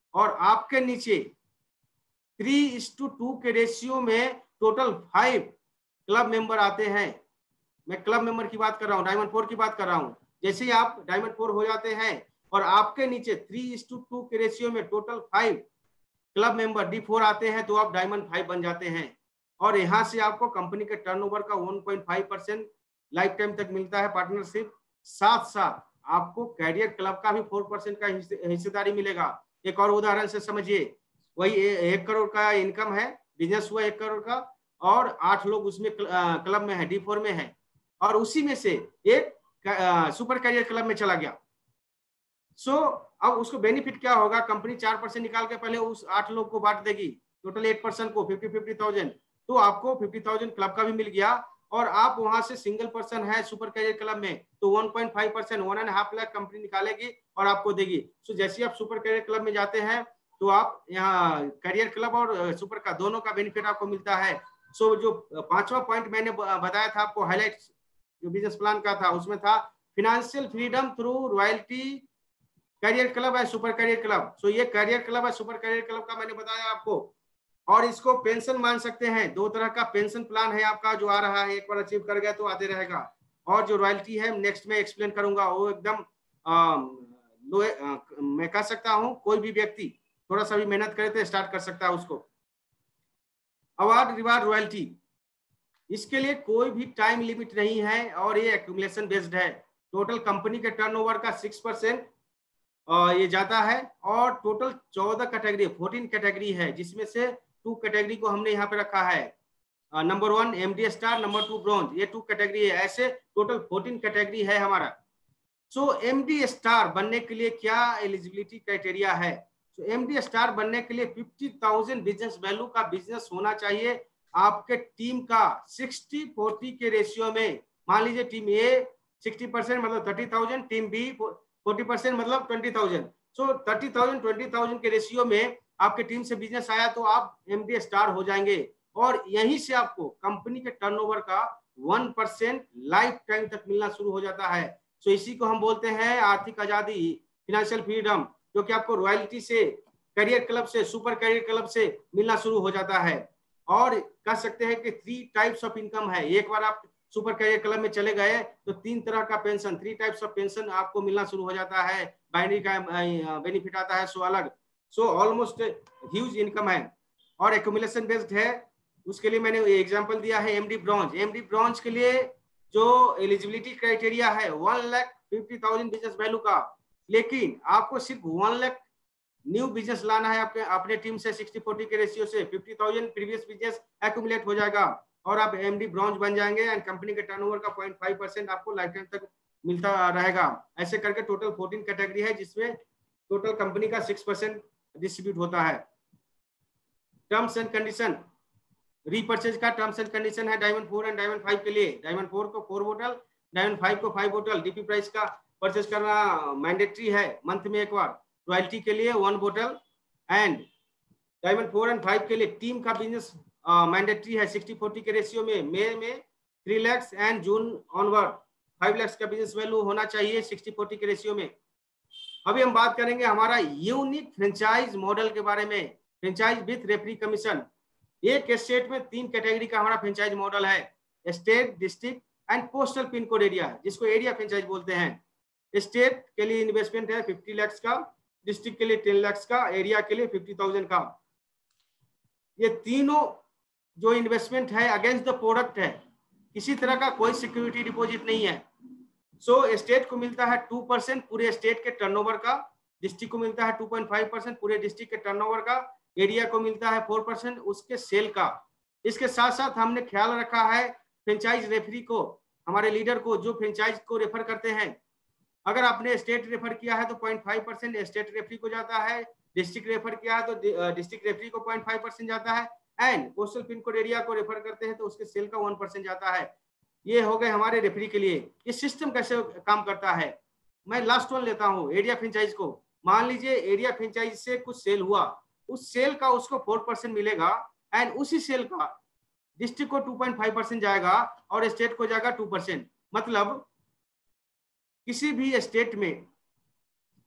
और आपके नीचे 3:2 के रेशियो में टोटल 5 क्लब मेंबर आते हैं। मैं क्लब मेंबर की बात कर रहा हूँ, डायमंड 4 की बात कर रहा हूँ। जैसे ही आप डायमंड 4 हो जाते हैं और आपके नीचे 3:2 के रेशियो में टोटल 5 क्लब मेंबर D4 आते हैं तो आप डायमंड 5 बन जाते हैं। और यहाँ से आपको कंपनी के टर्नओवर का 1.5% लाइफ टाइम तक मिलता है पार्टनरशिप। साथ साथ आपको कैरियर क्लब का भी 4% का हिस्सेदारी मिलेगा। एक और उदाहरण से समझिए, वही 1 करोड़ का इनकम है, बिजनेस हुआ 1 करोड़ का और 8 लोग उसमें क्लब में है, D4 में है, और उसी में से एक सुपर कैरियर क्लब में चला गया। सो अब उसको बेनिफिट क्या होगा, कंपनी 4% निकाल के पहले उस 8 लोग को बांट देगी, टोटल 8% को 50,000, तो आपको 50,000 क्लब का भी मिल गया। और आप वहां से सिंगल पर्सन है सुपर कैरियर क्लब में तो 1.5%, 1.5 लाख कंपनी निकालेगी और आपको देगी। सो जैसे आप सुपर कैरियर क्लब में जाते हैं तो आप यहाँ कैरियर क्लब और सुपर का दोनों का बेनिफिट आपको मिलता है। सो जो 5वां पॉइंट मैंने बताया था आपको, हाईलाइट जो बिजनेस प्लान का था, उसमें था financial freedom through royalty career club है सुपर कैरियर क्लब। सो ये कैरियर क्लब है सुपर कैरियर क्लब का मैंने बताया आपको। और इसको पेंशन मान सकते हैं, 2 तरह का पेंशन प्लान है आपका जो आ रहा है, एक बार अचीव कर गया तो आते रहेगा। और जो रॉयल्टी है नेक्स्ट में एक्सप्लेन करूंगा, वो एकदम मैं कह सकता हूं कोई भी व्यक्ति थोड़ा सा भी मेहनत करे तो स्टार्ट कर सकता है उसको। अवार्ड रिवार्ड रॉयल्टी, इसके लिए कोई भी टाइम लिमिट नहीं है और ये एक्यूमुलेशन बेस्ड है। टोटल कंपनी के टर्नओवर का 6% ये जाता है और टोटल 14 कैटेगरी 14 कैटेगरी है, जिसमें से 2 कैटेगरी को हमने यहाँ पे रखा है, number 1 MD star, number 2 bronze, ये 2 कैटेगरी है। ऐसे टोटल 14 कैटेगरी है हमारा। सो MD स्टार बनने के लिए क्या एलिजिबिलिटी क्राइटेरिया है? सो MD स्टार बनने के लिए 50,000 बिजनेस वैल्यू का बिजनेस होना चाहिए आपके टीम का 60-40 के रेशियो में। मान लीजिए टीम A 60% मतलब 30,000, टीम B 40% मतलब 20,000। सो 30,000 20,000 के रेशियो में आपके टीम से बिजनेस आया तो आप MD स्टार हो जाएंगे और यहीं से आपको कंपनी के टर्नओवर का 1% लाइफ टाइम तक मिलना शुरू हो जाता है। सो इसी को हम बोलते हैं आर्थिक आजादी, फिनेंशियल फ्रीडम, जो कि आपको रॉयल्टी से, कैरियर क्लब से, सुपर कैरियर क्लब से मिलना शुरू हो जाता है। और कह सकते हैं कि 3 टाइप्स ऑफ इनकम है। एक बार आप सुपर कैरियर क्लब में चले गए तो 3 तरह का पेंशन, 3 टाइप्स ऑफ पेंशन आपको मिलना शुरू हो जाता है। बाइनरी का बेनिफिट आता है सो अलग। सो ऑलमोस्ट ह्यूज इनकम है और एक्यूमुलेशन बेस्ड है। उसके लिए मैंने एग्जांपल दिया है MD ब्रॉन्ज। MD ब्रॉन्ज के लिए जो एलिजिबिलिटी क्राइटेरिया है 1,50,000 बिजनेस वैल्यू का, लेकिन आपको सिर्फ 1 लाख न्यू बिजनेस लाना है आपके अपने टीम से 60-40 के रेशियो से। 50,000 प्रीवियस बिजनेस एक्यूमुलेट हो जाएगा और आप MD ब्रॉन्ज बन जाएंगे एंड कंपनी के टर्नओवर का 0.5% आपको लाइफ टाइम तक मिलता रहेगा। ऐसे करके टोटल 14 कैटेगरी है जिसमें टोटल कंपनी का 6% डिस्ट्रीब्यूट होता है। टर्म्स एंड कंडीशन, रीपर्चेज का टर्म्स एंड कंडीशन है डायमंड 4 एंड डायमंड 5 के लिए। डायमंड 4 को 4 बोतल, डायमंड 5 को 5 बोतल। DP प्राइस का परचेज करना मैंडेटरी है मंथ में एक बार। रॉयल्टी के लिए 1 बोतल एंड डायमंड 4 एंड 5 के लिए टीम का बिजनेस मैंडेटरी है 60-40 के रेशियो में। मई में 3 लाख एंड जून ऑनवर्ड 5 लाख का बिजनेस वैल्यू होना चाहिए 60-40 के रेशियो में। अभी हम बात करेंगे हमारा यूनिक फ्रेंचाइज मॉडल के बारे में, फ्रेंचाइज विथ रेफरी कमीशन। एक स्टेट में 3 कैटेगरी का हमारा फ्रेंचाइज मॉडल है, state, district and postal pin code area, जिसको एरिया फ्रेंचाइज बोलते हैं। स्टेट के लिए इन्वेस्टमेंट है 50 लाख का, डिस्ट्रिक्ट के लिए 10 लाख का, एरिया के लिए 50,000 का। ये तीनों जो इन्वेस्टमेंट है अगेंस्ट द प्रोडक्ट है, किसी तरह का कोई सिक्योरिटी डिपॉजिट नहीं है। सो स्टेट को मिलता है 2% पूरे स्टेट के टर्नओवर का, डिस्ट्रिक्ट को मिलता है 2.5% पूरे डिस्ट्रिक्ट के टर्नओवर का, एरिया को मिलता है 4% उसके सेल का। इसके साथ साथ हमने ख्याल रखा है फ्रेंचाइज रेफरी को, हमारे लीडर को जो फ्रेंचाइज को रेफर करते हैं। अगर आपने स्टेट रेफर किया है तो 0.5% स्टेट रेफरी को जाता है, डिस्ट्रिक्ट रेफर किया है तो डिस्ट्रिक्ट रेफरी को 0.5% जाता है and postal pin code area को रेफर करते हैं तो उसके सेल का 1% जाता है। ये हो गए हमारे रेफरी के लिए। ये सिस्टम कैसे काम करता है, मैं लास्ट वन लेता हूँ, एरिया फ्रेंचाइज को। मान लीजिए एरिया फ्रेंचाइज से कुछ सेल हुआ, उस सेल का उसको 4% मिलेगा एंड उसी सेल का डिस्ट्रिक्ट को 2.5% जाएगा और स्टेट को जाएगा 2%। मतलब किसी भी स्टेट में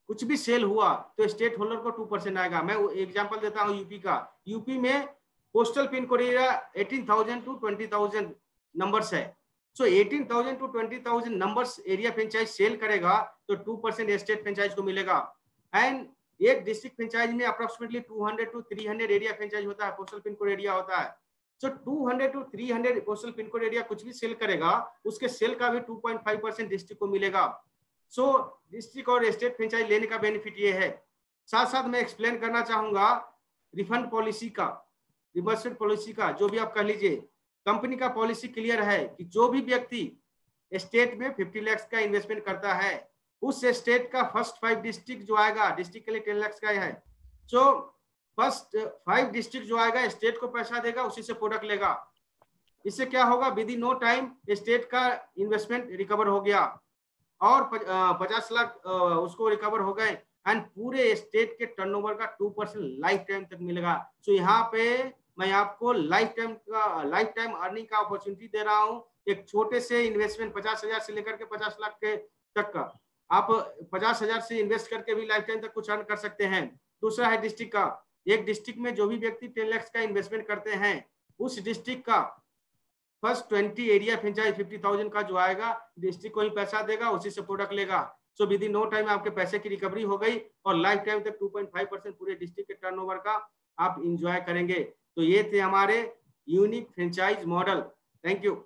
कुछ भी सेल हुआ तो स्टेट होल्डर को 2% आएगा। मैं एग्जांपल देता हूं यूपी का। यूपी में postal pin code area 18,000 to 20,000 numbers है। So 18,000 to 20,000 numbers area franchise sell करेगा तो 2% स्टेट फ्रेंचाइज को मिलेगा। एंड एक डिस्ट्रिक्ट फ्रेंचाइज में अप्रोक्सीमेटली 200 to 300 एरिया फ्रेंचाइज होता है, पोस्टल पिन कोड एरिया होता है। So 200 to 300 postal pin code area कुछ भी सेल करेगा, उसके सेल का भी 2.5% डिस्ट्रिक्ट को मिलेगा। सो डिस्ट्रिक्ट और स्टेट फ्रेंचाइज लेने का बेनिफिट ये है। साथ साथ मैं एक्सप्लेन करना चाहूंगा रिफंड पॉलिसी का, रिवर्समेंट पॉलिसी का। जो भी आप कह लीजिए, कंपनी का पॉलिसी क्लियर है कि जो भी व्यक्ति स्टेट में 50 लाख का इन्वेस्टमेंट करता है, उस स्टेट का फर्स्ट 5 डिस्ट्रिक्ट जो आएगा, डिस्ट्रिक्ट के लिए 10 लाख का है, सो फर्स्ट 5 डिस्ट्रिक्ट जो आएगा स्टेट को पैसा देगा, उसी से प्रोडक्ट लेगा। इससे क्या होगा, within no time state का इन्वेस्टमेंट रिकवर हो गया और 50 लाख उसको रिकवर हो गए एंड पूरे स्टेट के टर्नओवर का 2% लाइफ टाइम तक मिलेगा। सो यहाँ पे मैं आपको लाइफ टाइम अर्निंग का अपॉर्चुनिटी दे रहा हूँ। एक छोटे से इन्वेस्टमेंट 50,000 से लेकर के 50 लाख के तक का, आप 50,000 से इन्वेस्ट करके भी लाइफ टाइम तक कुछ अर्न कर सकते हैं। दूसरा है डिस्ट्रिक्ट का। एक डिस्ट्रिक्ट में जो भी व्यक्ति 10 लाख का इन्वेस्टमेंट करते हैं, उस डिस्ट्रिक्ट का फर्स्ट 20 एरिया फ्रेंचाइज 50,000 का जो आएगा, डिस्ट्रिक्ट को ही पैसा देगा, उसी से प्रोडक्ट लेगा। So within no time आपके पैसे की रिकवरी हो गई और लाइफ टाइम तक 2.5% पूरे डिस्ट्रिक्ट के टर्नओवर का आप इंजॉय करेंगे। तो ये थे हमारे unique franchise model. Thank you.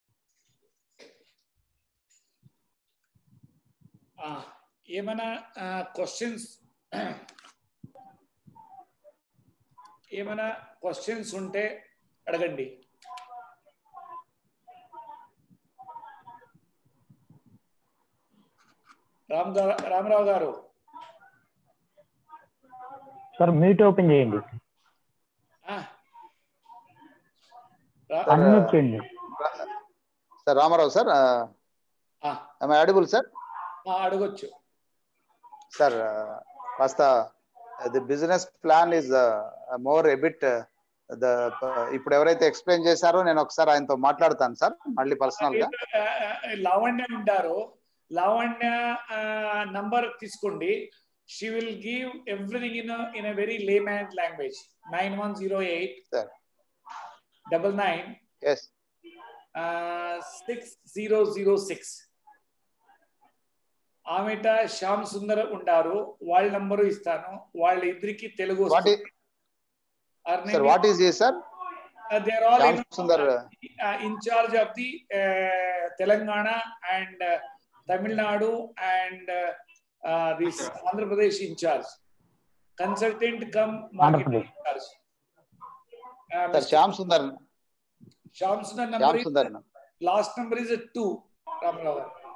ఏమైనా క్వశ్చన్స్ ఉంటే అడగండి. Ramarao garu sir meet open చేయండి, అన్మ్యూట్ చేయండి. Sir Ramarao sir, audible sir? అడగొచ్చు సార్. కాస్త the business plan is more a bit ఇప్పుడు ఎవరైతే ఎక్స్ప్లెయిన్ చేశారో నేను ఒకసారి ఆయనతో మాట్లాడతాను సార్, మళ్ళీ పర్సనల్ గా. లావణ్య ఉంటారు, లావణ్య నంబర్ తీసుకోండి. She will give everything in a very layman language. 9108 99 6006. ఆమెట శ్యామ్ సుందర్ ఉంటారు, వాళ్ళ నంబరు ఇస్తాను. వాళ్ళ ఇద్దరికి Telugu what is sir? They are all in charge of the Telangana and Tamil Nadu and this Andhra Pradesh in charge, consultant come marketing in charge. Shyam Sundar number last number is 2 Ramarao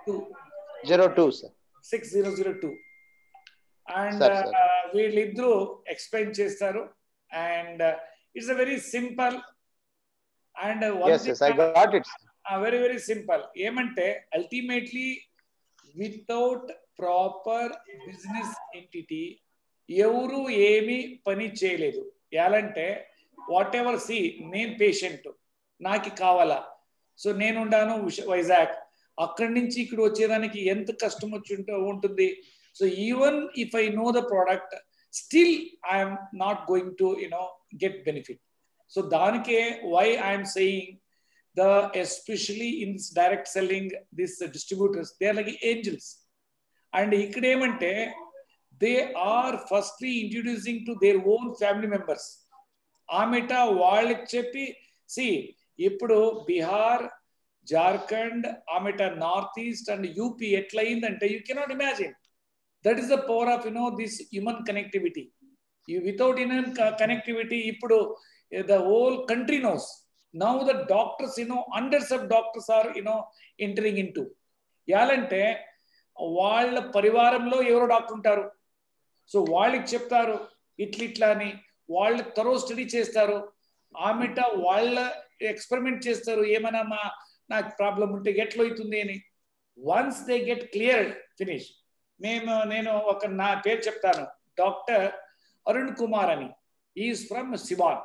202 sir 6002 and వీళ్ళిద్దరూ explain చేస్తారు. and it's a very simple and yes I got it. Very very simple. ఏమంటే ultimately without proper business entity ఎవరు ఏమి పని చేయలేదు. ఎలాంటే whatever see, నేను patient, నాకు కావాలా, సో నేనుండాను వైజాగ్, అక్కడి నుంచి ఇక్కడ వచ్చేదానికి ఎంత కష్టం వచ్చి ఉంటుంది. So even if I know the product, still I'm not going to get benefit. So danike why I am saying especially in this direct selling, these distributors, they are like angels. And ikkada emante they are firstly introducing to their own family members. Ameta valliki cheppi, see ippudu Bihar, Jharkhand, ameta Northeast and UP etla ayindante you cannot imagine. That is the power of this human connectivity. Without human connectivity, ippudu the whole country knows. Now the doctors, hundreds of doctors are entering into. Yalante వాళ్ళ పరివారంలో ఎవరో doctor ఉంటారు. So వాళ్ళకి చెప్తారు ఇట్లా అని, వాళ్ళు త్వరో study చేస్తారు. ఆమెట వాళ్ళ ఎక్స్పెరిమెంట్ చేస్తారు, ఏమైనా నాకు ప్రాబ్లం ఉంటే ఎట్లా అవుతుంది అని. Once they get clear finish. నేను ఒక నా పేరు చెప్తాను, డాక్టర్ అరుణ్ కుమార్ అని. Is from Siwan,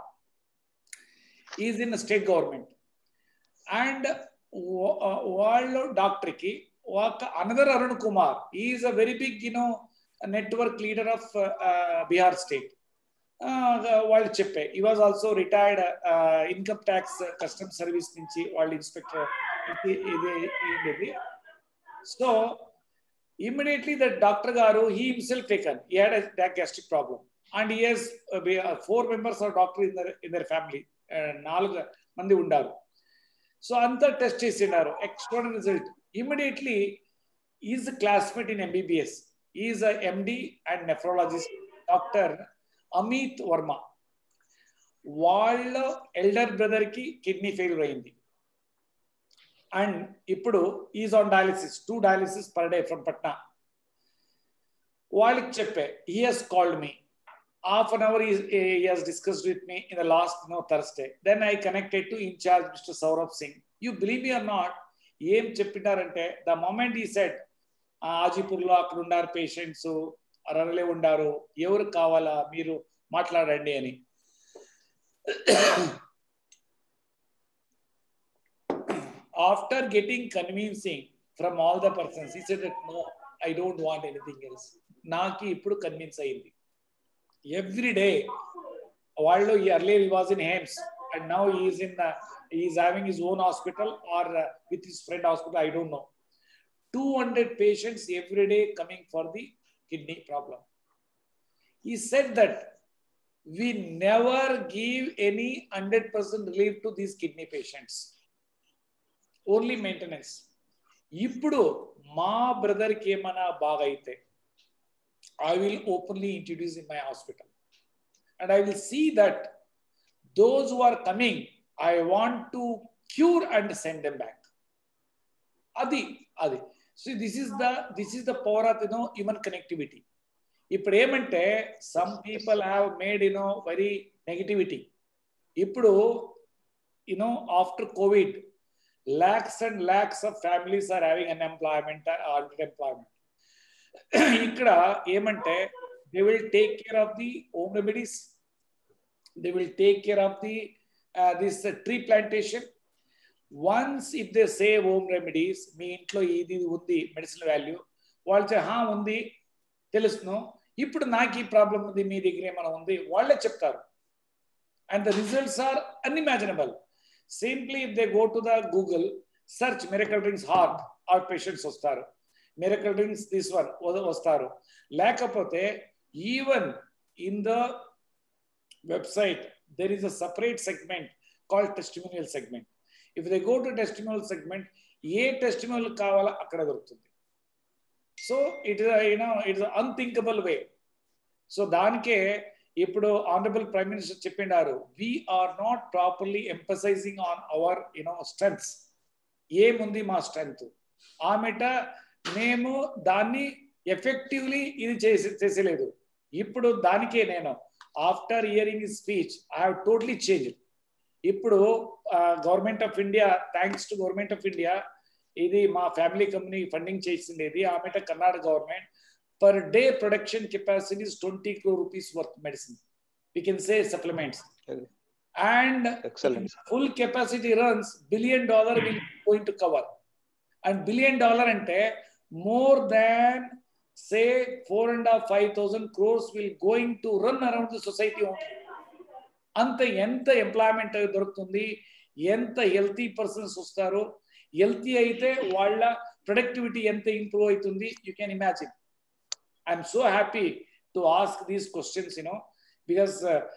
is in state government. And వాళ్ళ డాక్టర్కి ఒక another Arun Kumar, is a very big network leader of Bihar state. వాళ్ళు చెప్పే he was also retired income tax custom service నుంచి వాళ్ళ inspector ఇది. So immediately the doctor garu, he himself taken, he had a gastric problem and he has 4 members of doctor in their family, 4 mandi undaru. So anta test chesinar, extraordinary result. Immediately he is a classmate in MBBS, he is a MD and nephrologist, Dr. Amit Verma. వాళ్ళ elder brother కి kidney failure అయింది and ఇప్పుడు is on dialysis, 2 dialysis per day from Patna. వాళ్ళకి చెప్పే, he has called me half an hour, he has discussed with me in the last Thursday. Then I connected to in charge Mr. Saurabh Singh. You believe me or not, ఏం చెప్పినారంటే the moment he said ఆజీపూర్లో అక్కడ ఉన్నారు patients, అరవలే ఉండారు, ఎవరు కావాలా మీరు మాట్లాడండి అని. After getting convincing from all the persons, he said that no, I don't want anything else. Naki ippudu convince ayindi. Every day, while earlier he was in Hames and now he is having his own hospital or with his friend hospital, I don't know. 200 patients every day coming for the kidney problem. He said that we never give any 100% relief to these kidney patients. Only maintenance. Ippudu ma brother ki emana baga aithe, I will openly introduce in my hospital and I will see that those who are coming, I want to cure and send them back. Adi. So this is the power of human connectivity. ఇప్పుడు ఏమంటే some people have made very negativity. ఇప్పుడు after COVID, lakhs and lakhs of families are having unemployment or underemployment. ఇక్కడ ఏమంటే they will take care of the home remedies, they will take care of the this tree plantation. Once if they say home remedies, మీ ఇంట్లో ఇది ఉంది medicine value, వాళ్ళు ఉంది తెలుసును, ఇప్పుడు నాకు ఈ ప్రాబ్లం ఉంది మీ దగ్గర ఏమైనా ఉంది, వాళ్ళే చెప్తారు. And the results are unimaginable. Simply if they go to the Google search miracle drinks heart, out patients వస్తారు, మిరకల్ డ్రింక్స్ దిస్ వన్ వస్తారు. లేకపోతే even in the website there is a separate segment called testimonial segment. If they go to testimonial segment, ఏ testimonial కావాలో అక్కడ దొరుకుతుంది. So it is it's an unthinkable way. So danike ippudu honorable prime minister cheppindaru, we are not properly emphasizing on our strengths. Emundi ma strength ameta memu danni effectively idi cheseledu. Ippudu danike nenu after hearing his speech I have totally changed. Ippudu government of India, thanks to government of India, ఇది మా family company funding చేసిండేది. ఆమెట Karnataka government per day production capacity is 20 crore rupees worth medicine, we can say supplements, and excellent full capacity runs $1 billion will going to cover. And $1 billion ante more than say 4,500 crores will going to run around the society only. anta enta employment దొరుకుతుంది, ఎంత healthy persons వస్తారు, healthy అయితే వాళ్ళ productivity ఎంత improve అవుతుంది, you can imagine. I'm so happy to ask these questions, because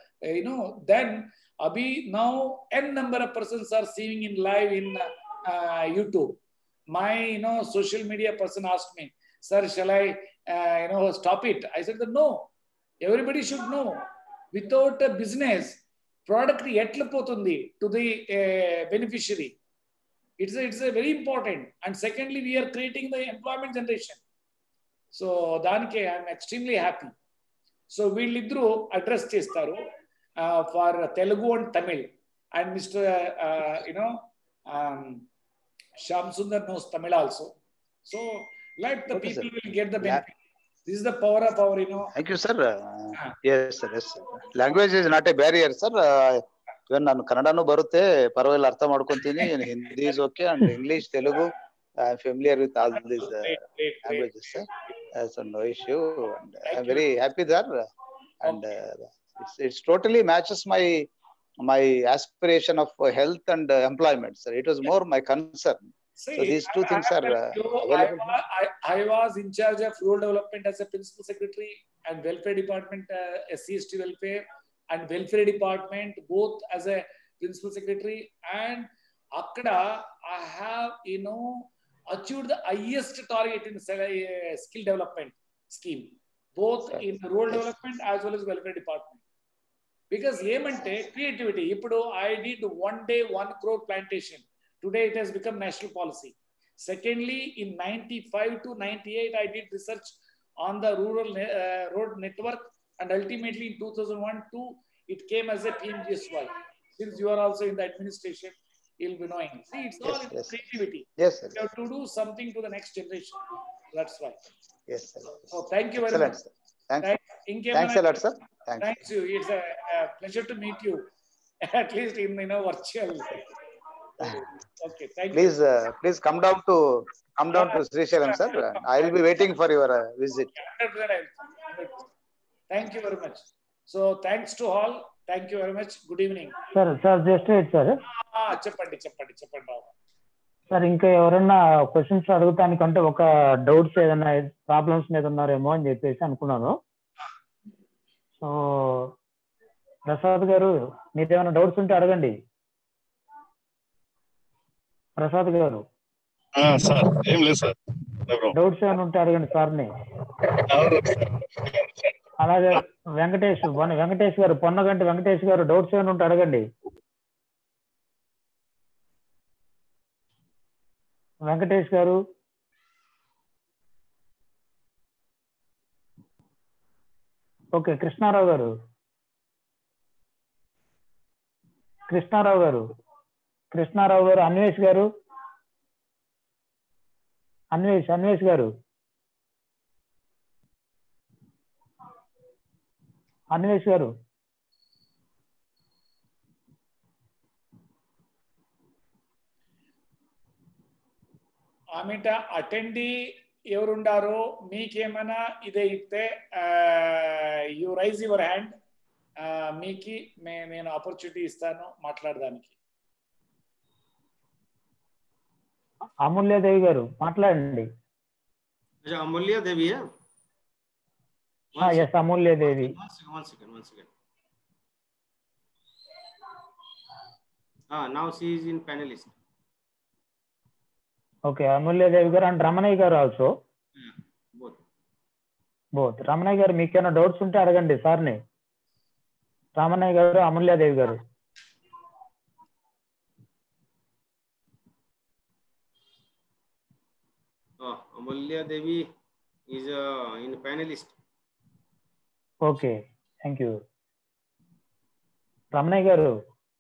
then abhi now n number of persons are seeing in live in YouTube. My social media person asked me, sir, shall I stop it? I said that no, everybody should know. Without a business, product etla potundi to the beneficiary. It's a very important. And secondly, we are creating the employment generation. So danike I am extremely happy. So వీళ్ళిద్దరూ address చేస్తారు for Telegu and Tamil, and Mr. Shyam Sundar knows Tamil also. So let the people will get the benefit. This is the power of our Thank you, sir. Yes, sir. Language is not a barrier, sir. Even ನಾನು ಕನ್ನಡನೂ ಬರುತ್ತೆ, ಪರವಾಗಿಲ್ಲ, ಅರ್ಥ ಮಾಡ್ಕೊಂತೀನಿ. Hindi is okay, and English, Telugu, I am familiar with all these languages, sir. So no issue. And I'm very happy there. And it's totally matches my aspiration of health and employment. So it was more my concern. See, So these two things are available. I was in charge of rural development as a principal secretary and welfare department, SC/ST welfare and welfare department, both as a principal secretary. And akkada I have, achieved the highest target in skill development scheme, both in rural development as well as welfare department. Because ఏమంటే creativity. ఇప్పుడు I did 1 day 1 crore plantation. Today it has become national policy. Secondly, in 95 to 98, I did research on the rural road network, and ultimately in 2001-2, it came as a PMGSY. Since you are also in the administration, you'll be knowing. See, it's all in creativity. Yes, sir. You have to do something to the next generation. That's why. Yes, sir. So thank you very much. Sir. Thanks a lot, sir. Thanks you. It's a pleasure to meet you, at least in virtual. Okay, thank you. Please come down to Srisailam, sir. I will be waiting for your visit. 100%. Thank you very much. So thanks to all. Thank you very much. Good evening. Sir, just wait, sir. చెప్పండి sir, ఇంకా ఎవరన్నా questions అడుగుతానికంటే ఒక doubts ఏదైనా problems మీద ఉన్నారేమో అని చెప్పేసి అనుకున్నాను. సో ప్రసాద్ గారు, మీరు ఏమైనా డౌట్స్ ఉంటే అడగండి. ప్రసాద్ గారు, ఏం లేదు సార్, డౌట్స్ ఏమైనా ఉంటే అడగండి సార్ని. అలాగే వెంకటేష్ గారు, పొన్నగంటి వెంకటేష్ గారు, డౌట్స్ ఏమైనా ఉంటే అడగండి. వెంకటేష్ గారు, ఓకే. కృష్ణారావు గారు, అన్వేష్ గారు, అన్వేష్ గారు, ఆమెట అటెండీ ఎవరుండారో మీకేమైనా ఇదే ఇస్తే యు రైజ్ యువర్ హ్యాండ్. మీకు నేను ఆపర్చునిటీ ఇస్తాను మాట్లాడడానికి. అమూల్యదేవి గారు మాట్లాడండి. Amulyadevi, yes, Amulyadevi. One second. Now she is in panelist. Okay, Amulyadevi గారు అండ్ రమణయ్య గారు ఆల్సో. బోత్. రమణయ్య గారు, మీకేమైనా డౌట్స్ ఉంటే అడగండి సార్ని. రమణయ్య గారు, అమూల్యదేవి గారు. Amulyadevi is in panelist. Okay, thank you. Ramanaiah గారు,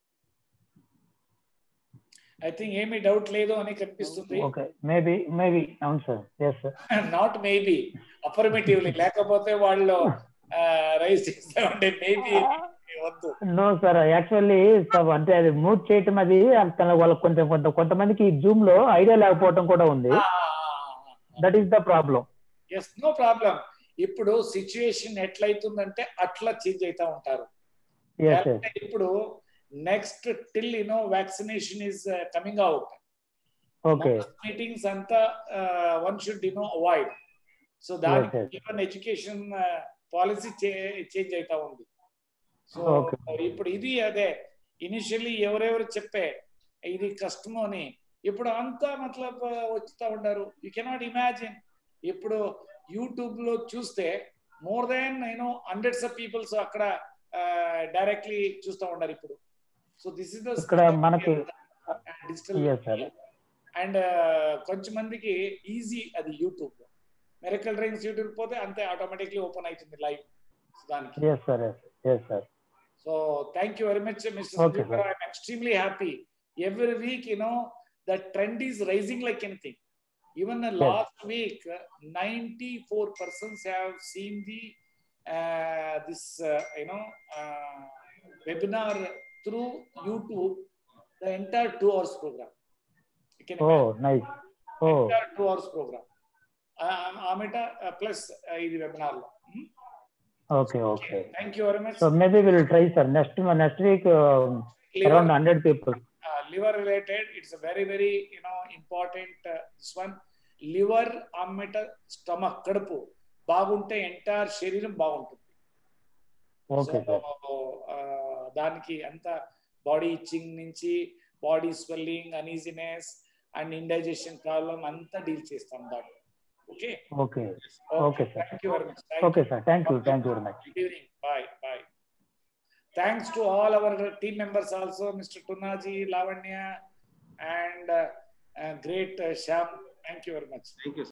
ఐ థింక్ ఏమీ డౌట్ లేదు అని కనిపిస్తుంది. ఓకే, మేబీ అవును sir. Yes sir. Not maybe, affirmatively. లేకపోతే వాళ్ళు రైజ్ చేస్తా ఉండే మేబీ వద్దు. నో సార్, యాక్చువల్లీ అంటే అది మూవ్ చేయటం, అది వాళ్ళకి కొంతమందికి జూమ్ లో ఐడియా లేకపోవడం కూడా ఉంది. That is the problem. Yes, no problem. ఇప్పుడు సిచ్యుయేషన్ ఎట్లయితుందంటే అట్లా చేంజ్ అవుతా ఉంటారు. ఇప్పుడు next till vaccination is coming out. Okay, meetings అంతా వన్ షుడ్ అవాయిడ్. సో దానికి ఈవెన్ ఎడ్యుకేషన్ పాలసీ చేంజ్ అవుతా ఉంది. సో ఇప్పుడు ఇది అదే ఇనిషియల్లీ ఎవరెవరు చెప్పే ఇది కష్టము అని ఇప్పుడు అంతా మతలబ్ వచ్చుతా ఉంటారు. You cannot imagine. ఇప్పుడు యూట్యూబ్ లో చూస్తే more than hundreds of peoples అక్కడ డైరెక్ట్లీ చూస్తూ ఉంటారు ఇప్పుడు. So this is the digital. And కొంచెం మందికి ఈజీ అది యూట్యూబ్. మెరకల్ డ్రైన్స్ యూట్యూబ్ పోతే అంతే ఆటోమేటిక్లీ ఓపెన్ అవుతుంది లైవ్ దానికి. So thank you very much mister Sanjeev గారు. I'm extremely happy. Every week, the trend is rising like anything. Even last week, 94% have seen the this webinar through YouTube, the entire 2 hours program. Nice. Entire 2 hours program. ఆమెట plus ఇది webinar లో. Okay. Thank you very much. So maybe we'll try, sir. Next week, around 100 people. Liver related, it's a very important this one. Liver ఆమెట stomach కడుపు బాగుంటే entire శరీరం బాగుంటుంది. Okay, sir. దానికి అంత బాడీ ఇచ్చింగ్ నుంచి body swelling, uneasiness and indigestion problem అంతా deal చేస్తాం దాంట్లో. Okay, sir. Thank you very much. Okay, sir. Thank you very much. Good evening. Bye. Thanks to all our team members also, Mr. Tunaji, Lavanya, and great Shyam. Thank you very much. Thank you.